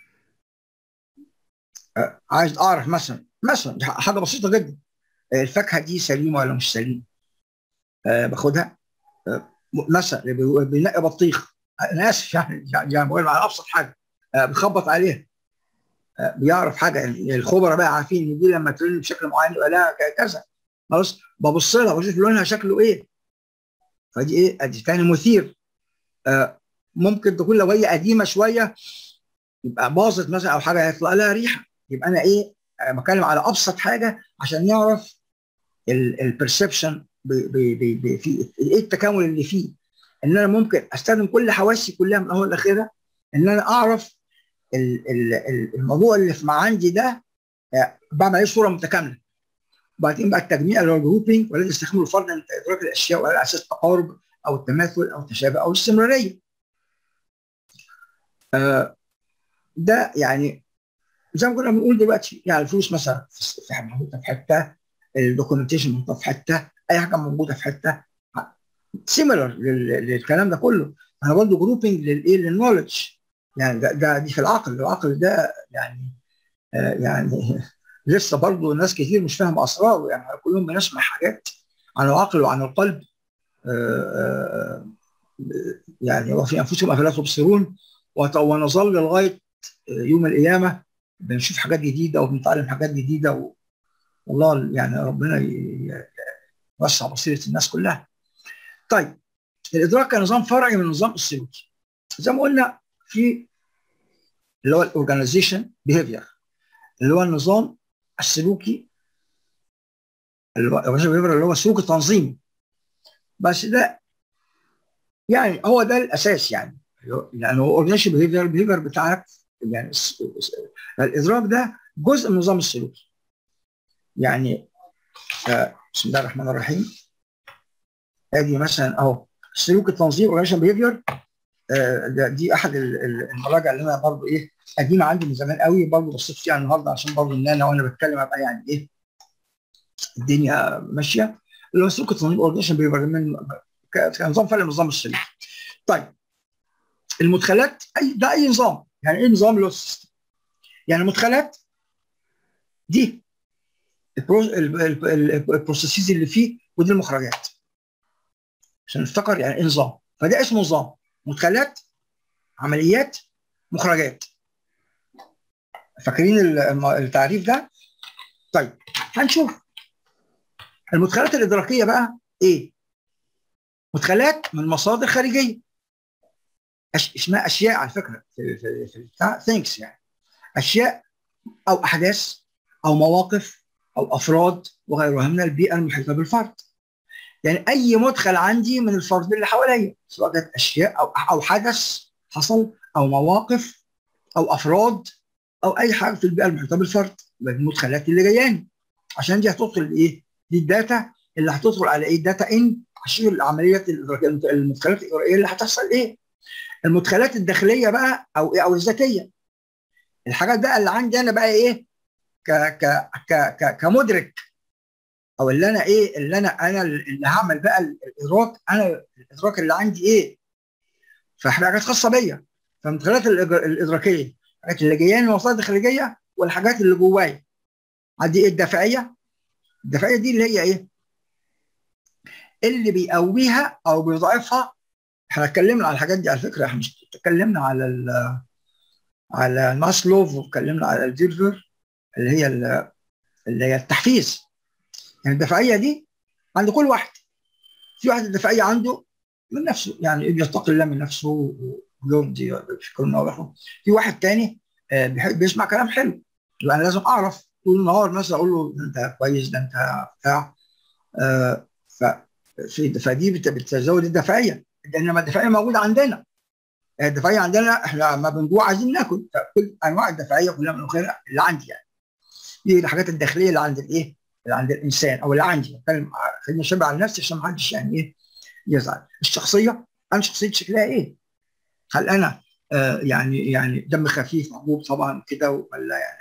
A: عايز اعرف مثلا حاجه بسيطه جدا، الفاكهه دي سليمه ولا مش سليمه. باخدها مثلا بينقي بطيخ، انا اسف يعني بقول على ابسط حاجه، بيخبط عليها، بيعرف حاجه. يعني الخبراء بقى عارفين ان دي لما ترن بشكل معين يبقى لها كذا. خلاص، ببص لها بشوف لونها شكله ايه، فدي ايه، ادي تاني مثير. ممكن تكون لو هي قديمه شويه يبقى باظت مثلا او حاجه هيطلع لها ريحه، يبقى انا ايه، بتكلم على ابسط حاجه عشان نعرف البرسبشن في ايه التكامل اللي فيه. ان انا ممكن استخدم كل حواسي كلها من اول لاخرها ان انا اعرف الموضوع اللي في عندي ده، بعمل عليه صوره متكامله. وبعدين بقى التجميع اللي هو الجروبنج، والذي يستخدمه الفرد عند ادراك الاشياء على اساس التقارب او التماثل او التشابه او الاستمراريه. ده يعني زي ما كنا بنقول دلوقتي، يعني الفلوس مثلا محطوطه في حته، الدوكيومنتيشن محطوطه في حته، اي حاجه موجوده في حته سيميلر للكلام ده كله. انا برضه جروبنج للايه، للنولج. يعني دي في العقل ده يعني يعني لسه برضه ناس كتير مش فاهمه اسراره. يعني كلهم بنسمع حاجات عن العقل وعن القلب، يعني وفي انفسهم افلا تبصرون، ونظل لغايه يوم القيامه بنشوف حاجات جديده وبنتعلم حاجات جديده. والله يعني ربنا يوسع بصيره الناس كلها. طيب، الادراك كنظام فرعي من النظام السلوكي. زي ما قلنا في اللي هو الاورجنايزيشن بيهيفير، اللي هو النظام السلوكي، اللي هو السلوك التنظيمي. بس ده يعني هو ده الاساس. يعني هو اورجنايزيشن بيهيفير، البيهيفير بتاعك يعني الادراك ده جزء من النظام السلوكي. يعني بسم الله الرحمن الرحيم، ادي مثلا اهو السلوك التنظيمي اورجنايزيشن بيهيفير. دي احد المراجع اللي انا برضه ايه قديمه عندي من زمان قوي، برضه بصيت فيها النهارده عشان برضه ان انا وانا بتكلم ابقى يعني ايه الدنيا ماشيه. اللي هو السلوك التنظيمي اورجنايزيشن بيهيفير كنظام فرع النظام السلوكي. طيب، المدخلات اي نظام. يعني ايه نظام اللي هو السيستم؟ يعني المدخلات دي البروسيسز اللي فيه، ودي المخرجات عشان نفتكر يعني ايه نظام. فده اسمه نظام، مدخلات، عمليات، مخرجات. فاكرين التعريف ده؟ طيب، هنشوف المدخلات الادراكيه بقى ايه. مدخلات من مصادر خارجيه، اسمها اشياء على فكره في بتاع ثينكس، يعني اشياء او احداث او مواقف او افراد وغيرها من البيئه المحيطه بالفرد. يعني اي مدخل عندي من الفرد اللي حواليا، سواء كانت اشياء او حدث حصل او مواقف او افراد او اي حاجه في البيئه المحيطه بالفرد، يبقى دي المدخلات اللي جاياني. عشان دي هتدخل ايه؟ دي الداتا اللي هتدخل على ايه؟ داتا ان عشان العمليات المدخلات الاجرائيه اللي هتحصل ايه؟ المدخلات الداخليه بقى او ايه، او الذاتيه. الحاجات بقى اللي عندي انا بقى ايه، ك ك ك ك كمدرك، او اللي انا ايه، اللي انا اللي هعمل بقى الادراك. انا الادراك اللي عندي ايه؟ فحاجات خاصه بيا. فالمدخلات الادراكيه الحاجات اللي جايه من المصادر الخارجيه، والحاجات اللي جوايا. عندي ايه؟ الدافعيه. الدافعيه دي اللي هي ايه؟ اللي بيقويها او بيضعفها. احنا اتكلمنا على الحاجات دي على فكره، احنا مش اتكلمنا على ماسلوف، واتكلمنا على الفيرفر اللي هي التحفيز. يعني الدافعيه دي عند كل واحد. في واحد الدافعيه عنده من نفسه، يعني بيتقي الله من نفسه ويرضي بشكر الله ويرحمه. في واحد تاني بيحب بيسمع كلام حلو، يبقى انا لازم اعرف طول النهار مثلا اقول له ده انت كويس، ده انت بتاع. آه، ف فدي بتزود الدافعيه، انما الدافعيه موجوده عندنا. الدافعيه عندنا احنا لما بنجوع عايزين ناكل، فكل انواع الدافعيه كلها من اخرها اللي عندي يعني. دي الحاجات الداخليه اللي عند الايه؟ اللي عند الانسان او اللي عندي. بتكلم خليني اشبع على نفسي عشان ما حدش يعني ايه يزعل. الشخصيه، انا شخصيتي شكلها ايه؟ هل انا يعني دم خفيف محبوب طبعا كده، ولا يعني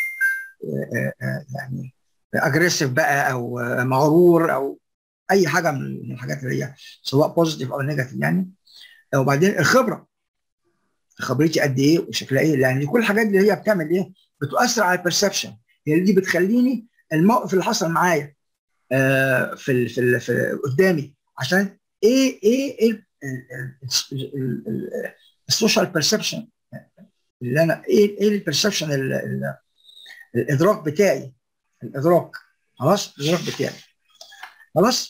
A: يعني اجريسيف بقى، او مغرور، او اي حاجه من الحاجات اللي هي سواء بوزيتيف او نيجاتيف يعني. وبعدين الخبره، خبرتي قد ايه وشكلها ايه، لان كل الحاجات اللي هي بتعمل ايه؟ بتؤثر على البرسبشن. هي دي بتخليني الموقف اللي حصل معايا في قدامي، عشان ايه السوشيال بيرسبشن اللي انا ايه البرسبشن الادراك بتاعي، الادراك. خلاص، الادراك بتاعي. خلاص.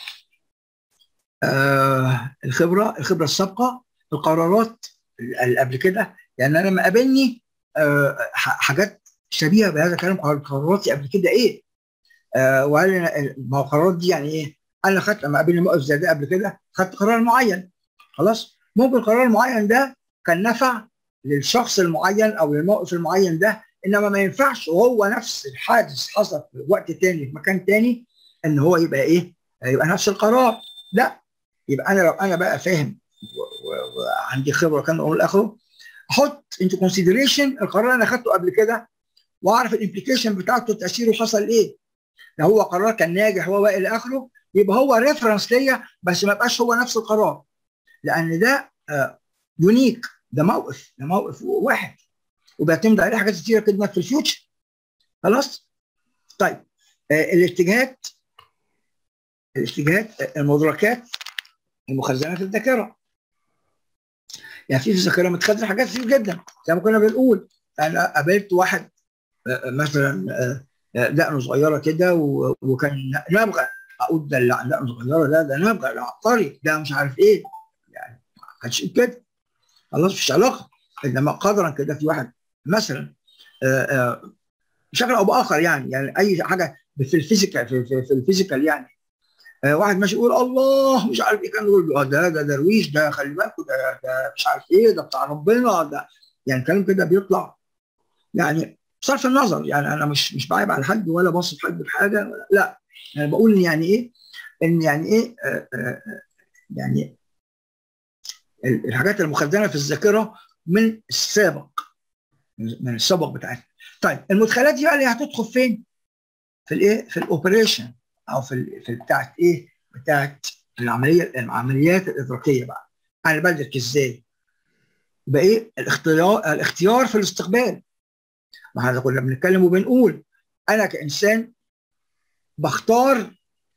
A: الخبره السابقه، القرارات اللي قبل كده. يعني انا لما قابلني حاجات شبيهه بهذا الكلام، قراراتي قبل كده ايه؟ وهل ما هو القرارات دي يعني ايه؟ انا خدت لما قابلني موقف زي ده قبل كده، خدت قرار معين. خلاص، ممكن القرار المعين ده كان نفع للشخص المعين او للموقف المعين ده، انما ما ينفعش وهو نفس الحادث حصل في وقت تاني في مكان تاني ان هو يبقى ايه؟ يبقى نفس القرار. لا، يبقى انا لو انا بقى فاهم وعندي خبره كان اقول اخره، احط انتو كونسيدريشن القرار اللي انا اخدته قبل كده، واعرف الامبليكيشن بتاعته، تاثيره حصل ايه. لو هو قرار كان ناجح هو الى اخره، يبقى هو ريفرنس ليا، بس ما يبقاش هو نفس القرار، لان ده يونيك. ده موقف واحد، وبيعتمد عليه حاجات كتيره كده في الفيوتشر. خلاص. طيب الاتجاهات المدركات المخزنه في الذاكره. يعني في الذاكره متخزن حاجات كتير جدا، زي ما كنا بنقول. انا قابلت واحد مثلا دقنه صغيره كده وكان نبغى، اقول ده دقنه صغيره، ده نبغى، ده عبقري، ده مش عارف ايه، يعني ما كانش كده. خلاص، مفيش علاقه. انما قدرا كده في واحد مثلا بشكل او باخر، يعني اي حاجه في الفيزيكال، في الفيزيكال يعني. واحد ماشي يقول الله مش عارف ايه، كان يقول ده درويش، ده خلي بالكوا، ده مش عارف ايه، ده بتاع ربنا، ده يعني كلام كده بيطلع. يعني بصرف النظر، يعني انا مش بعيب على حد ولا بصف حد بحاجه، لا. انا بقول ان يعني ايه، ان يعني ايه يعني الحاجات المخزنه في الذاكره من السابق، من السابق بتاعتنا. طيب المدخلات دي بقى اللي هتدخل فين؟ في الايه؟ في الاوبريشن، او في بتاعت ايه؟ بتاعت العمليات الادراكيه بقى. انا بدرك ازاي؟ يبقى ايه؟ الاختيار في الاستقبال. ما احنا كنا بنتكلم وبنقول انا كانسان بختار،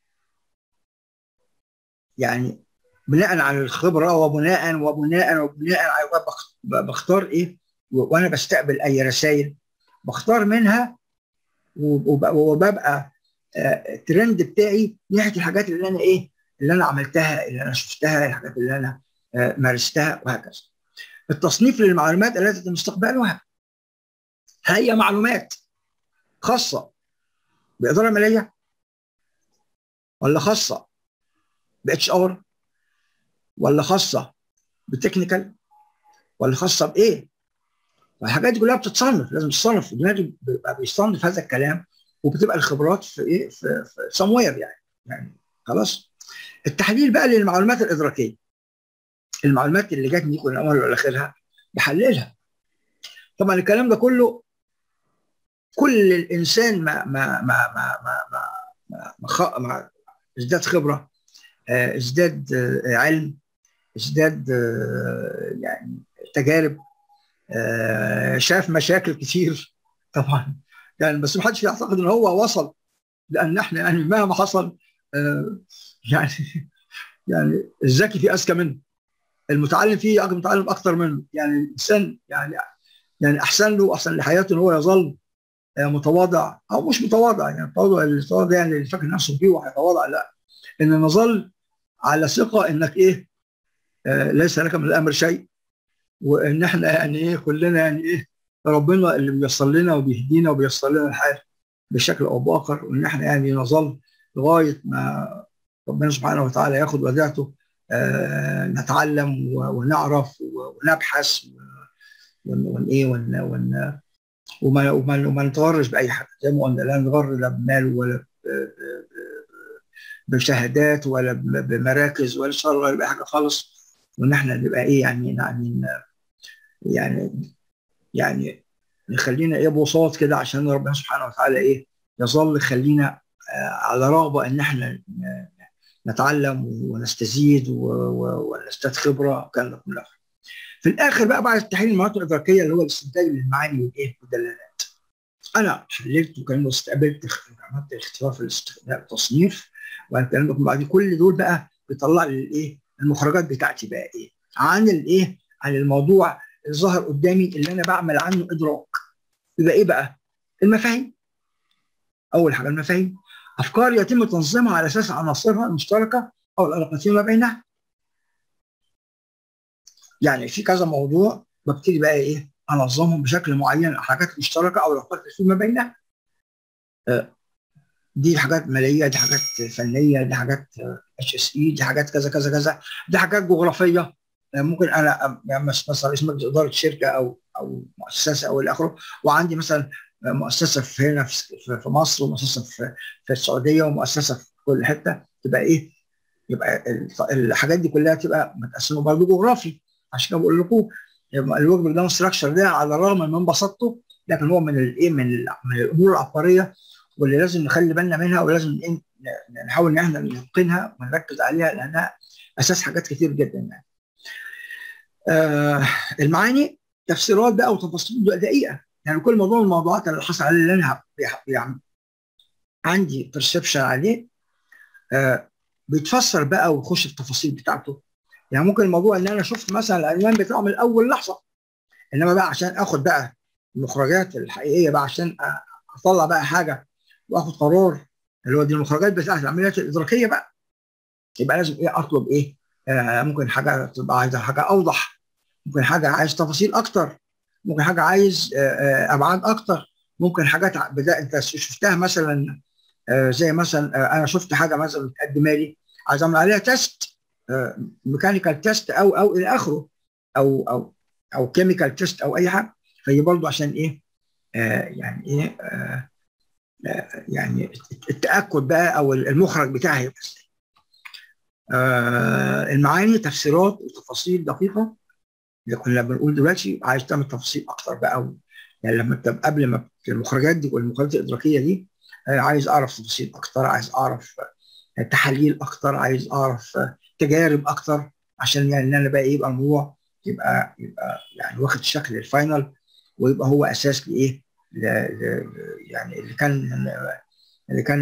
A: يعني بناء على الخبره، وبناء على بختار ايه؟ وانا بستقبل اي رسائل بختار منها، وببقى الترند بتاعي ناحيه الحاجات اللي انا ايه؟ اللي انا عملتها، اللي انا شفتها، الحاجات اللي انا مارستها، وهكذا. التصنيف للمعلومات التي تم استقبالها، هي معلومات خاصه باداره ماليه، ولا خاصه باتش ار، ولا خاصه بتكنيكال، ولا خاصه بايه؟ والحاجات دي كلها بتتصنف، لازم تصنف. الدماغ بيبقى بيصنف هذا الكلام، وبتبقى الخبرات في ايه؟ في somewhere يعني خلاص. التحليل بقى للمعلومات الادراكيه، المعلومات اللي جاتني دي من اولها لاخرها بحللها. طبعا الكلام ده كله، كل الانسان ما ازداد خبره، ازداد علم، ازداد يعني تجارب، شاف مشاكل كتير طبعا. يعني بس ما حدش يعتقد ان هو وصل، لان احنا يعني مهما حصل يعني يعني الذكي فيه اذكى منه، المتعلم فيه متعلم اكثر منه. يعني الانسان يعني احسن له، احسن لحياته ان هو يظل متواضع او مش متواضع، يعني التواضع يعني اللي فاكر نفسه فيه وهيتواضع، لا، ان نظل على ثقه انك ايه، ليس لك من الامر شيء، وان احنا يعني ايه كلنا يعني ايه ربنا اللي بيصل لنا وبيهدينا وبيصل لنا الحال بشكل او باخر، وان احنا يعني نظل لغايه ما ربنا سبحانه وتعالى ياخد وديعته، نتعلم ونعرف ونبحث ايه وما نتغرش باي حاجه، زي ما قلنا لا نتغر لا بمال ولا بشهادات ولا بمراكز ولا شر ولا باي حاجه خالص، وان احنا نبقى ايه يعني يعني نخلينا ايه بساط كده، عشان ربنا سبحانه وتعالى ايه يظل يخلينا على رغبه ان احنا نتعلم ونستزيد ونستفاد خبره والكلام ده كله. في الاخر بقى بعد تحليل المهارات الادراكيه اللي هو الاستنتاج للمعاني والايه والدلالات، انا حللت وكان استقبلت عملت اختبار في التصنيف والكلام ده كله. بعد كل دول بقى بيطلع لي الايه المخرجات بتاعتي بقى ايه عن الايه عن الموضوع الظاهر قدامي اللي انا بعمل عنه ادراك. يبقى ايه بقى؟ المفاهيم. اول حاجه المفاهيم، افكار يتم تنظيمها على اساس عناصرها المشتركه او العلاقات فيما بينها. يعني في كذا موضوع ببتدي بقى ايه انظمهم بشكل معين، الحاجات مشتركه او العلاقات فيما بينها. دي حاجات ماليه، دي حاجات فنيه، دي حاجات HSE، دي حاجات كذا كذا كذا، دي حاجات جغرافيه. ممكن انا يعني مثلا اسم مجلس اداره شركه او مؤسسه او الى اخره، وعندي مثلا مؤسسه في هنا في مصر، ومؤسسه في السعوديه، ومؤسسه في كل حته، تبقى ايه؟ يبقى الحاجات دي كلها تبقى متقسمه برضه جغرافي. عشان كده بقول لكم الورك بريك داون ستراكشر ده على الرغم من بساطته، لكن هو من الايه من الامور العبقريه واللي لازم نخلي بالنا منها، ولازم نحاول ان احنا نتقنها ونركز عليها، لانها اساس حاجات كتير جدا يعني. المعاني تفسيرات بقى وتفاصيل دقيقه، يعني كل موضوع من الموضوعات اللي حصل عليه اللي انا يعني عندي برسبشن عليه بيتفسر بقى ويخش في التفاصيل بتاعته. يعني ممكن الموضوع ان انا شفت مثلا العنوان بتاعه من اول لحظه، انما بقى عشان اخد بقى المخرجات الحقيقيه بقى، عشان اطلع بقى حاجه واخد قرار اللي هو دي المخرجات بتاعت العمليات الادراكيه بقى، يبقى لازم ايه اطلب ايه. ممكن حاجه تبقى عايزه حاجه اوضح، ممكن حاجه عايز تفاصيل اكتر، ممكن حاجه عايز ابعاد اكتر، ممكن حاجات انت شفتها مثلا زي مثلا انا شفت حاجه مثلا متقدمه لي عايز اعمل عليها تيست، ميكانيكال تيست او الى اخره، او كيميكال تيست او اي حاجه. فهي برضه عشان ايه يعني ايه يعني التاكد بقى او المخرج بتاعها يبقى المعاني تفسيرات وتفاصيل دقيقه. اللي كنا بنقول دلوقتي عايز تعمل تفاصيل اكتر بقى، يعني لما قبل ما المخرجات دي والمخرجات الادراكيه دي عايز اعرف تفاصيل اكتر، عايز اعرف تحاليل اكتر، عايز اعرف تجارب اكتر، عشان يعني ان انا بقى يبقى الموضوع يبقى يعني واخد شكل الفاينل، ويبقى هو اساس لايه يعني اللي كان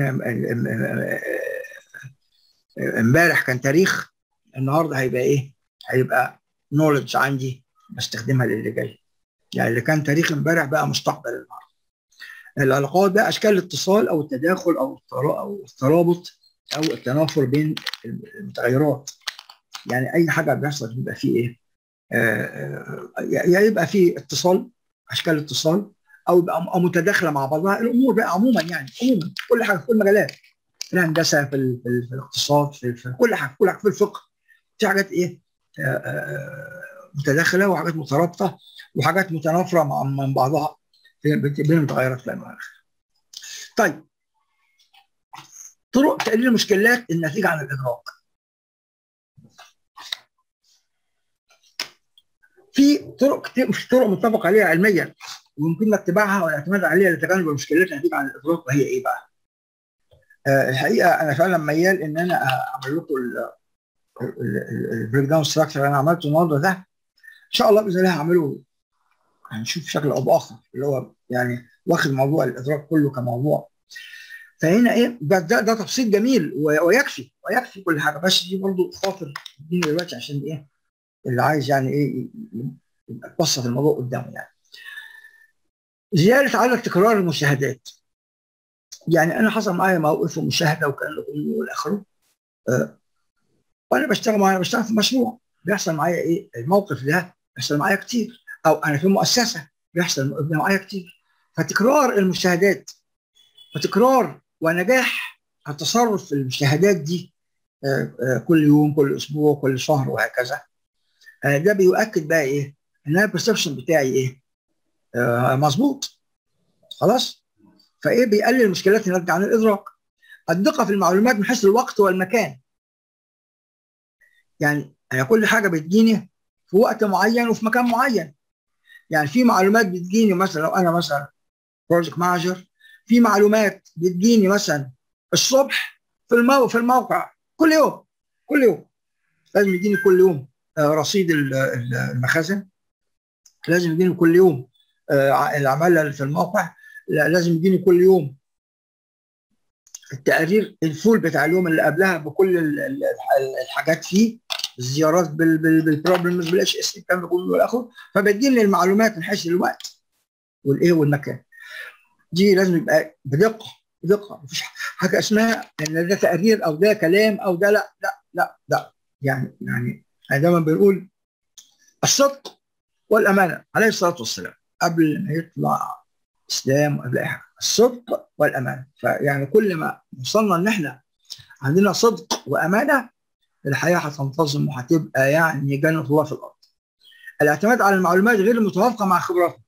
A: امبارح كان تاريخ، النهارده هيبقى ايه؟ هيبقى نولج عندي بستخدمها للي جاي. يعني اللي كان تاريخ امبارح بقى مستقبل النهارده. العلاقات بقى اشكال الاتصال او التداخل او الترابط او التنافر بين المتغيرات. يعني اي حاجه بيحصل بيبقى فيه ايه؟ يا يبقى فيه اتصال، اشكال اتصال، او يبقى متداخله مع بعضها الامور بقى عموما، يعني عموما كل حاجه في كل المجالات، في الهندسه، في الاقتصاد، في كل حاجه، في الفقه، في حاجات ايه متداخله، وحاجات مترابطه، وحاجات متنافره من بعضها بين المتغيرات في المناخ. طيب، طرق تقليل المشكلات الناتجه عن الادراك. في طرق كتير، مش طرق متفق عليها علميا ويمكن اتباعها والاعتماد عليها لتجنب المشكلات الناتجه عن الادراك، وهي ايه بقى؟ الحقيقه انا فعلا ميال ان انا اعمل لكم البريك داون ستراكشر انا عملته النهارده ده، ان شاء الله باذن الله هعمله، هنشوف شكل او باخر اللي هو يعني واخد موضوع الادراك كله كموضوع. فهنا ايه ده تفصيل جميل ويكفي كل حاجه، بس دي برضه خاطر الدين دلوقتي عشان ايه اللي عايز يعني ايه يبقى تبسط الموضوع قدامه يعني. زياده عدد تكرار المشاهدات. يعني انا حصل معايا موقف ومشاهده وكان الى اخره. آه، وانا بشتغل في مشروع، بيحصل معايا ايه الموقف ده، بيحصل معايا كتير، او انا في مؤسسه بيحصل معايا كتير. فتكرار المشاهدات وتكرار ونجاح التصرف في المشاهدات دي كل يوم كل اسبوع كل شهر وهكذا، ده بيؤكد بقى ايه ان انا البرسبشن بتاعي ايه مظبوط خلاص. فايه بيقلل المشكلات الناتجه عن الادراك. الدقه في المعلومات من حيث الوقت والمكان. يعني كل حاجه بتجيني في وقت معين وفي مكان معين. يعني في معلومات بتجيني مثلا لو انا مثلا بروجكت مانجر، في معلومات بتجيني مثلا الصبح في الموقع كل يوم. كل يوم لازم يجيني كل يوم رصيد المخازن، لازم يجيني كل يوم العماله اللي في الموقع، لازم يجيني كل يوم التقارير الفول بتاع اليوم اللي قبلها بكل الحاجات فيه، الزيارات بالبروبلمز بالاتش اس الكلام ده كله والى اخره. فبتجيني المعلومات من حيث الوقت والايه والمكان. دي لازم يبقى بدقه. بدقه، مفيش حاجه اسمها ان ده تقرير او ده كلام او ده لا لا لا لا. يعني دايما بنقول الصدق والامانه عليه الصلاه والسلام قبل ما يطلع اسلام وقبل اي حاجه، الصدق والامانه. فيعني كل ما وصلنا ان احنا عندنا صدق وامانه، الحياه هتنتظم وهتبقى يعني جنه الله في الارض. الاعتماد على المعلومات غير المتوافقه مع خبراتنا.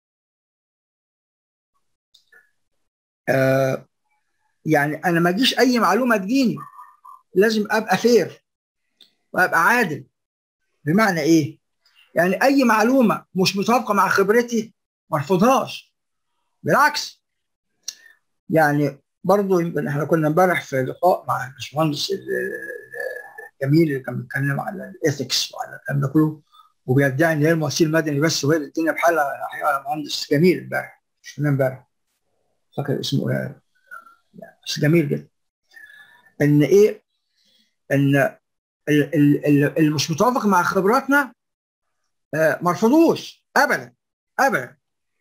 A: آه يعني انا ما اجيش اي معلومه تجيني، لازم ابقى فير وابقى عادل. بمعنى ايه؟ يعني اي معلومه مش متوافقه مع خبرتي ما ارفضهاش، بالعكس. يعني برضه يمكن احنا كنا امبارح في لقاء مع الباشمهندس الجميل اللي كان بيتكلم على الاثكس وعلى الكلام ده كله، وبيدعي ان هي المؤسسه المدني بس وهي الدنيا بحالها. الحقيقه مهندس جميل امبارح، مش من امبارح فاكر اسمه ايه، بس جميل جدا. ان ايه؟ ان اللي مش متوافق مع خبراتنا مرفضوش ابدا ابدا.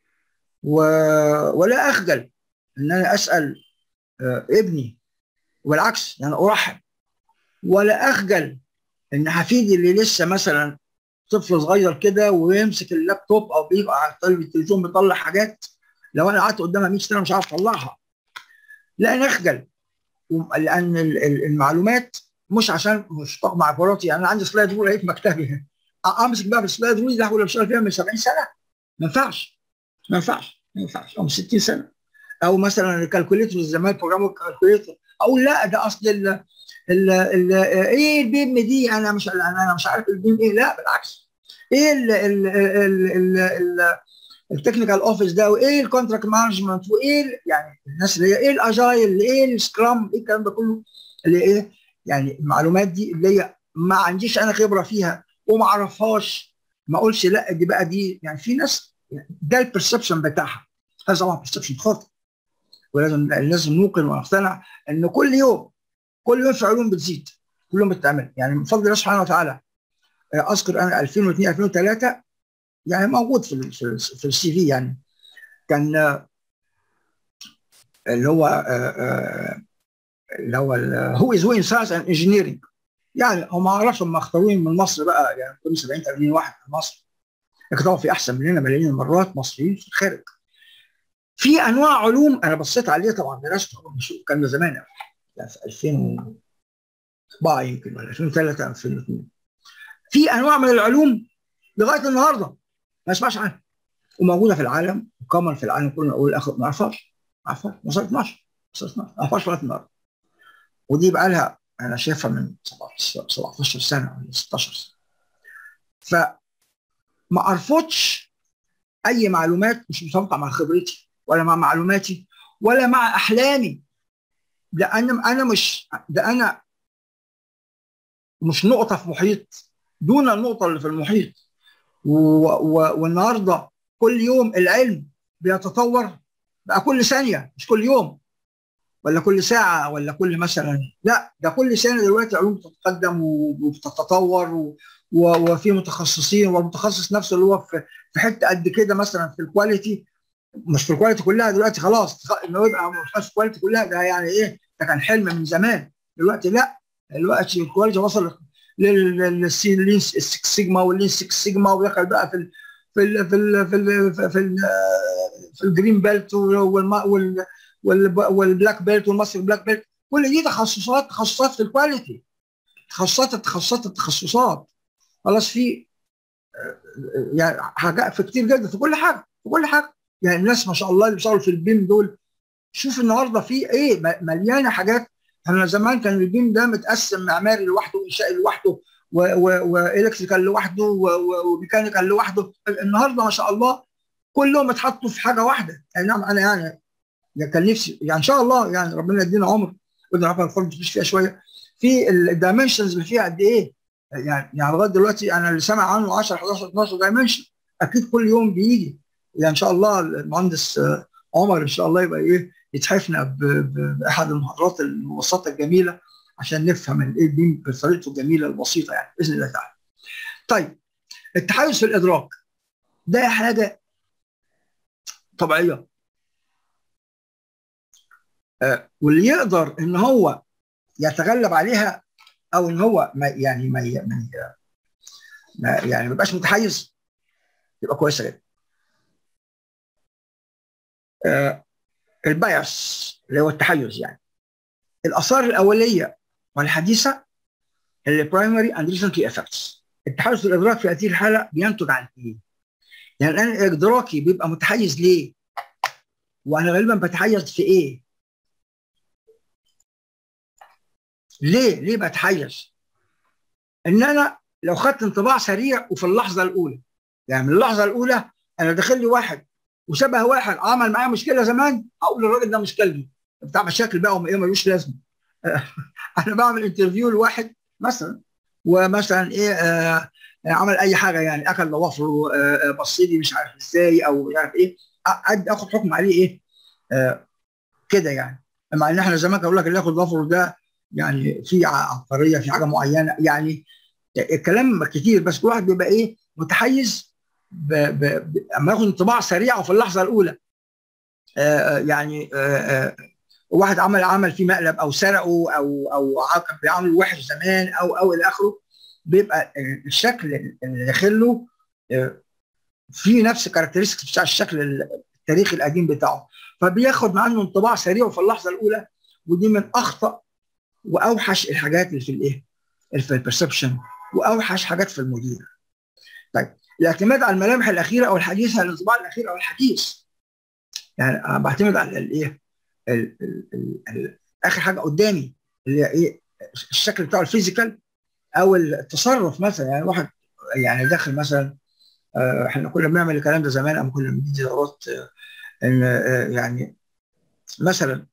A: ولا اخجل ان انا اسال ابني، وبالعكس انا ارحب. ولا اخجل ان حفيدي اللي لسه مثلا طفل صغير كده ويمسك اللابتوب او بيبقى على التلفزيون بيطلع حاجات لو انا قعدت قدامها 100 سنه مش عارف اطلعها. لا نخجل، لان المعلومات مش عشان مش مع عباراتي. يعني انا عندي سلايد رول اهي في مكتبي، امسك بقى بالسلايد رول ده ولا بشتغل فيها من 70 سنه؟ ما ينفعش ما ينفعش ما ينفعش، او من 60 سنه. او مثلا الكالكوليتر زمان بروجرام الكالكوليتر اقول لا ده اصل ايه البيم دي، انا مش عارف البيم ايه. لا بالعكس، ايه التكنيكال اوفيس ده، وايه الكونتراكت مانجمنت، وايه يعني الناس اللي هي ايه الاجايل، ايه السكرام، ايه الكلام ده كله اللي ايه. يعني المعلومات دي اللي هي ما عنديش انا خبره فيها وما اعرفهاش، ما اقولش لا دي بقى دي. يعني في ناس ده البرسبشن بتاعها، هذا طبعا برسبشن خاطئ. لازم نوقن ونقتنع ان كل يوم في علوم بتزيد، كل يوم بتتعمل. يعني من فضل الله سبحانه وتعالى. اذكر انا 2002 2003 يعني موجود في السي في. يعني كان اللي هو هو از وين ساينس اند انجينيرنج. يعني هم ما اعرفش هم مختارين من مصر بقى، يعني كل 70 80 واحد في مصر، لكن طبعا في احسن مننا ملايين المرات مصريين في الخارج. في انواع علوم انا بصيت عليه طبعا درسته، كان زمان يعني في 2004 يمكن ولا 2003 2002. في انواع من العلوم لغايه النهارده ما اسمعش عنها، وموجوده في العالم وكمان في العالم كله. اقول اخر ما اعرفهاش، ما اعرفهاش وصلت 12 ما اعرفهاش لغايه النهارده. ودي بقى لها انا شايفها من 17 سنه ولا 16 سنه. فما ارفضش اي معلومات مش متوافقه مع خبرتي ولا مع معلوماتي ولا مع احلامي. انا مش نقطه في محيط دون النقطه اللي في المحيط. والنهارده كل يوم العلم بيتطور بقى، كل ثانيه مش كل يوم ولا كل ساعه ولا كل مثلا، لا ده كل سنه دلوقتي علوم بتتقدم وبتتطور وفي متخصصين، والمتخصص نفسه اللي هو في حته قد كده مثلا في الكواليتي مش في الكواليتي كلها دلوقتي خلاص، انه يبقى مش في الكواليتي كلها ده يعني ايه، ده كان حلم من زمان. دلوقتي لا، دلوقتي الكواليتي وصل للسكس سيجما واللين 6 سيجما، ودخل بقى في ال في ال في ال في ال في الجرين بيلت والبلاك بيلت والماستر بلاك بيلت. كل دي تخصصات في الكواليتي، التخصصات. خلاص في يعني حاجات في كتير جدا، في كل حاجه، في كل حاجه. يعني الناس ما شاء الله اللي بيشتغلوا في البيم دول، شوف النهارده في ايه، مليانه حاجات. احنا زمان كان البيم ده متقسم معماري لوحده، وانشائي لوحده، والكتريكال لوحده، وميكانيكال لوحده. النهارده ما شاء الله كلهم اتحطوا في حاجه واحده. يعني نعم، انا يعني كان نفسي يعني ان شاء الله يعني ربنا يدينا عمر ودنا عارفه الفرد تمشي فيها شويه، في الدايمنشنز اللي فيها قد ايه. يعني لغايه دلوقتي انا اللي سامع عنه 10 11 12 دايمنشن، اكيد كل يوم بيجي. يعني ان شاء الله المهندس عمر ان شاء الله يبقى ايه، يتحفنا باحد المحاضرات المبسطه الجميله عشان نفهم الايه دي بطريقته الجميله البسيطه يعني باذن الله تعالى. طيب التحيز في الادراك ده حاجه طبيعيه، واللي يقدر ان هو يتغلب عليها، او ان هو يعني ما يبقاش متحيز، يبقى كويسه جدا. البايس اللي هو التحيز، يعني الاثار الاوليه والحديثه اللي برايمري اند ريسنتلي افكتس. التحيز في الادراك في هذه الحاله بينتج عن ايه؟ يعني انا ادراكي بيبقى متحيز ليه؟ وانا غالبا بتحيز في ايه؟ ليه بتحيز؟ ان انا لو خدت انطباع سريع وفي اللحظه الاولى، يعني من اللحظه الاولى انا داخل لي واحد وشبه واحد عمل معايا مشكله زمان، اقول الراجل ده مشكلتي بتاع مشاكل بقى وايه ملوش لازمه. انا بعمل انترفيو لواحد مثلا، ومثلا ايه عمل اي حاجه، يعني اكل ضوافره، بص لي مش عارف ازاي او مش عارف ايه، اخد حكم عليه ايه كده يعني. مع ان احنا زمان كانوا يقول لك اللي ياخد ضوافره ده يعني في عبقريه، في حاجه معينه يعني. الكلام كتير، بس كل واحد بيبقى ايه متحيز اما ياخد انطباع سريع وفي اللحظه الاولى. يعني واحد عمل فيه مقلب او سرقه او كان بيعامله وحش زمان او الى اخره، بيبقى الشكل اللي داخله في نفس الكاركترستكس بتاع الشكل التاريخي القديم بتاعه، فبياخد عنه انطباع سريع وفي اللحظه الاولى. ودي من اخطا واوحش الحاجات اللي في الايه، اللي في البرسبشن، واوحش حاجات في المدير. طيب الاعتماد على الملامح الاخيره او الحديثه، الانطباع الاخير او الحديث، يعني انا بعتمد على الايه، اخر حاجه قدامي اللي هي ايه، الشكل بتاعه الفيزيكال او التصرف. مثلا يعني واحد يعني داخل مثلا، احنا كنا بنعمل الكلام ده زمان اما كنا بندي دورات، ان يعني مثلا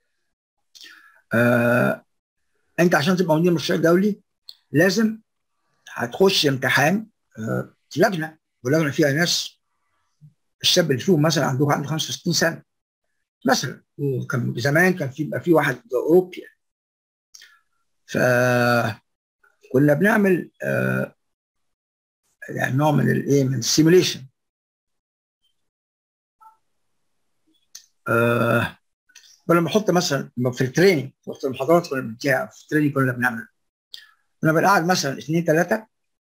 A: انت عشان تبقى مدير مشروع دولي لازم هتخش امتحان في لجنه، ولجنه فيها ناس، الشاب اللي فيهم مثلا عنده 65 سنه مثلا، وكان زمان كان في واحد اوروبي. فكنا بنعمل يعني نوع من الايه، من السيموليشن. كنا بنحط مثلا في التريننج، وسط المحاضرات كنا بنديها في التريننج كنا بنعمل، كنا بنقعد مثلا اثنين ثلاثه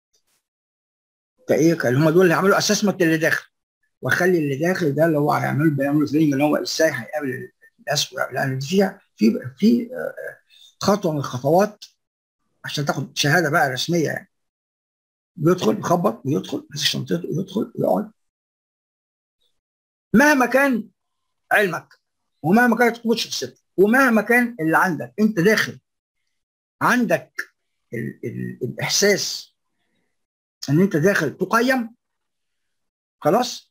A: كايه، كان هم دول اللي عملوا اسسمنت اللي داخل، واخلي اللي داخل ده اللي هو بيعملوا تريننج ان هو ازاي هيقابل الناس، لان فيها في خطوه من الخطوات عشان تاخد شهاده بقى رسميه يعني. بيدخل يخبط ويدخل ماسك شنطته ويدخل ويقعد، مهما كان علمك ومهما كانت قوه شخصيتك ومهما كان اللي عندك، انت داخل عندك الاحساس ان انت داخل تقيم، خلاص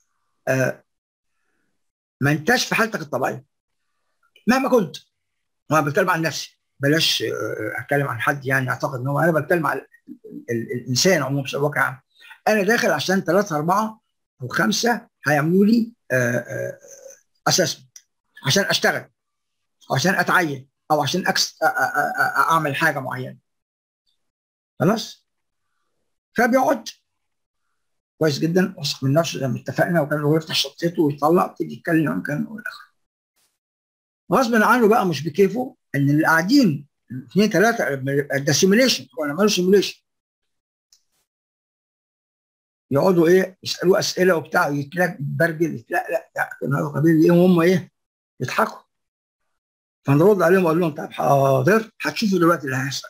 A: ما انتش في حالتك الطبيعيه مهما كنت. وانا بتكلم عن نفسي، بلاش اتكلم عن حد يعني اعتقد ان هو، انا بتكلم عن الانسان عموما بشكل واقع. انا داخل عشان ثلاثه اربعه او خمسه هيعملوا لي اسسمنت عشان اشتغل او عشان اتعين او عشان اعمل حاجه معينه، خلاص. فبيقعد كويس جدا، واثق من نفسه زي ما اتفقنا، وكان هو يفتح شنطته ويطلع يبتدي يتكلم عن كان والاخر. غصب عنه بقى مش بكيفه ان اللي قاعدين اثنين ثلاثه، ده سيميليشن، هو عملوا سيميليشن، يقعدوا ايه يسالوه اسئله وبتاع، يتلاقى برجل لا لا كان هذا قبيل ايه، وهم ايه يضحكوا. فنرد عليهم واقول لهم طب حاضر هتشوفوا دلوقتي اللي هيحصل.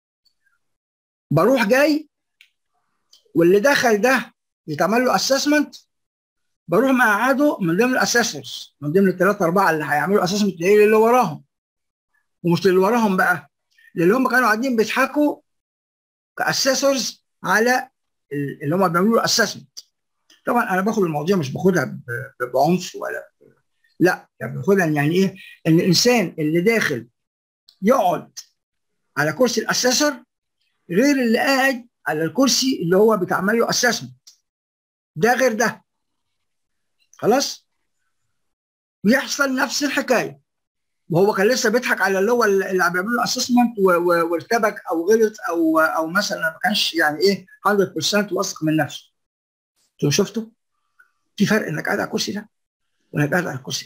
A: بروح جاي، واللي دخل ده يتعمل له اسسمنت، بروح مقعده من ضمن الاسسرز، من ضمن الثلاثه اربعه اللي هيعملوا اسسمنت اللي وراهم، ومش اللي وراهم بقى، اللي هم كانوا قاعدين بيضحكوا كاسسرز على اللي هم بيعملوا اسسمنت. طبعا انا باخد المواضيع مش باخدها بعنف ولا لا، يعني باخدها يعني ايه، ان الانسان اللي داخل يقعد على كرسي الاسسر غير اللي قاعد على الكرسي اللي هو بيتعمل له اسسمنت، ده غير ده. خلاص، بيحصل نفس الحكايه، وهو كان لسه بيضحك على اللي هو اللي بيعمل له اسسمنت وارتبك او غلط او مثلا ما كانش يعني ايه 100% واثق من نفسه. انتوا شفتوا في فرق انك قاعد على الكرسي ده وانك قاعد على الكرسي ده.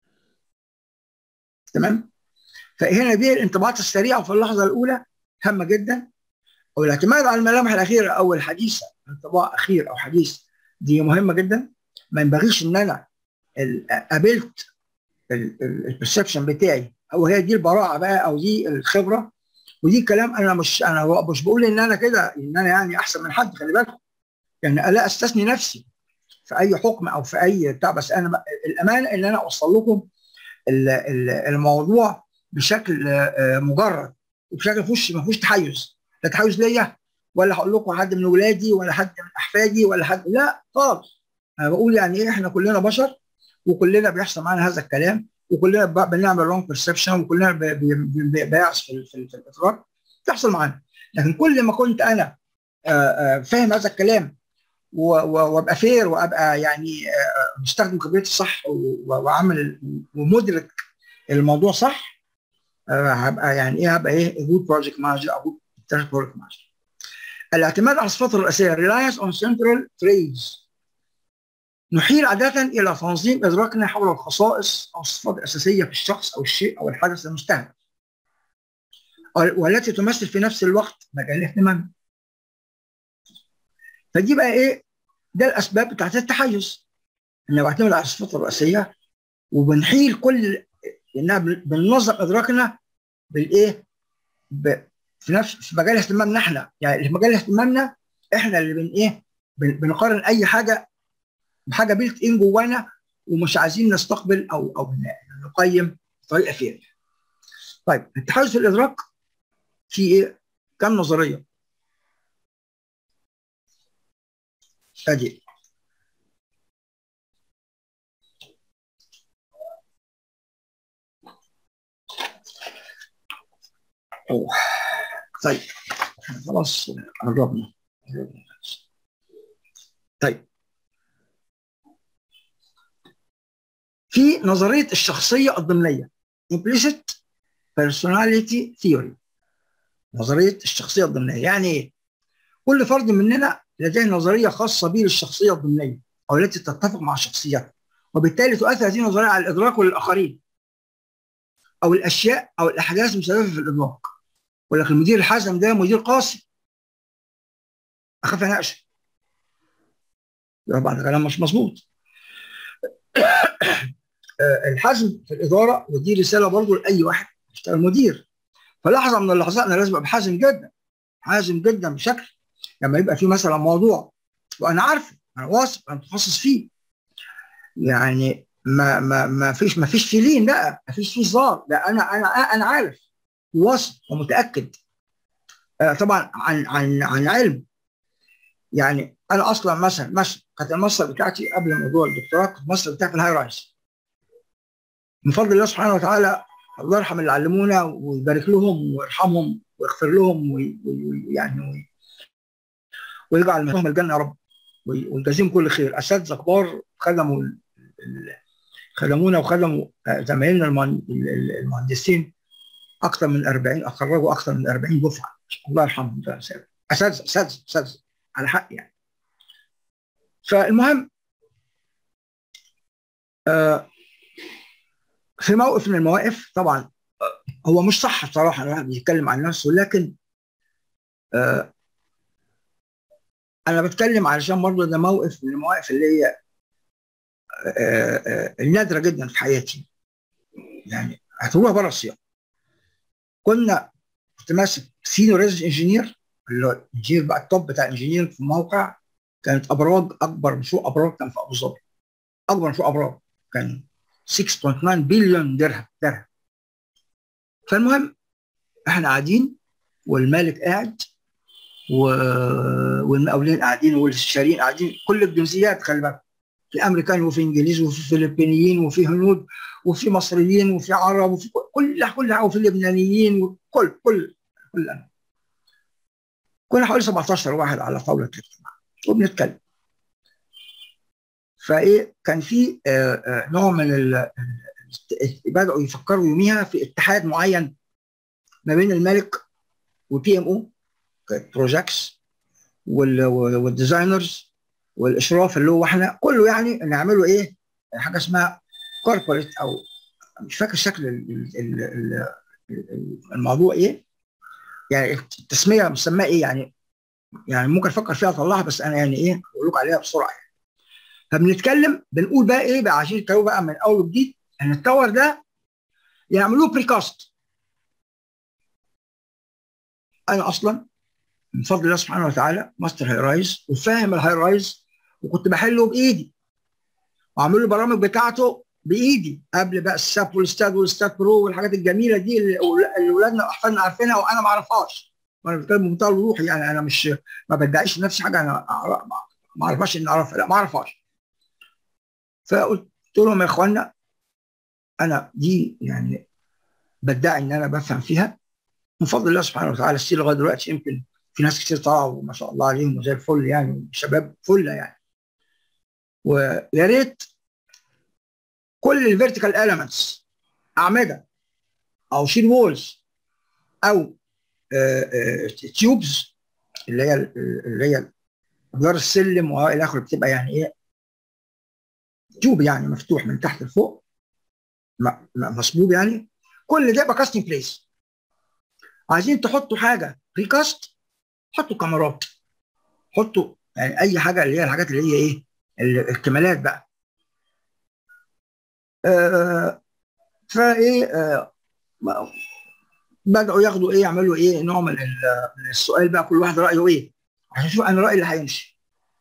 A: تمام. فهنا دي الانطباعات السريعه في اللحظه الاولى هامه جدا، والاعتماد على الملامح الاخيره او الحديثه، انطباع اخير او حديث، دي مهمه جدا. ما ينبغيش ان انا قابلت البرسبشن بتاعي او هي دي البراعه بقى او دي الخبره، ودي كلام انا مش بقول ان انا كده ان انا يعني احسن من حد، خلي بالكم، يعني لا استثني نفسي في اي حكم او في اي بتاع، بس انا الامانه ان انا اوصل لكم الموضوع بشكل مجرد، وبشكل ما فيهوش تحيز، لا تحيز ليا ولا هقول لكم حد من ولادي ولا حد من احفادي ولا حد، لا خالص. انا بقول يعني ايه، احنا كلنا بشر، وكلنا بيحصل معانا هذا الكلام، وكلنا بنعمل رونج بيرسبشن، وكلنا بيعص في الادراك، بتحصل معانا. لكن كل ما كنت انا فاهم هذا الكلام وابقى فير، وابقى يعني مستخدم خبرتي صح وعامل ومدرك الموضوع صح، هبقى يعني ايه، هبقى ايه جود بروجكت مانجر او جود بروجكت مانجر. الاعتماد على الصفات الرئيسيه reliance on central traits، نحيل عاده الى تنظيم ادراكنا حول الخصائص او الصفات الاساسيه في الشخص او الشيء او الحدث المستهدف، والتي تمثل في نفس الوقت مجال الاهتمام. فدي بقى ايه، ده الاسباب بتاعت التحيز، ان بعتمد على الصفات الرئيسيه وبنحيل كل انها بننظم ادراكنا بالايه، في مجال اهتمامنا احنا، يعني في مجال اهتمامنا احنا اللي ايه بنقارن اي حاجه بحاجه بيلت ان جوانا، ومش عايزين نستقبل او نقيم بطريقه فيها. طيب التحيز في الادراك في ايه؟ كم نظريه. ادي طيب خلاص قربنا. طيب في نظريه الشخصيه الضمنيه implicit personality theory، نظريه الشخصيه الضمنيه يعني ايه؟ كل فرد مننا لديه نظريه خاصه به للشخصيه الضمنيه او التي تتفق مع شخصيته، وبالتالي تؤثر هذه النظريه على الادراك وللاخرين او الاشياء او الاحداث المسببه في الادراك. ولكن المدير الحازم ده مدير قاسي، اخاف اناقشه، يبقى بعد كلام مش مظبوط. الحزم في الاداره، ودي رساله برضه لاي واحد يشتغل مدير، فلحظه من اللحظات انا لازم ابقى حازم جدا، حازم جدا بشكل لما يبقى في مثلا موضوع وانا عارفه، انا واثق، انا متخصص فيه، يعني ما فيش في لين، لا ما فيش فيه هزار، لا انا عارف واثق ومتاكد طبعا عن علم. يعني انا اصلا مثلا كانت الماستر بتاعتي قبل موضوع الدكتوراه، كانت الماستر بتاعتي في الهاي رايز، من فضل الله سبحانه وتعالى، الله يرحم اللي علمونا ويبارك لهم ويرحمهم ويغفر لهم ويعني ويجعل منهم الجنه يا رب، ويجازيهم كل خير. اساتذه كبار خدمونا وخدموا زمايلنا المهندسين اكثر من 40، اخرجوا اكثر من 40 دفعه، الله يرحمهم. اساتذه على حق يعني. فالمهم في موقف من المواقف طبعا هو مش صح بصراحه الواحد بيتكلم عن نفسه، لكن انا بتكلم علشان برضه ده موقف من المواقف اللي هي النادره جدا في حياتي، يعني هتروح بره السياق. كنت ماسك سينيور ريزنس انجينير، اللي هو الانجينير بقى التوب بتاع الانجينير في موقع. كانت ابراج، اكبر مشروع ابراج كان في ابو ظبي، اكبر مشروع ابراج كان 6.9 بليون درهم. فالمهم احنا قاعدين والمالك قاعد والمقاولين قاعدين والاستشاريين قاعدين، كل الجنسيات خلي بالك، في امريكان وفي انجليز وفي فلبينيين وفي هنود وفي مصريين وفي عرب وفي كل وفي لبنانيين كل أنا. كنا حوالي 17 واحد على طاوله الاجتماع وبنتكلم. فايه كان في نوع من بداوا يفكروا يوميها في اتحاد معين ما بين الملك وبي ام او بروجكتس والديزاينرز والاشراف اللي هو احنا كله، يعني نعمله ايه حاجه اسمها كوربوريت، او مش فاكر شكل الموضوع ايه، يعني التسميه مسماه ايه، يعني ممكن افكر فيها اطلعها، بس انا يعني ايه بقول لكم عليها بسرعه يعني. فبنتكلم بنقول بقى ايه بقى عشان التاور بقى من اول وجديد، ان التاور ده يعملوه بريكاست. انا اصلا من فضل الله سبحانه وتعالى ماستر هاي رايز وفاهم الهاي رايز، وكنت بحله بايدي واعمل له البرامج بتاعته بايدي قبل بقى الساب والستاد برو والحاجات الجميله دي اللي اولادنا واحفادنا عارفينها وانا ما اعرفهاش. وانا بتكلم بمنتهى الوضوح، يعني انا مش ما بدعيش لنفسي حاجه انا ما اعرفهاش، ان اعرفها لا ما اعرفهاش. فقلت لهم يا اخوانا انا دي يعني بدعي ان انا بفهم فيها من فضل الله سبحانه وتعالى. السير لغايه دلوقتي يمكن في ناس كتير طلعوا ما شاء الله عليهم وزي الفل، يعني شباب فله يعني. ويا ريت كل الفيرتيكال اليمنتس، اعمده او شيل وولز او تيوبز، اللي هي جدار السلم والى اخره، بتبقى يعني ايه تيوب يعني مفتوح من تحت لفوق مصبوب، يعني كل ده يبقى كاستنج بليس. عايزين تحطوا حاجه ريكاست، حطوا كاميرات، حطوا يعني اي حاجه اللي هي الحاجات اللي هي ايه الكمالات بقى. فايه بداوا ياخدوا ايه يعملوا ايه نوع من السؤال بقى، كل واحد رايه ايه عشان اشوف انا رايي اللي هيمشي.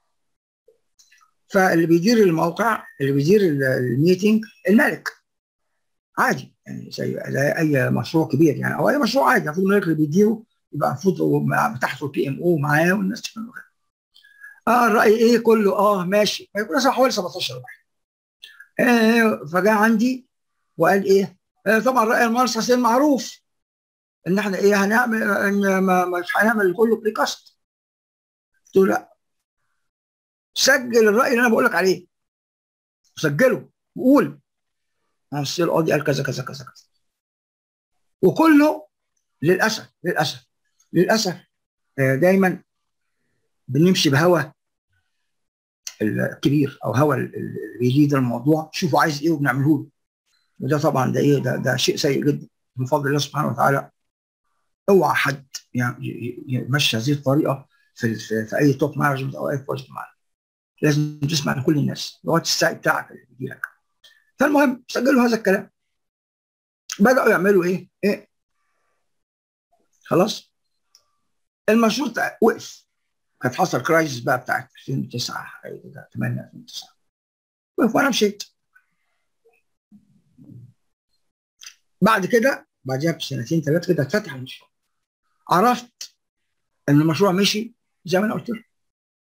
A: فاللي بيدير الموقع، اللي بيدير الميتنج الملك عادي، يعني زي اي مشروع كبير يعني، او اي مشروع عادي المفروض الملك اللي بيديره يبقى المفروض تحته البي ام او معاه والناس تفهم كده. الراي ايه كله ماشي، يكون مثلا حوالي 17 واحد. فجاء عندي وقال ايه طبعا راي المهندس حسين معروف ان احنا ايه هنعمل، ان مش هنعمل كله بريكاست. قلت له لا، سجل الراي اللي انا بقول لك عليه، سجله وقول مهندس القاضي قال كذا كذا كذا كذا. وكله للاسف دايما بنمشي بهوى الكبير او هوى اللي بيليد الموضوع، شوفوا عايز ايه وبنعمله له. وده طبعا ده ايه ده شيء سيء جدا من فضل الله سبحانه وتعالى. اوعى حد يعني يمشي هذه الطريقه في اي توب مانجمنت او اي بروجكت معين. لازم تسمع لكل الناس لغايه السعي بتاعك اللي بيجي لك. فالمهم سجلوا هذا الكلام، بداوا يعملوا ايه خلاص المشروع وقف. كانت حصل كرايسيس بقى بتاعت 2009 8 2009 وقف وانا مشيت. بعد كده بعدها بسنتين ثلاثه كده اتفتح المشروع، عرفت ان المشروع مشي زي ما انا قلت له.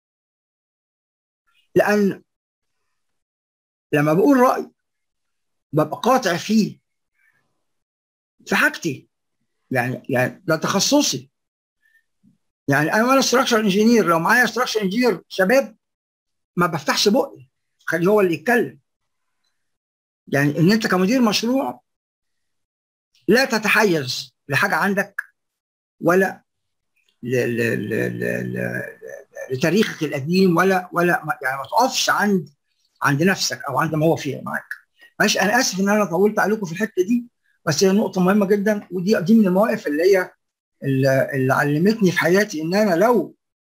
A: لان لما بقول راي ببقى قاطع فيه في حاجتي، يعني ده تخصصي. يعني انا ستراكشر انجينير، لو معايا ستراكشر انجينير شباب ما بفتحش بقي، خليه هو اللي يتكلم. يعني ان انت كمدير مشروع لا تتحيز لحاجه عندك ولا لتاريخك القديم، ولا يعني ما تقفش عند نفسك او عند ما هو فيه معاك. معلش انا اسف ان انا طولت عليكم في الحته دي، بس هي نقطه مهمه جدا، ودي من المواقف اللي هي اللي علمتني في حياتي ان انا لو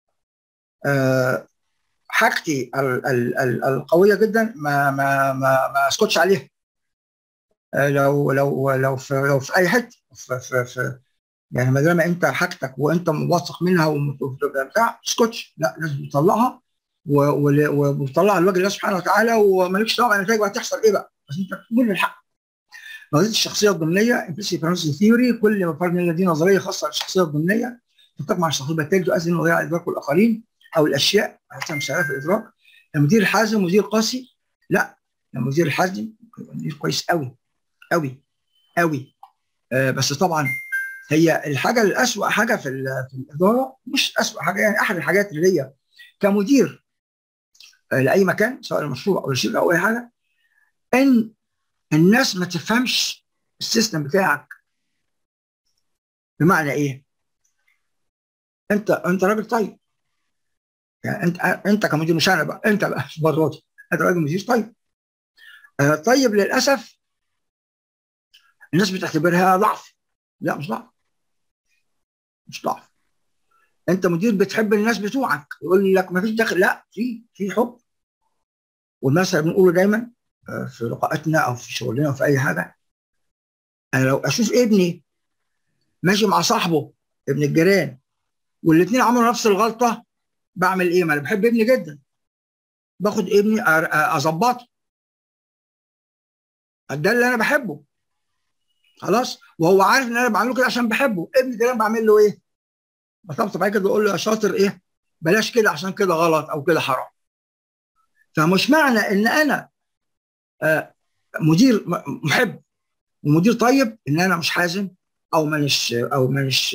A: حاجتي القويه جدا ما اسكتش عليها. لو في اي حته يعني ما دام انت حاجتك وانت واثق منها وبتاع، ما تسكتش، لا لازم تطلعها وتطلعها لوجه الله سبحانه وتعالى، ومالكش دعوه بالنتائج وهتحصل ايه بقى، بس انت تقول الحق. نظريه الشخصيه الضمنيه implicit personality theory، كل ما فرد من دي نظريه خاصه بالشخصيه الضمنيه تتفق مع الشخصيه التالي تؤثر انه يضيع ادراك الاخرين او الاشياء حتى مساعده في الادراك. المدير الحازم مدير قاسي؟ لا، المدير الحازم مدير كويس قوي قوي قوي. بس طبعا هي الحاجه الاسوأ حاجه في الاداره، مش اسوأ حاجه يعني، احد الحاجات اللي هي كمدير لاي مكان سواء المشروع او الشركه او اي حاجه، ان الناس ما تفهمش السيستم بتاعك. بمعنى ايه؟ انت راجل طيب، يعني انت كمدير، مش انا بقى، انت بقى مراتي، انت راجل مدير طيب. طيب للاسف الناس بتعتبرها ضعف. لا مش ضعف، مش ضعف. انت مدير بتحب الناس بتوعك، يقول لك ما فيش دخل، لا، في حب. والمثل بنقوله دايما في لقاءاتنا او في شغلنا او في اي حاجه، انا لو اشوف ابني ماشي مع صاحبه ابن الجيران والاثنين عملوا نفس الغلطه، بعمل ايه؟ ما انا بحب ابني جدا، باخد ابني اظبطه، ده اللي انا بحبه، خلاص، وهو عارف ان انا بعمله كده عشان بحبه. ابني ده انا بعمل له ايه؟ بطبطب عليه كده، بقول له يا شاطر ايه، بلاش كده عشان كده غلط او كده حرام. فمش معنى ان انا مدير محب ومدير طيب ان انا مش حازم او مانيش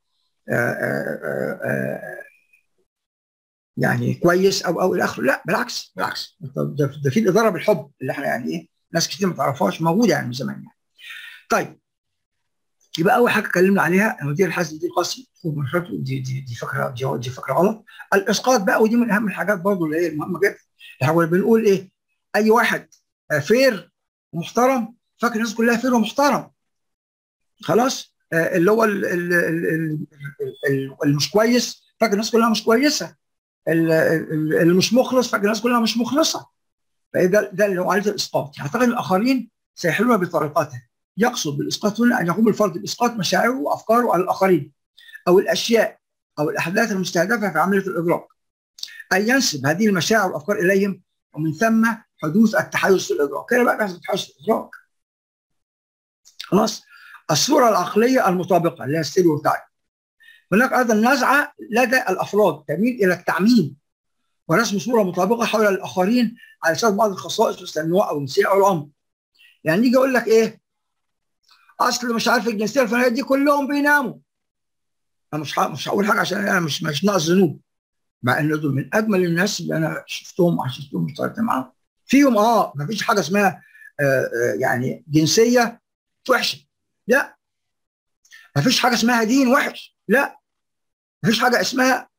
A: يعني كويس او الى اخره. لا بالعكس، بالعكس، ده في الاداره بالحب اللي احنا يعني ايه، ناس كتير ما تعرفهاش، موجوده يعني من زمان يعني. طيب، يبقى اول حاجه اتكلمنا عليها المدير الحازم دي القاسي، دي فكره غلط. الاسقاط بقى، ودي من اهم الحاجات برضه اللي هي المهمه جدا. احنا بنقول ايه؟ اي واحد فير ومحترم فاكر الناس كلها فير ومحترم، خلاص. اللي هو اللي مش كويس فاكر الناس كلها مش كويسه، اللي مش مخلص فاكر الناس كلها مش مخلصه. ده اللي هو عايز الاسقاط. يعتقد الاخرين سيحلون بطريقته. يقصد بالاسقاط هنا ان يقوم الفرد باسقاط مشاعره وافكاره على الاخرين او الاشياء او الاحداث المستهدفه في عمليه الادراك، ان ينسب هذه المشاعر والافكار اليهم، ومن ثم حدوث التحيز في الادراك. هنا بقى بيحصل التحيز في الادراك، خلاص. الصوره العقليه المطابقه اللي هي الستيريوتايب. هناك ايضا نزعه لدى الافراد تميل الى التعميم ورسم صوره مطابقه حول الاخرين على اساس بعض الخصائص مثل النوع او الجنسيه او العمر. يعني يجي يقول لك ايه، اصل مش عارف الجنسيه الفلانيه دي كلهم بيناموا. انا مش هقول حاجه عشان انا مش ناقص ذنوب، مع ان دول من اجمل الناس اللي انا شفتهم وعشتهم واشتغلت معاهم. فيهم ما فيش حاجه اسمها يعني جنسيه وحشه، لا. ما فيش حاجه اسمها دين وحش، لا. ما فيش حاجه اسمها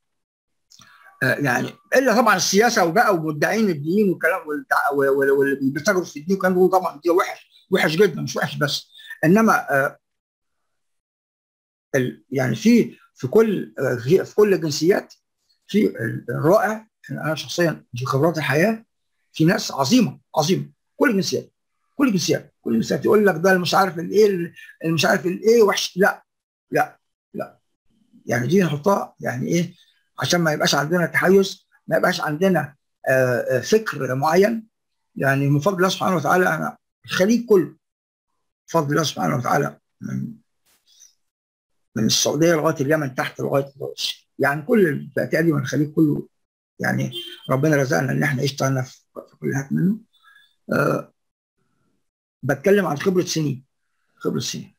A: يعني الا طبعا السياسه وبقى ومدعين الدين والكلام واللي بيتاجروا في الدين وكان طبعا دي وحش جدا، مش وحش بس. انما يعني في كل الجنسيات، في الرائع. انا شخصيا في خبرات الحياه في ناس عظيمه عظيمه، كل الجنسيات، كل الجنسيات يقول لك ده اللي مش عارف الايه، اللي مش عارف الايه وحش، لا لا لا. يعني دي نحطها يعني ايه، عشان ما يبقاش عندنا تحيز، ما يبقاش عندنا فكر معين. يعني من فضل الله سبحانه وتعالى انا الخليج كله، بفضل الله سبحانه وتعالى، من السعوديه لغايه اليمن تحت لغايه يعني كل الفئات من الخليج كله، يعني ربنا رزقنا ان احنا اشتغلنا في كل حاجه منه. أه بتكلم عن خبره سنين، خبره سنين.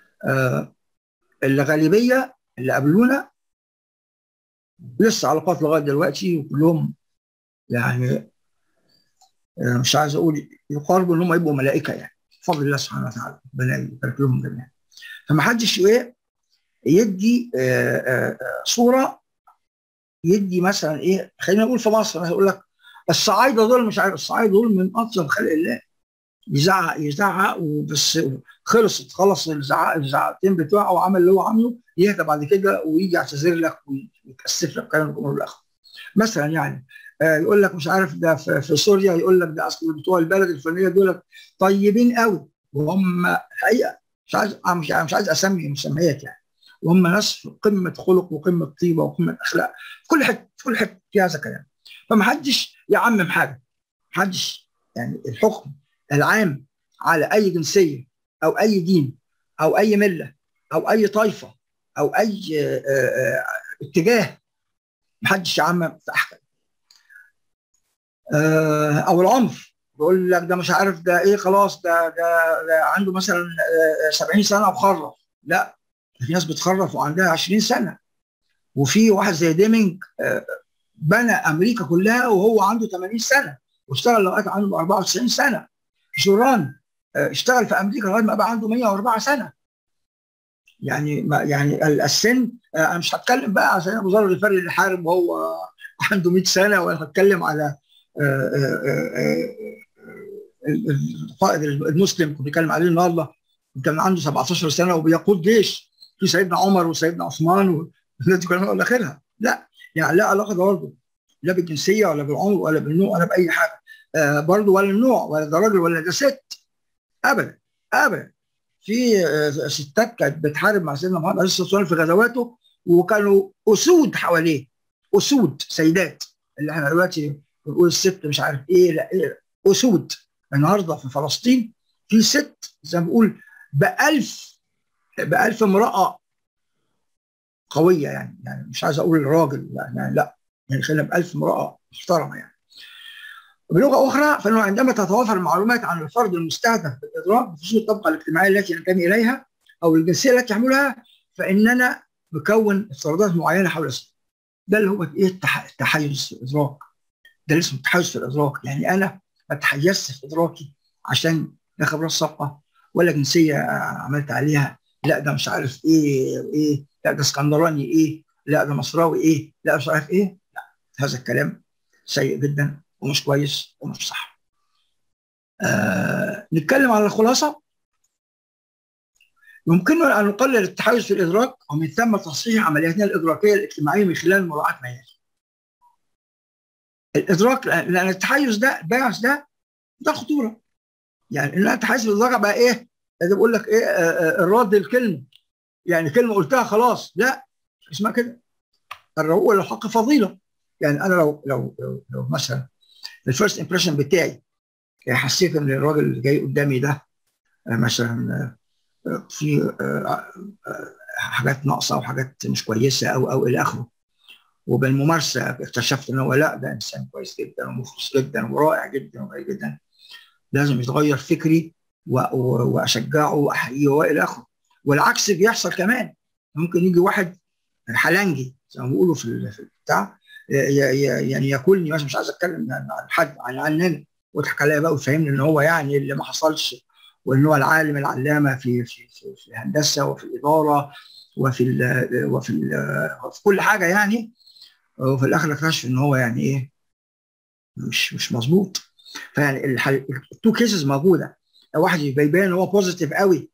A: الغالبيه اللي قابلونا لسه علاقات لغايه دلوقتي، وكلهم يعني مش عايز اقول يقاربوا ان هم يبقوا ملائكه يعني، بفضل الله سبحانه وتعالى، ربنا يبارك لهم جميعا. فما حدش ايه يدي صوره يدي مثلا ايه، خلينا نقول في مصر مثلا يقول لك الصعايده دول مش عارف، الصعايده دول من اطيب خلق الله، يزعق يزعق وبس، خلص الزعقتين بتوعه وعمل اللي هو عامله، يهدى بعد كده ويجي يعتذر لك ويتاسف لك كلام الجمهور الاخر. مثلا يعني يقول لك مش عارف ده في سوريا، يقول لك ده اصل بتوع البلد الفلانيه دول طيبين قوي، وهم الحقيقه مش عايز اسمي مسميات يعني، وهم ناس في قمه خلق وقمه طيبه وقمه اخلاق في كل حته، في كل حته في هذا الكلام. فمحدش يعمم حاجه، محدش يعني الحكم العام على اي جنسيه او اي دين او اي مله او اي طائفه او اي اتجاه، محدش يعمم في احكام. او العمر، بيقول لك ده مش عارف ده ايه، خلاص ده عنده مثلا 70 سنه وخرف، لا، في ناس بتخرف وعندها 20 سنه، وفي واحد زي ديمينج بنى امريكا كلها وهو عنده 80 سنه واشتغل لغايه عنده 94 سنه. جوران اشتغل في امريكا لغايه ما بقى عنده 104 سنه. يعني ما يعني السن، انا مش هتكلم بقى عشان ابو ذر الغفاري اللي حارب وهو عنده 100 سنه، ولا هتكلم على القائد المسلم كنت بيتكلم عليه النهارده، كان عنده 17 سنه وبيقود جيش، في سيدنا عمر وسيدنا عثمان والناس دي كلها الى اخرها. لا يعني لا علاقه برضه، لا بالجنسيه ولا بالعمر ولا بالنوع ولا باي حاجه، برضه ولا النوع ولا ده راجل ولا ده ست، ابدا ابدا. في ستات كانت بتحارب مع سيدنا محمد عليه الصلاه والسلام في غزواته، وكانوا اسود حواليه، اسود سيدات، اللي احنا دلوقتي بنقول الست مش عارف ايه، لا إيه، اسود. النهارده في فلسطين في ست زي ما بقول ب1000 امراه قويه، يعني مش عايز اقول الراجل يعني لا، يعني خلينا ب1000 امراه محترمه يعني. بلغه اخرى، فانه عندما تتوافر المعلومات عن الفرد المستهدف بالادراك بخصوص الطبقه الاجتماعيه التي ينتمي اليها او الجنسيه التي يحملها، فاننا بكون افتراضات معينه حول اسمه. ده اللي هو ايه التحيز في الادراك، ده اللي اسمه التحيز في الادراك. يعني انا ما تحيزت في ادراكي عشان ده خبرات سابقه ولا جنسيه عملت عليها، لا ده مش عارف ايه، لا ده اسكندراني ايه، لا ده مصراوي ايه، لا مش عارف ايه، لا، هذا الكلام سيء جدا ومش كويس ومش صح. نتكلم على الخلاصه. يمكننا ان نقلل التحيز في الادراك ومن ثم تصحيح عملياتنا الادراكيه الاجتماعيه من خلال مراعاه ما يلي. الادراك، لان التحيز ده البايعس ده خطوره. يعني ان التحيز في الادراك بقى ايه؟ زي بقول لك ايه، الرد الكلمه، يعني كلمه قلتها خلاص، لا، اسمها كده الرجوع للحق فضيله. يعني انا لو مثلا الفيرست امبريشن بتاعي حسيت ان الراجل اللي جاي قدامي ده مثلا في حاجات ناقصه او حاجات مش كويسه او الى اخره، وبالممارسه اكتشفت ان هو لا، ده انسان كويس جدا ومخلص جدا ورائع جدا ورائع جدا، لازم يتغير فكري واشجعه واحييه والى اخره. والعكس بيحصل كمان، ممكن يجي واحد حلنجي زي ما بيقولوا في البتاع، يعني ياكلني مثلا، مش عايز اتكلم عن حد عننا، ويضحك عليا بقى ويفهمني ان هو يعني اللي ما حصلش، وان هو العالم العلامه في الهندسه وفي الاداره وفي كل حاجه يعني، وفي الاخر اكتشف ان هو يعني ايه، مش مظبوط. فيعني التو كيسز موجوده، واحد يبين ان هو بوزيتيف قوي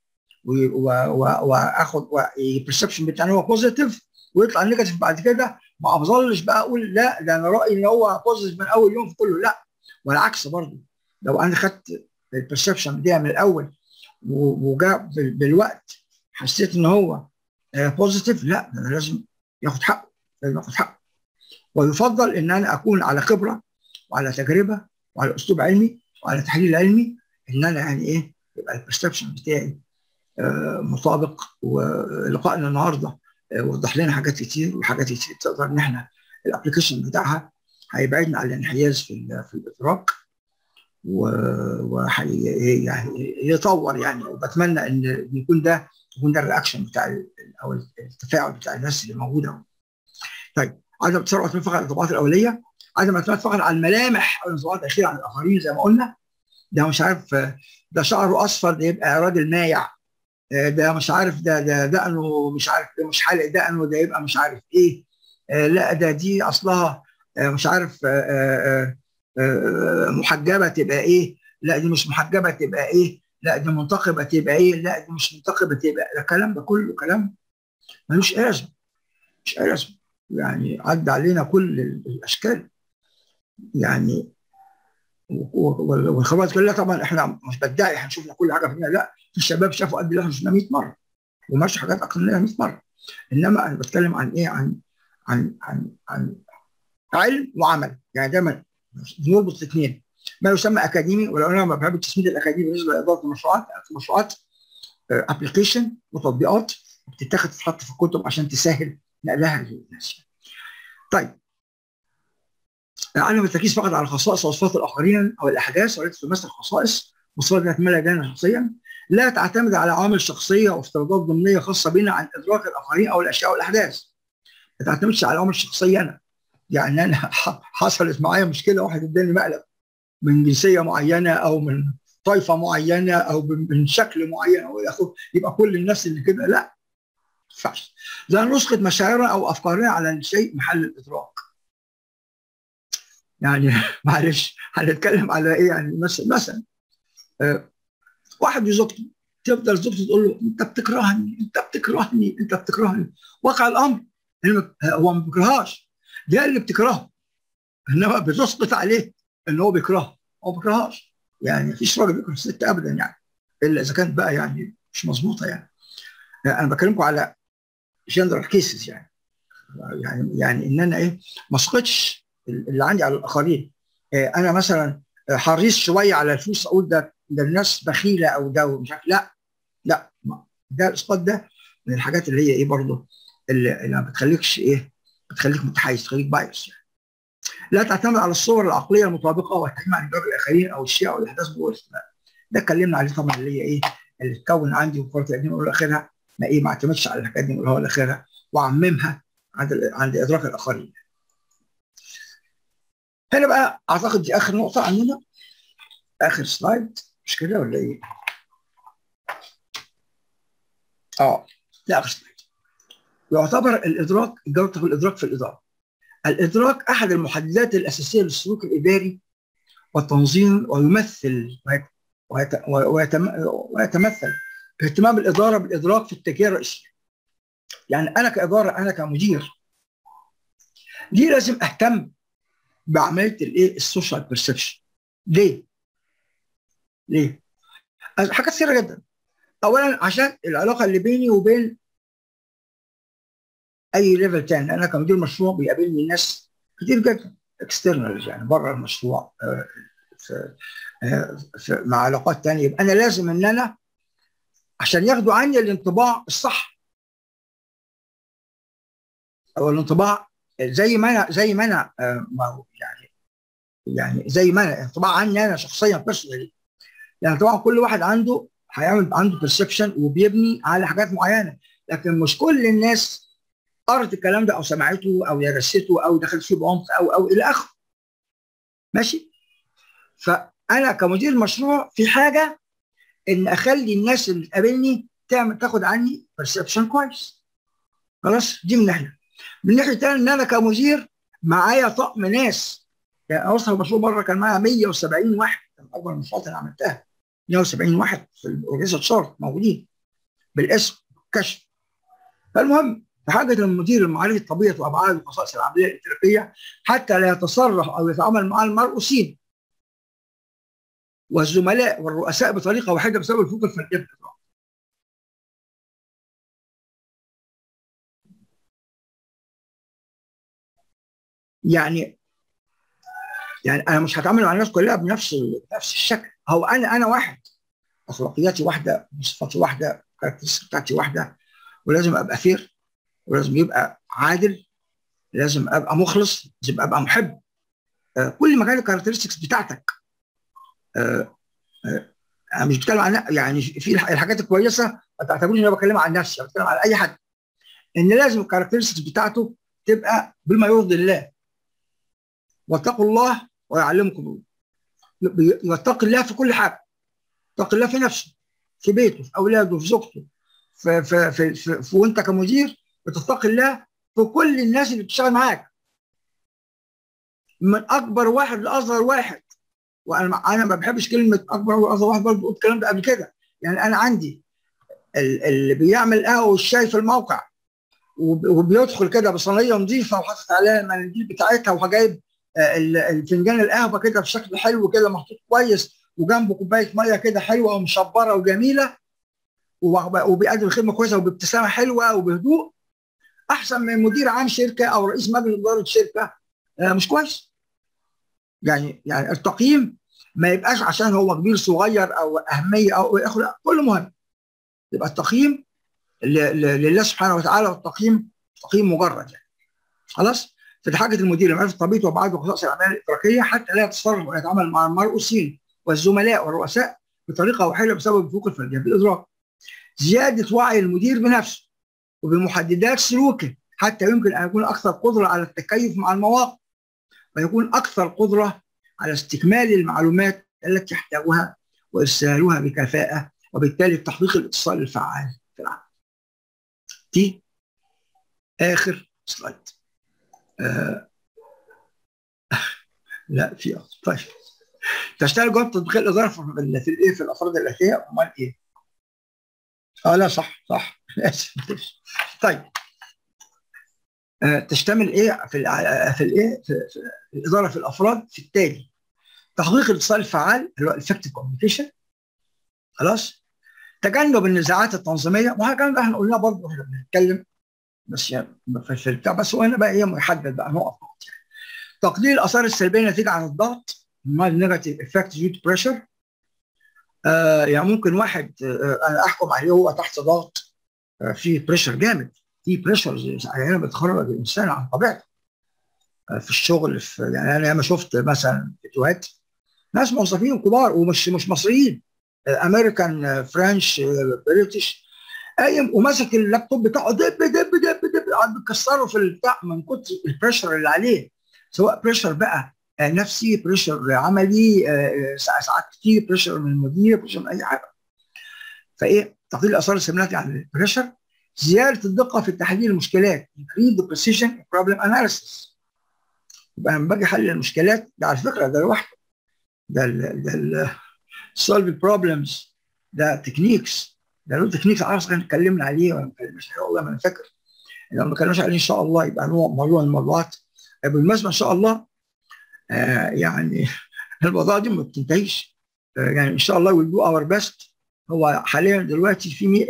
A: واخد البرسبشن بتاعي هو بوزيتيف، ويطلع نيجاتيف بعد كده، ما افضلش بقى اقول لا ده انا رايي ان هو بوزيتيف من اول يوم في كله، لا. والعكس برضه، لو انا خدت البرسبشن بتاعي من الاول وجاء بالوقت حسيت ان هو بوزيتيف، لا ده انا لازم ياخد حقه، لازم ياخد حقه. ويفضل ان انا اكون على خبره وعلى تجربه وعلى اسلوب علمي وعلى تحليل علمي، ان انا يعني ايه، يبقى البرسبشن بتاعي مطابق. ولقائنا النهارده وضح لنا حاجات كتير، وحاجات كتير تقدر ان احنا الابلكيشن بتاعها هيبعدنا عن الانحياز في الادراك، ويطور يعني. وبتمنى ان يكون ده الرياكشن بتاع او التفاعل بتاع الناس اللي موجوده. طيب، عدم التسرع فقط على الانطباعات الاوليه، عدم الاعتماد فقط على الملامح او الانطباعات الاخيره عن الاخرين زي ما قلنا. ده مش عارف ده شعره اصفر ده يبقى راجل مايع، ده مش عارف ده دقنه مش عارف مش حالق دقنه ده يبقى مش عارف ايه، لا ده دي اصلها مش عارف محجبه تبقى ايه، لا دي مش محجبه تبقى ايه، لا دي منتقبه تبقى ايه، لا دي مش منتقبه تبقى، الكلام ده كله كلام ملوش اي لازمه، مش اي لازمه. يعني عدى علينا كل الاشكال يعني، والخبرات كلها طبعا احنا مش بدعي احنا شفنا كل حاجه فينا، لا في شباب شافوا قد اللي احنا شفناه 100 مره وماشي حاجات اكتر منها 100 مره. انما انا بتكلم عن ايه، عن علم وعمل، يعني دايما نربط الاثنين. ما يسمى اكاديمي، ولو انا ما بحب التسميه الاكاديمي بالنسبه لاداره المشروعات، المشروعات ابلكيشن وتطبيقات بتتاخد تتحط في الكتب عشان تسهل نقلها للناس. طيب عدم التركيز فقط على خصائص وصفات الاخرين او الاحداث والتي تمثل الخصائص وصفات ذات ملا لنا شخصيا، لا تعتمد على عوامل شخصيه وافتراضات ضمنيه خاصه بنا عن ادراك الاخرين او الاشياء والاحداث. ما تعتمدش على عوامل شخصيه انا، يعني انا حصلت معايا مشكله، واحد اداني مقلب من جنسيه معينه او من طائفه معينه او من شكل معين او يبقى كل الناس اللي كده، لا ما ينفعش. لا نسقط مشاعرنا او افكارنا على الشيء محل الادراك. يعني معلش هنتكلم على ايه، يعني مثلا واحد وزوجته، تفضل زوجته تقول له انت بتكرهني انت بتكرهني انت بتكرهني، واقع الامر هو ما بيكرههاش، ده اللي بتكرهه، انما بتسقط عليه ان هو بيكرهها، هو ما بيكرههاش. يعني مفيش راجل بيكره الست ابدا يعني، الا اذا كانت بقى يعني مش مظبوطه يعني. انا بكلمكم على جنرال كيسز يعني، يعني ان انا ايه ما اسقطش اللي عندي على الاخرين. انا مثلا حريص شويه على الفلوس، اقول ده الناس بخيله او ده مش عارف، لا لا، ده الاسقاط ده من الحاجات اللي هي ايه برضه اللي ما بتخليكش ايه، بتخليك متحيز، تخليك بايظ يعني. لا تعتمد على الصور العقليه المطابقه والتحكيم عن ادراك الاخرين او الشيء او الاحداث جوه الاجتماع. ده اتكلمنا عليه طبعا، اللي هي ايه اللي تكون عندي وقرة القديم الاولى اخرها، ما ايه ما اعتمدش على الحاجات دي من الاولى لاخرها واعممها عند ادراك الاخرين. هنا بقى اعتقد دي اخر نقطه عندنا، اخر سلايد، مش كده ولا ايه؟ لا اخر سلايد. يعتبر الادراك، الجوده في الادراك في الاداره. الادراك احد المحددات الاساسيه للسلوك الاداري والتنظيم، ويمثل ويتمثل في اهتمام الاداره بالادراك في التكيير الرئيسي. يعني انا كاداره، انا كمدير، ليه لازم اهتم بعمليه الايه السوشيال بيرسبشن؟ ليه؟ ليه؟ حاجات كثيره جدا. اولا عشان العلاقه اللي بيني وبين اي ليفل تاني، انا كمدير مشروع بيقابلني ناس كتير جدا اكسترنال يعني بره المشروع، في مع علاقات تانية، يبقى انا لازم ان انا عشان ياخدوا عني الانطباع الصح او الانطباع زي ما انا يعني زي ما انا انطباع عني انا شخصيا بيرسونالي. يعني طبعا كل واحد هيعمل عنده بيرسبشن وبيبني على حاجات معينه، لكن مش كل الناس قرت الكلام ده او سمعته او درسته او دخلت فيه بعمق او الى اخره. ماشي؟ فانا كمدير مشروع في حاجه ان اخلي الناس اللي تقابلني تاخد عني بيرسبشن كويس. خلاص، دي من ناحيه. من ناحيه ثانيه ان انا كمدير معايا طقم ناس، يعني اوصل المشروع مره كان معايا 170 واحد، كان اكبر المشروعات اللي عملتها. 170 واحد في الاورجنايزيشن شارت موجودين بالاسم كشف. فالمهم حاجه المدير المعرفه طبيعه وابعاد وخصائص العمليه الائتلافيه حتى لا يتصرف او يتعامل مع المرؤوسين والزملاء والرؤساء بطريقه واحده بسبب الفوق الفرديه. يعني انا مش هتعامل مع الناس كلها بنفس الشكل. هو انا واحد، اخلاقياتي واحده، صفاتي واحده، الكاركترستكس بتاعتي واحده، ولازم ابقى فير، ولازم يبقى عادل، لازم ابقى مخلص، لازم ابقى محب. كل ما كانت الكاركترستكس بتاعتك انا مش بتكلم عن يعني في الحاجات الكويسه، ما تعتبرني انا بتكلم عن نفسي، انا بتكلم على اي حد، ان لازم الكاركترستكس بتاعته تبقى بما يرضي الله. واتقوا الله ويعلمكم الله. يتقي الله في كل حاجه، يتقي الله في نفسه، في بيته، في اولاده، في زوجته، وانت كمدير بتتقي الله في كل الناس اللي بتشتغل معاك، من اكبر واحد لاصغر واحد. وانا ما بحبش كلمه اكبر واصغر واحد، برضه قلت الكلام ده قبل كده. يعني انا عندي اللي بيعمل قهوه والشاي في الموقع وبيدخل كده بصينيه نظيفه وحاطط عليها المناديل بتاعتها وجايب الفنجان القهوه كده بشكل حلو كده محطوط كويس، وجنبه كوبايه ميه كده حلوه ومشبره وجميله، وبيقدم خدمه كويسه وبابتسامه حلوه وبهدوء، احسن من مدير عام شركه او رئيس مجلس اداره شركه مش كويس. يعني التقييم ما يبقاش عشان هو كبير صغير او اهميه او اخر، كله مهم. يبقى التقييم لله سبحانه وتعالى، والتقييم تقييم مجرد يعني. خلاص. في حاجه المدير لمعرفه طبيعه وابعاد وخصائص الاعمال الادراكيه حتى لا يتصرف ويتعامل مع المرؤوسين والزملاء والرؤساء بطريقه وحيده بسبب الفروق الفرديه في الادراك. زياده وعي المدير بنفسه وبمحددات سلوكه حتى يمكن ان يكون اكثر قدره على التكيف مع المواقف، ويكون اكثر قدره على استكمال المعلومات التي يحتاجها وارسالها بكفاءه، وبالتالي تحقيق الاتصال الفعال في العمل. دي اخر سلايد. لا في طيب. تشتغل جوه تطبيق الاداره في الايه في الافراد الاتيه. امال ايه؟ لا صح اسف. طيب تشتمل ايه في الايه في الاداره في الافراد في التالي: تحقيق الاتصال الفعال اللي هو الافكتيف كوميونيكيشن. خلاص. تجنب النزاعات التنظيميه، وهذا الكلام ده احنا قلناه برضه واحنا بنتكلم، بس يعني في البتاع، بس وهنا بقى ايه محدد بقى نقط يعني. تقليل الاثار السلبيه الناتجه عن الضغط، النيجاتيف افكت ديو تو بريشر. يعني ممكن واحد انا احكم عليه هو تحت ضغط، في بريشر جامد، في بريشر احيانا بتخرج الانسان عن طبيعته في الشغل. يعني انا لما شفت مثلا فيديوهات ناس موظفين كبار ومش مصريين، امريكان فرنش بريتش، قايم وماسك اللابتوب بتاعه دب دب دب دب قاعد بيكسره في البتاع من كتر البريشر اللي عليه، سواء بريشر بقى نفسي، بريشر عملي، ساعات كتير بريشر من المدير، بريشر من اي حاجه. فايه تقليل الاثار السلبيه عن البريشر. زياده الدقه في تحليل المشكلات، increase the precision in problem analysis. يبقى لما باجي احلل المشكلات ده على فكره ده لوحده، ده solve problems، ده تكنيكس، ده له تكنيكس عارف اتكلمنا عليه ولا ما اتكلمناش عليه، والله ما انا فاكر. لو ما اتكلمناش عليه ان شاء الله يبقى موضوع من الموضوعات. بالمناسبه ان شاء الله يعني الموضوع دي ما بتنتهيش، يعني ان شاء الله we'll do our best. هو حاليا دلوقتي في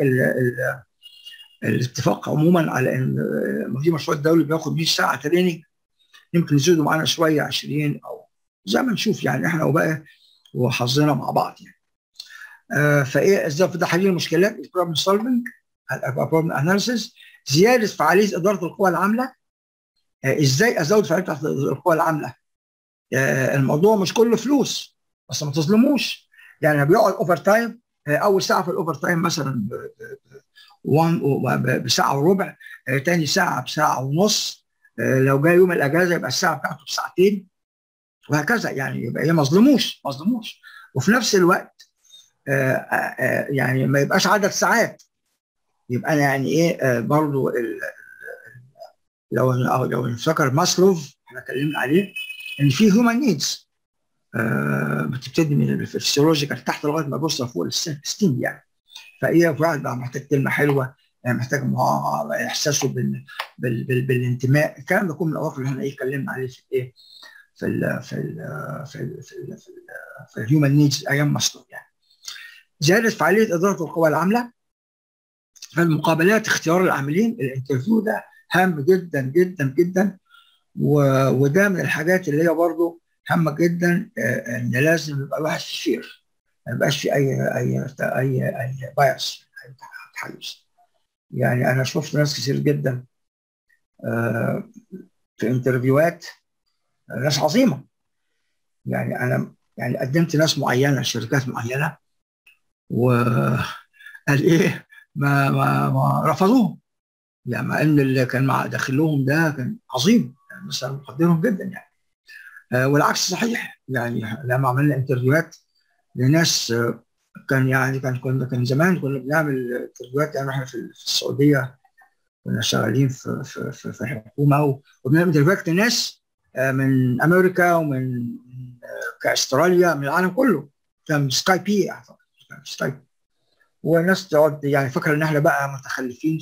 A: الاتفاق عموما على ان مدير المشروع الدولي بياخد 100 ساعه تريننج، يمكن يزيدوا معانا شويه 20 او زي ما نشوف يعني احنا وبقى وحظنا مع بعض يعني. فايه ازاي في تحليل المشكلات، البروبلم سولفنج، البروبلم اناليسيس. زياده فعاليه اداره القوى العامله. ازاي ازود فعاليه القوى العامله؟ الموضوع مش كله فلوس، بس ما تظلموش. يعني بيقعد اوفر تايم، اول ساعه في الاوفر تايم مثلا بساعه وربع، تاني ساعه بساعه ونص، لو جاي يوم الاجازه يبقى الساعه بتاعته بساعتين، وهكذا. يعني يبقى ايه ما ظلموش. وفي نفس الوقت يعني ما يبقاش عدد ساعات، يبقى أنا يعني ايه برضو لو نفتكر ماسلوف احنا اتكلمنا عليه ان في هيومن نيدز بتبتدي من الفسيولوجيكال تحت لغايه ما بوصل فوق الستين يعني. فايه واحد بقى محتاج كلمه حلوه، محتاج احساسه بالانتماء. الكلام ده كله من الاواقع اللي احنا ايه اتكلمنا عليه في ايه في الهيومن نيدز ايام ماسلوف يعني. زياده فعاليه اداره القوى العامله. في المقابلات اختيار العاملين، الانترفيو ده هام جدا جدا جدا، وده من الحاجات اللي هي برضه هامه جدا، ان لازم يبقى الواحد فير، ما يبقاش في اي بايس، اي تحيز. يعني انا شفت ناس كتير جدا في انترفيوهات، ناس عظيمه. يعني انا يعني قدمت ناس معينه لشركات معينه، وقال ايه ما رفضوهم، يعني مع ان اللي كان مع داخلهم ده كان عظيم، يعني مثلا مقدرهم جدا يعني. والعكس صحيح. يعني لما عملنا انترفيوهات لناس كان يعني كان زمان كنا بنعمل انترفيوهات، يعني احنا في السعوديه كنا شغالين في الحكومه، وبنترفكت ناس من امريكا ومن كاستراليا، من العالم كله. كان سكايبي اعتقد، كان سكايب. وناس تقعد يعني فاكره ان احنا بقى متخلفين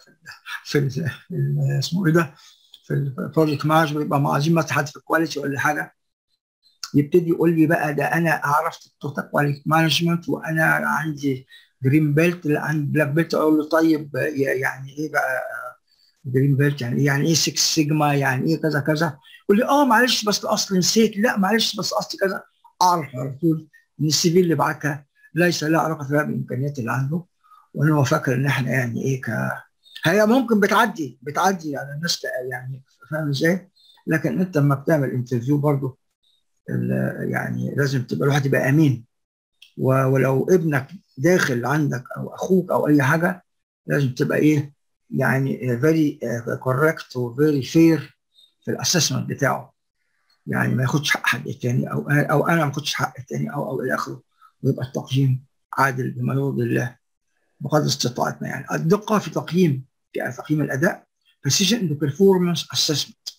A: في اسمه ايه ده، في البروجكت مانجمنت، يبقى عايزين مثلا حد في الكواليتي ولا حاجه، يبتدي يقول لي بقى ده انا عرفت التوتال كواليتي مانجمنت وانا عندي جرين بيلت، اللي عندي بلاك بيلت. اقول له طيب يعني ايه بقى جرين بيلت؟ يعني ايه؟ يعني ايه 6 سيجما؟ يعني ايه كذا كذا؟ يقول لي معلش بس اصل نسيت، لا معلش بس اصل كذا. اعرف على طول ان السي في اللي بعتها ليس له علاقه بالامكانيات اللي عنده، وان هو فاكر ان احنا يعني ايه هي ممكن بتعدي على الناس يعني، فاهم ازاي؟ لكن انت لما بتعمل انترفيو برضه يعني لازم تبقى الواحد يبقى امين. ولو ابنك داخل عندك او اخوك او اي حاجه، لازم تبقى ايه يعني فيري كوركت وفيري فير في الاسسمنت بتاعه. يعني ما ياخدش حق حد تاني، او انا ما اخدش حق التاني، او الى اخره. ويبقى التقييم عادل بما يرضي الله بقدر استطاعتنا. يعني الدقه في تقييم الاداء، precision in the performance assessment.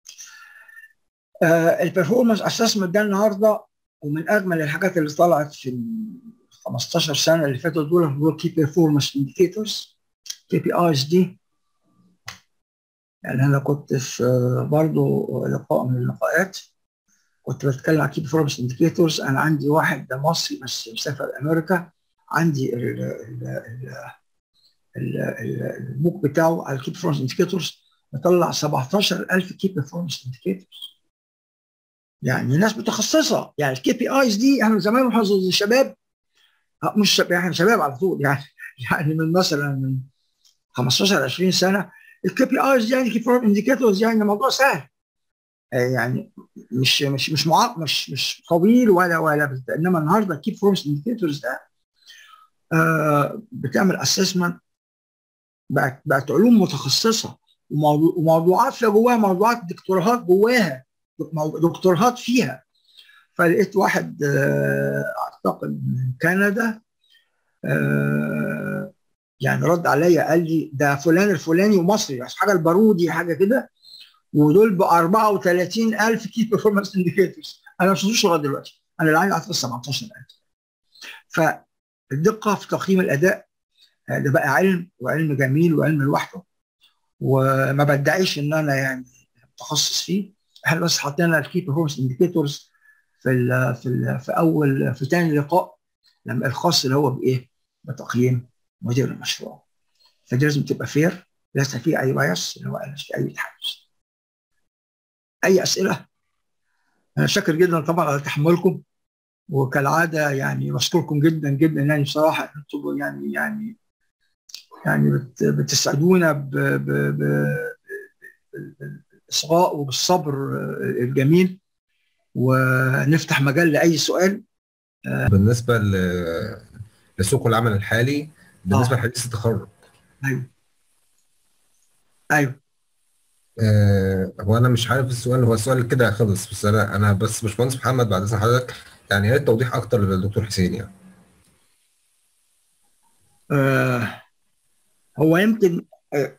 A: البرفورمانس اسسمنت ده النهارده ومن اجمل الحاجات اللي طلعت في ال 15 سنه اللي فاتوا دول كي بيرفورمانس انديكيتورز، كي بي ايز دي. يعني انا كنت في برضه لقاء من اللقاءات كنت بتكلم عن كي بيرفورمانس انديكيتورز. انا عندي واحد ده مصري بس مسافر امريكا، عندي البوك بتاعه على الكي بيرفورمانس انديكيتورز مطلع 17,000 كي بيرفورمانس انديكيتورز. يعني ناس متخصصه. يعني الكي بي ايز دي احنا زمان واحنا شباب، مش شباب يعني شباب على طول يعني يعني من مثلا من 15 20 سنه الكي بي ايز دي يعني كي بي انديكيتورز يعني الموضوع سهل. يعني مش طويل ولا انما النهارده الكي بي انديكيتورز ده بتعمل اسسمنت، بقت علوم متخصصه، وموضوعات فيها جواها موضوعات دكتوراهات جواها، دكتوراهات فيها. فلقيت واحد اعتقد من كندا يعني رد عليا قال لي ده فلان الفلاني ومصري، بس حاجه البارودي حاجه كده، ودول ب 34,000 كي بيرفورمانس انديكيتورز. انا ما شفتوش لغايه دلوقتي، انا اللي عندي اعتقد 17,000. فالدقه في تقييم الاداء ده بقى علم، وعلم جميل وعلم لوحده، وما بدعيش ان انا يعني متخصص فيه. احنا بس حطينا الكي بيرفورمانس انديكيتورز في تاني لقاء، لما الخاص اللي هو بايه؟ بتقييم مدير المشروع. فدي لازم تبقى فير، ليس فيه اي بايس، اللي هو ليس فيه اي تحيز. اي اسئله؟ انا شاكر جدا طبعا على تحملكم، وكالعاده يعني بشكركم جدا جدا، يعني بصراحه انتم يعني بتسعدونا بالاصغاء وبالصبر الجميل، ونفتح مجال لاي سؤال.
B: بالنسبة لسوق العمل الحالي، بالنسبة
A: اه
B: لحديث التخرج.
A: ايوه ايوه.
B: هو أنا مش عارف السؤال، هو السؤال كده خلص، بس أنا بس باشمهندس محمد بعد إذن حضرتك، يعني يا ريت توضيح أكتر للدكتور حسين يعني.
A: آه هو يمكن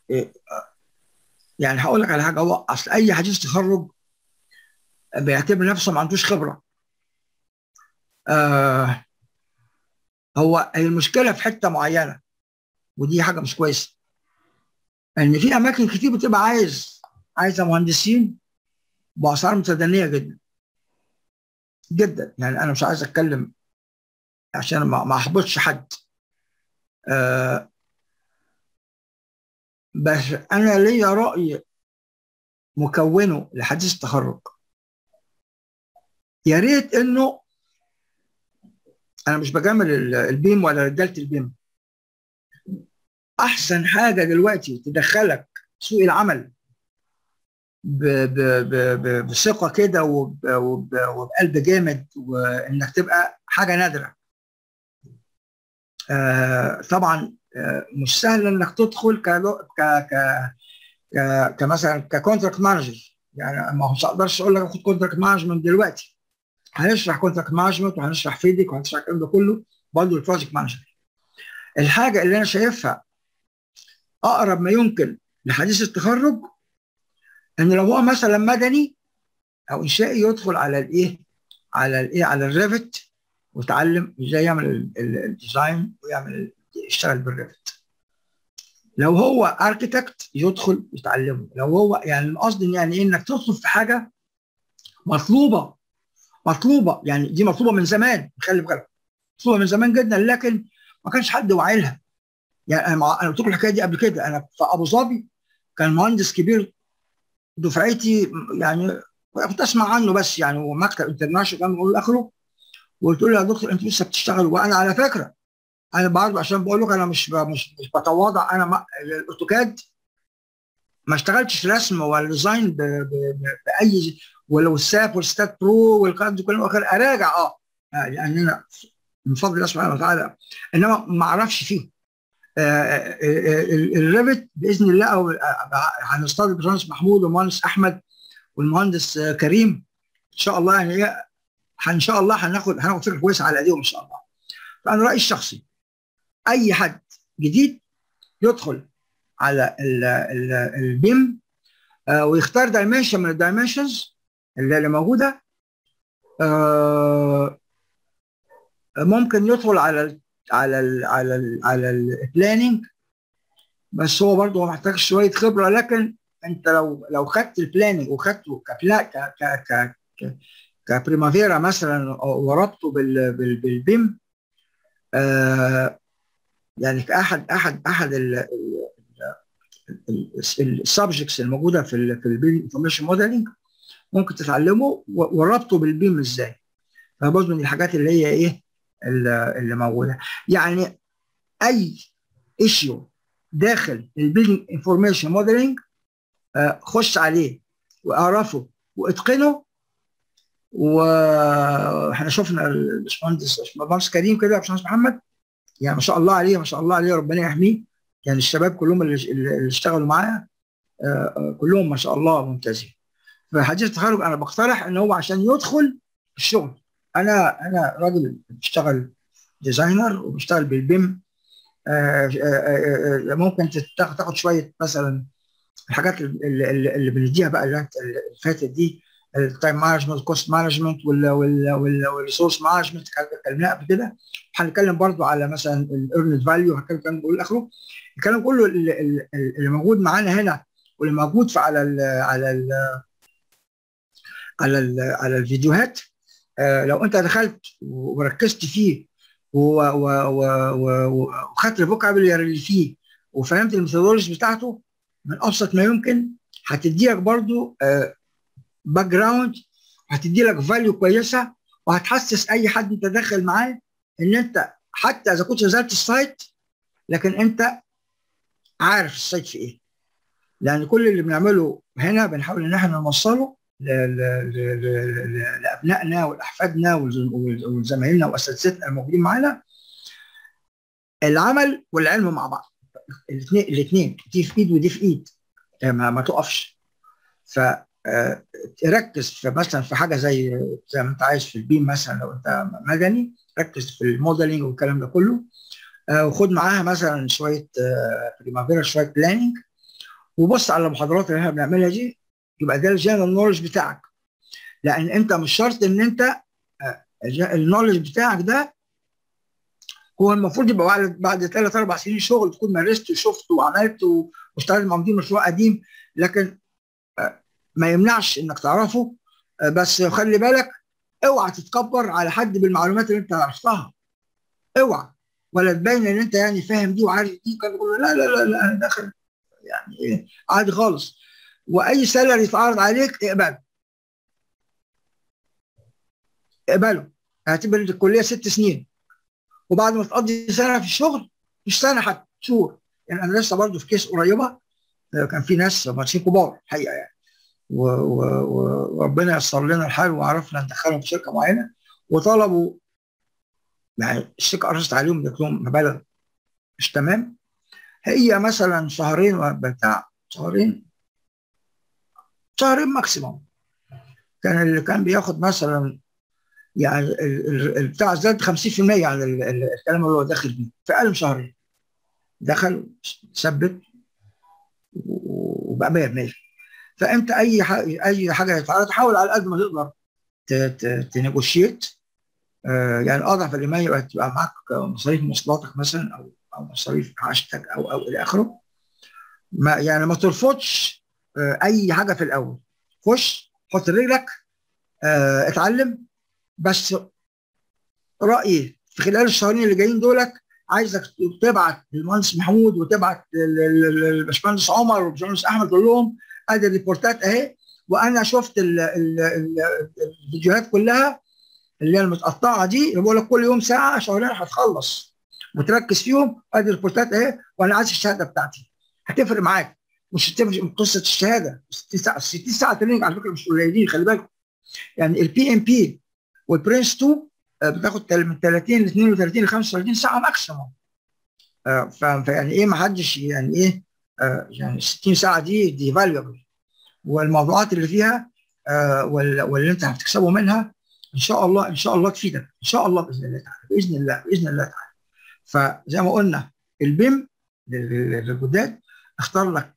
A: يعني هقول لك على حاجه. هو اصل اي حديث تخرج بيعتبر نفسه ما عندوش خبره. آه هو المشكله في حته معينه، ودي حاجه مش كويسه، ان في اماكن كتير بتبقى عايزه مهندسين باسعار متدنيه جدا جدا. يعني انا مش عايز اتكلم عشان ما احبطش حد. آه بس انا ليا راي مكونه لحديث التخرج. يا ريت انه، انا مش بجامل البيم ولا رجاله البيم، احسن حاجه دلوقتي تدخلك سوق العمل بثقه كده وبقلب جامد، وانك تبقى حاجه نادره. طبعا مش سهل انك تدخل كمثلا ككونتراكت مانجر. يعني ما اقدرش اقول لك خد كونتراكت مانجمنت دلوقتي. هنشرح كونتراكت مانجمنت وهنشرح فيديك وهنشرح الكلام ده كله، برضه البروجكت مانجر. الحاجه اللي انا شايفها اقرب ما يمكن لحديث التخرج ان لو هو مثلا مدني او انشائي يدخل على الايه، على الريفت، ويتعلم ازاي يعمل الديزاين ويعمل يشتغل بالريفت. لو هو اركيتكت يدخل يتعلمه. لو هو يعني القصد يعني ايه، انك تدخل في حاجه مطلوبه يعني، دي مطلوبه من زمان، خلي بالك مطلوبه من زمان جدا، لكن ما كانش حد واعي لها. يعني انا قلت لكم الحكايه دي قبل كده. انا في ابو ظبي كان مهندس كبير دفعتي يعني، كنت اسمع عنه بس يعني، هو مكتب انترناشونال كان بيقول اخره، وقلت له يا دكتور انتوا لسه بتشتغلوا؟ وانا على فكره انا برضه عشان بقول لك انا مش بتواضع، انا الاوتوكاد ما اشتغلتش رسم ولا ديزاين باي، ولو الساب والستات برو والكلام ده كله اراجع يعني انا من فضل الله سبحانه وتعالى، انما ما اعرفش فيه. الريفت باذن الله، او هنستضيف الباشمهندس محمود والمهندس احمد والمهندس كريم ان شاء الله، يعني ايه، ان شاء الله هناخد فكره كويسه على ايديهم ان شاء الله. فانا رايي الشخصي اي حد جديد يدخل على البيم ويختار دايمنشن من الدايمنشنز اللي موجوده. ممكن يدخل على البلاننج، بس هو برضه محتاج شويه خبره. لكن انت لو خدت البلاننج وخدته كبريمافيرا مثلا وربطه بالبيم، يعني احد السبجكتس الموجوده في البيم انفورميشن موديلنج، ممكن تتعلمه وربطه بالبيم ازاي. فبرضه من الحاجات اللي هي ايه اللي موجوده. يعني اي ايشيو داخل البيلدينج انفورميشن موديلنج خش عليه واعرفه واتقنه. واحنا شفنا الباشمهندس كريم كده، الباشمهندس محمد، يعني ما شاء الله عليه، ما شاء الله عليه، ربنا يحميه. يعني الشباب كلهم اللي اشتغلوا معايا كلهم ما شاء الله ممتازين. في حديث التخرج انا بقترح ان هو عشان يدخل الشغل، انا راجل بشتغل ديزاينر وبشتغل بالبيم، ممكن تاخد شويه مثلا الحاجات اللي بنديها بقى اللي فاتت دي، التايم مانجمنت، الكوست مانجمنت، والريسورس مانجمنت، اتكلمنا قبل كده. هنتكلم برضو على مثلا الايرند فاليو، هنتكلم بقول اخره. الكلام كله اللي موجود معانا هنا واللي موجود في على الفيديوهات، لو انت دخلت وركزت فيه وخدت الفوكابولري اللي فيه وفهمت الميثودولوجي بتاعته من ابسط ما يمكن، هتدي لك برضو باك جراوند، وهتدي لك فاليو كويسه، وهتحسس اي حد انت داخل معاه ان انت حتى اذا كنت نزلت السايت لكن انت عارف السايت في ايه. لان كل اللي بنعمله هنا بنحاول ان احنا نوصله لابنائنا ولاحفادنا وزمايلنا واساتذتنا الموجودين معانا، العمل والعلم مع بعض، الاثنين دي في ايد ودي في ايد، ما تقفش. فركز في مثلا في حاجه زي ما انت عايز في البيم مثلا، لو انت مدني ركز في الموديلنج والكلام ده كله، وخد معاها مثلا شويه بريمافيرا، شويه بلاننج، وبص على المحاضرات اللي احنا بنعملها دي، يبقى ده الجنرال نولج بتاعك. لان انت مش شرط ان انت النولج بتاعك ده هو المفروض يبقى بعد 3 4 سنين شغل تكون مارست وشفت وعملت واشتغلت مع مدير مشروع قديم، لكن ما يمنعش انك تعرفه. بس خلي بالك اوعى تتكبر على حد بالمعلومات اللي انت عرفتها، اوعى، ولا تبين ان انت يعني فاهم دي وعارف دي، كان يقول لا لا لا لا انا داخل يعني عادي خالص. واي سالري يتعرض عليك اقبله. اعتبر الكليه 6 سنين، وبعد ما تقضي سنه في الشغل، مش سنه حتى شهور. يعني انا لسه برضه في كيس قريبه كان في ناس مهندسين كبار الحقيقه يعني، وربنا يسر لنا الحال وعرفنا ندخلهم في شركه معينه، وطلبوا يعني الشركه قرصت عليهم، ادت لهم مبالغ مش تمام. هي مثلا شهرين بتاع شهرين ماكسيموم، كان اللي كان بياخد مثلا يعني البتاع زاد 50% عن الكلام اللي هو داخل بيه في اقل من شهرين. دخل ثبت وبقى 100%. فانت اي حاجه تحاول على قد ما تقدر تنيجوشيت. يعني اضعف الايمان تبقى معاك مصاريف مواصلاتك مثلا، او مصاريف عشتك او الى اخره. ما ترفضش اي حاجه في الاول. خش حط رجلك، اتعلم. بس رايي في خلال الشهرين اللي جايين دولك، عايزك تبعت للمهندس محمود وتبعت للباشمهندس عمر والباشمهندس احمد، تقول لهم ادي الريبورتات اهي، وانا شفت الفيديوهات كلها اللي هي المتقطعه دي، اللي بقول لك كل يوم ساعه شهرين هتخلص وتركز فيهم. ادي الريبورتات اهي، وانا عايز الشهاده بتاعتي. هتفرق معاك، مش هتفرق من قصه الشهاده. 60 ساعه 60 ساعه تريننج على فكره مش قليلين، خلي بالك. يعني البي ام بي والبرنس 2 بتاخد من 30 ل 32 ل 35 ساعه ماكسيموم. فيعني ايه، ما حدش يعني ايه، يعني 60 ساعه دي فاليبل. والموضوعات اللي فيها واللي انت هتكسبه منها ان شاء الله، ان شاء الله تفيدك ان شاء الله، باذن الله تعالى، باذن الله، باذن الله تعالى. فزي ما قلنا البيم للجداد، اختار لك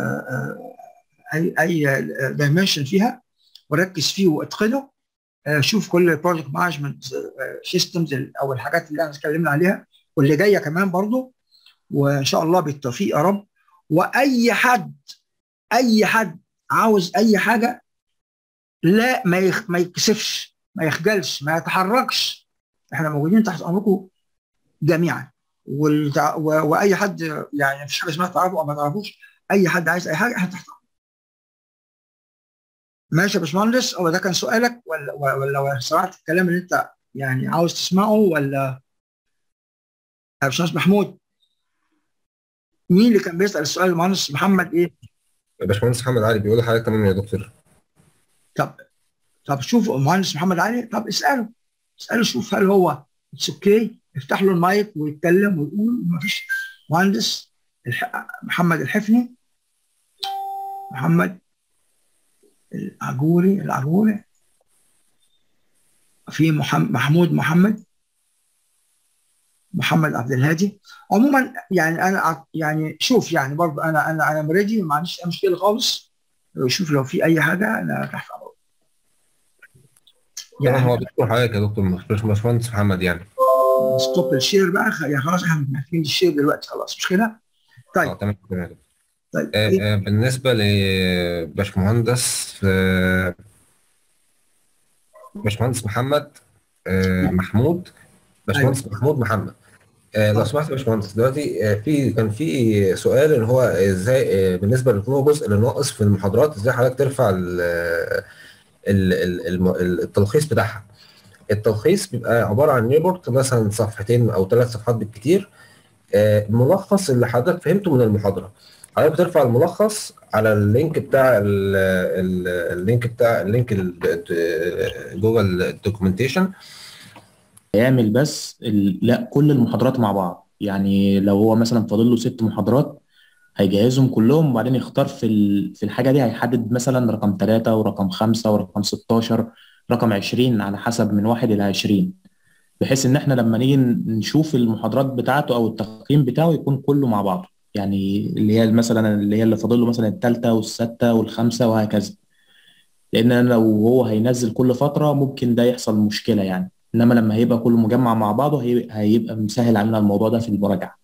A: اي دايمنشن فيها وركز فيه واتقنه. شوف كل بروجكت مانجمنت سيستمز او الحاجات اللي احنا اتكلمنا عليها واللي جايه كمان برضو، وان شاء الله بالتوفيق يا رب. واي حد عاوز اي حاجه، لا ما يكسفش، ما يخجلش، ما يتحركش. احنا موجودين تحت امركم جميعا. واي حد، يعني مفيش حاجه اسمها تعرفوا او ما تعرفوش. اي حد عايز اي حاجه احنا تحت امركم. ماشي يا باشمهندس، هو ده كان سؤالك ولا سمعت الكلام اللي انت يعني عاوز تسمعه؟ ولا يا باشمهندس محمود، مين اللي كان بيسال السؤال؟ المهندس محمد ايه؟
B: باشمهندس محمد علي بيقول لحضرتك تمام يا دكتور.
A: طب شوف المهندس محمد علي، طب اساله شوف هل هو اتس اوكي. افتح له المايك ويتكلم ويقول. مفيش مهندس محمد الحفني، محمد العجوري، في محمود محمد عبد الهادي. عموما يعني انا يعني شوف، يعني برضه انا ريدي، ما عنديش مشكله خالص. شوف لو في اي حاجه انا تحت امرك.
B: طبعا
A: يعني
B: هو دكتور حضرتك يا دكتور، مش باشمهندس محمد يعني.
A: ستوب الشير بقى، يعني خلاص احنا محتاجين الشير دلوقتي، خلاص مش كده؟ طيب
B: تمام تمام.
A: طيب إيه؟
B: بالنسبه لباشمهندس باشمهندس محمد محمود،
A: ايوه
B: باشمهندس محمود محمد. لو سمحت يا باشمهندس دلوقتي، كان في سؤال ان هو ازاي بالنسبه لكل جزء اللي ناقص في المحاضرات، ازاي حضرتك ترفع التلخيص بتاعها. التلخيص بيبقى عباره عن ريبورت مثلا صفحتين او 3 صفحات بالكتير، ملخص اللي حضرتك فهمته من المحاضره. حضرتك بترفع الملخص على اللينك بتاع جوجل الدوكيومنتيشن.
C: يعمل بس لا، كل المحاضرات مع بعض. يعني لو هو مثلا فاضل له 6 محاضرات، هيجهزهم كلهم وبعدين يختار في الحاجة دي. هيحدد مثلا رقم 3 ورقم 5 ورقم 16 رقم 20 على حسب من 1 إلى 20، بحيث إن إحنا لما نيجي نشوف المحاضرات بتاعته أو التقييم بتاعه يكون كله مع بعض. يعني اللي هي مثلا اللي فاضل له مثلا الثالثة والسادسة والخامسة وهكذا. لان أنا لو هو هينزل كل فتره ممكن ده يحصل مشكله يعني. انما لما هيبقى كله مجمع مع بعضه هيبقى مسهل علينا الموضوع ده في المراجعه.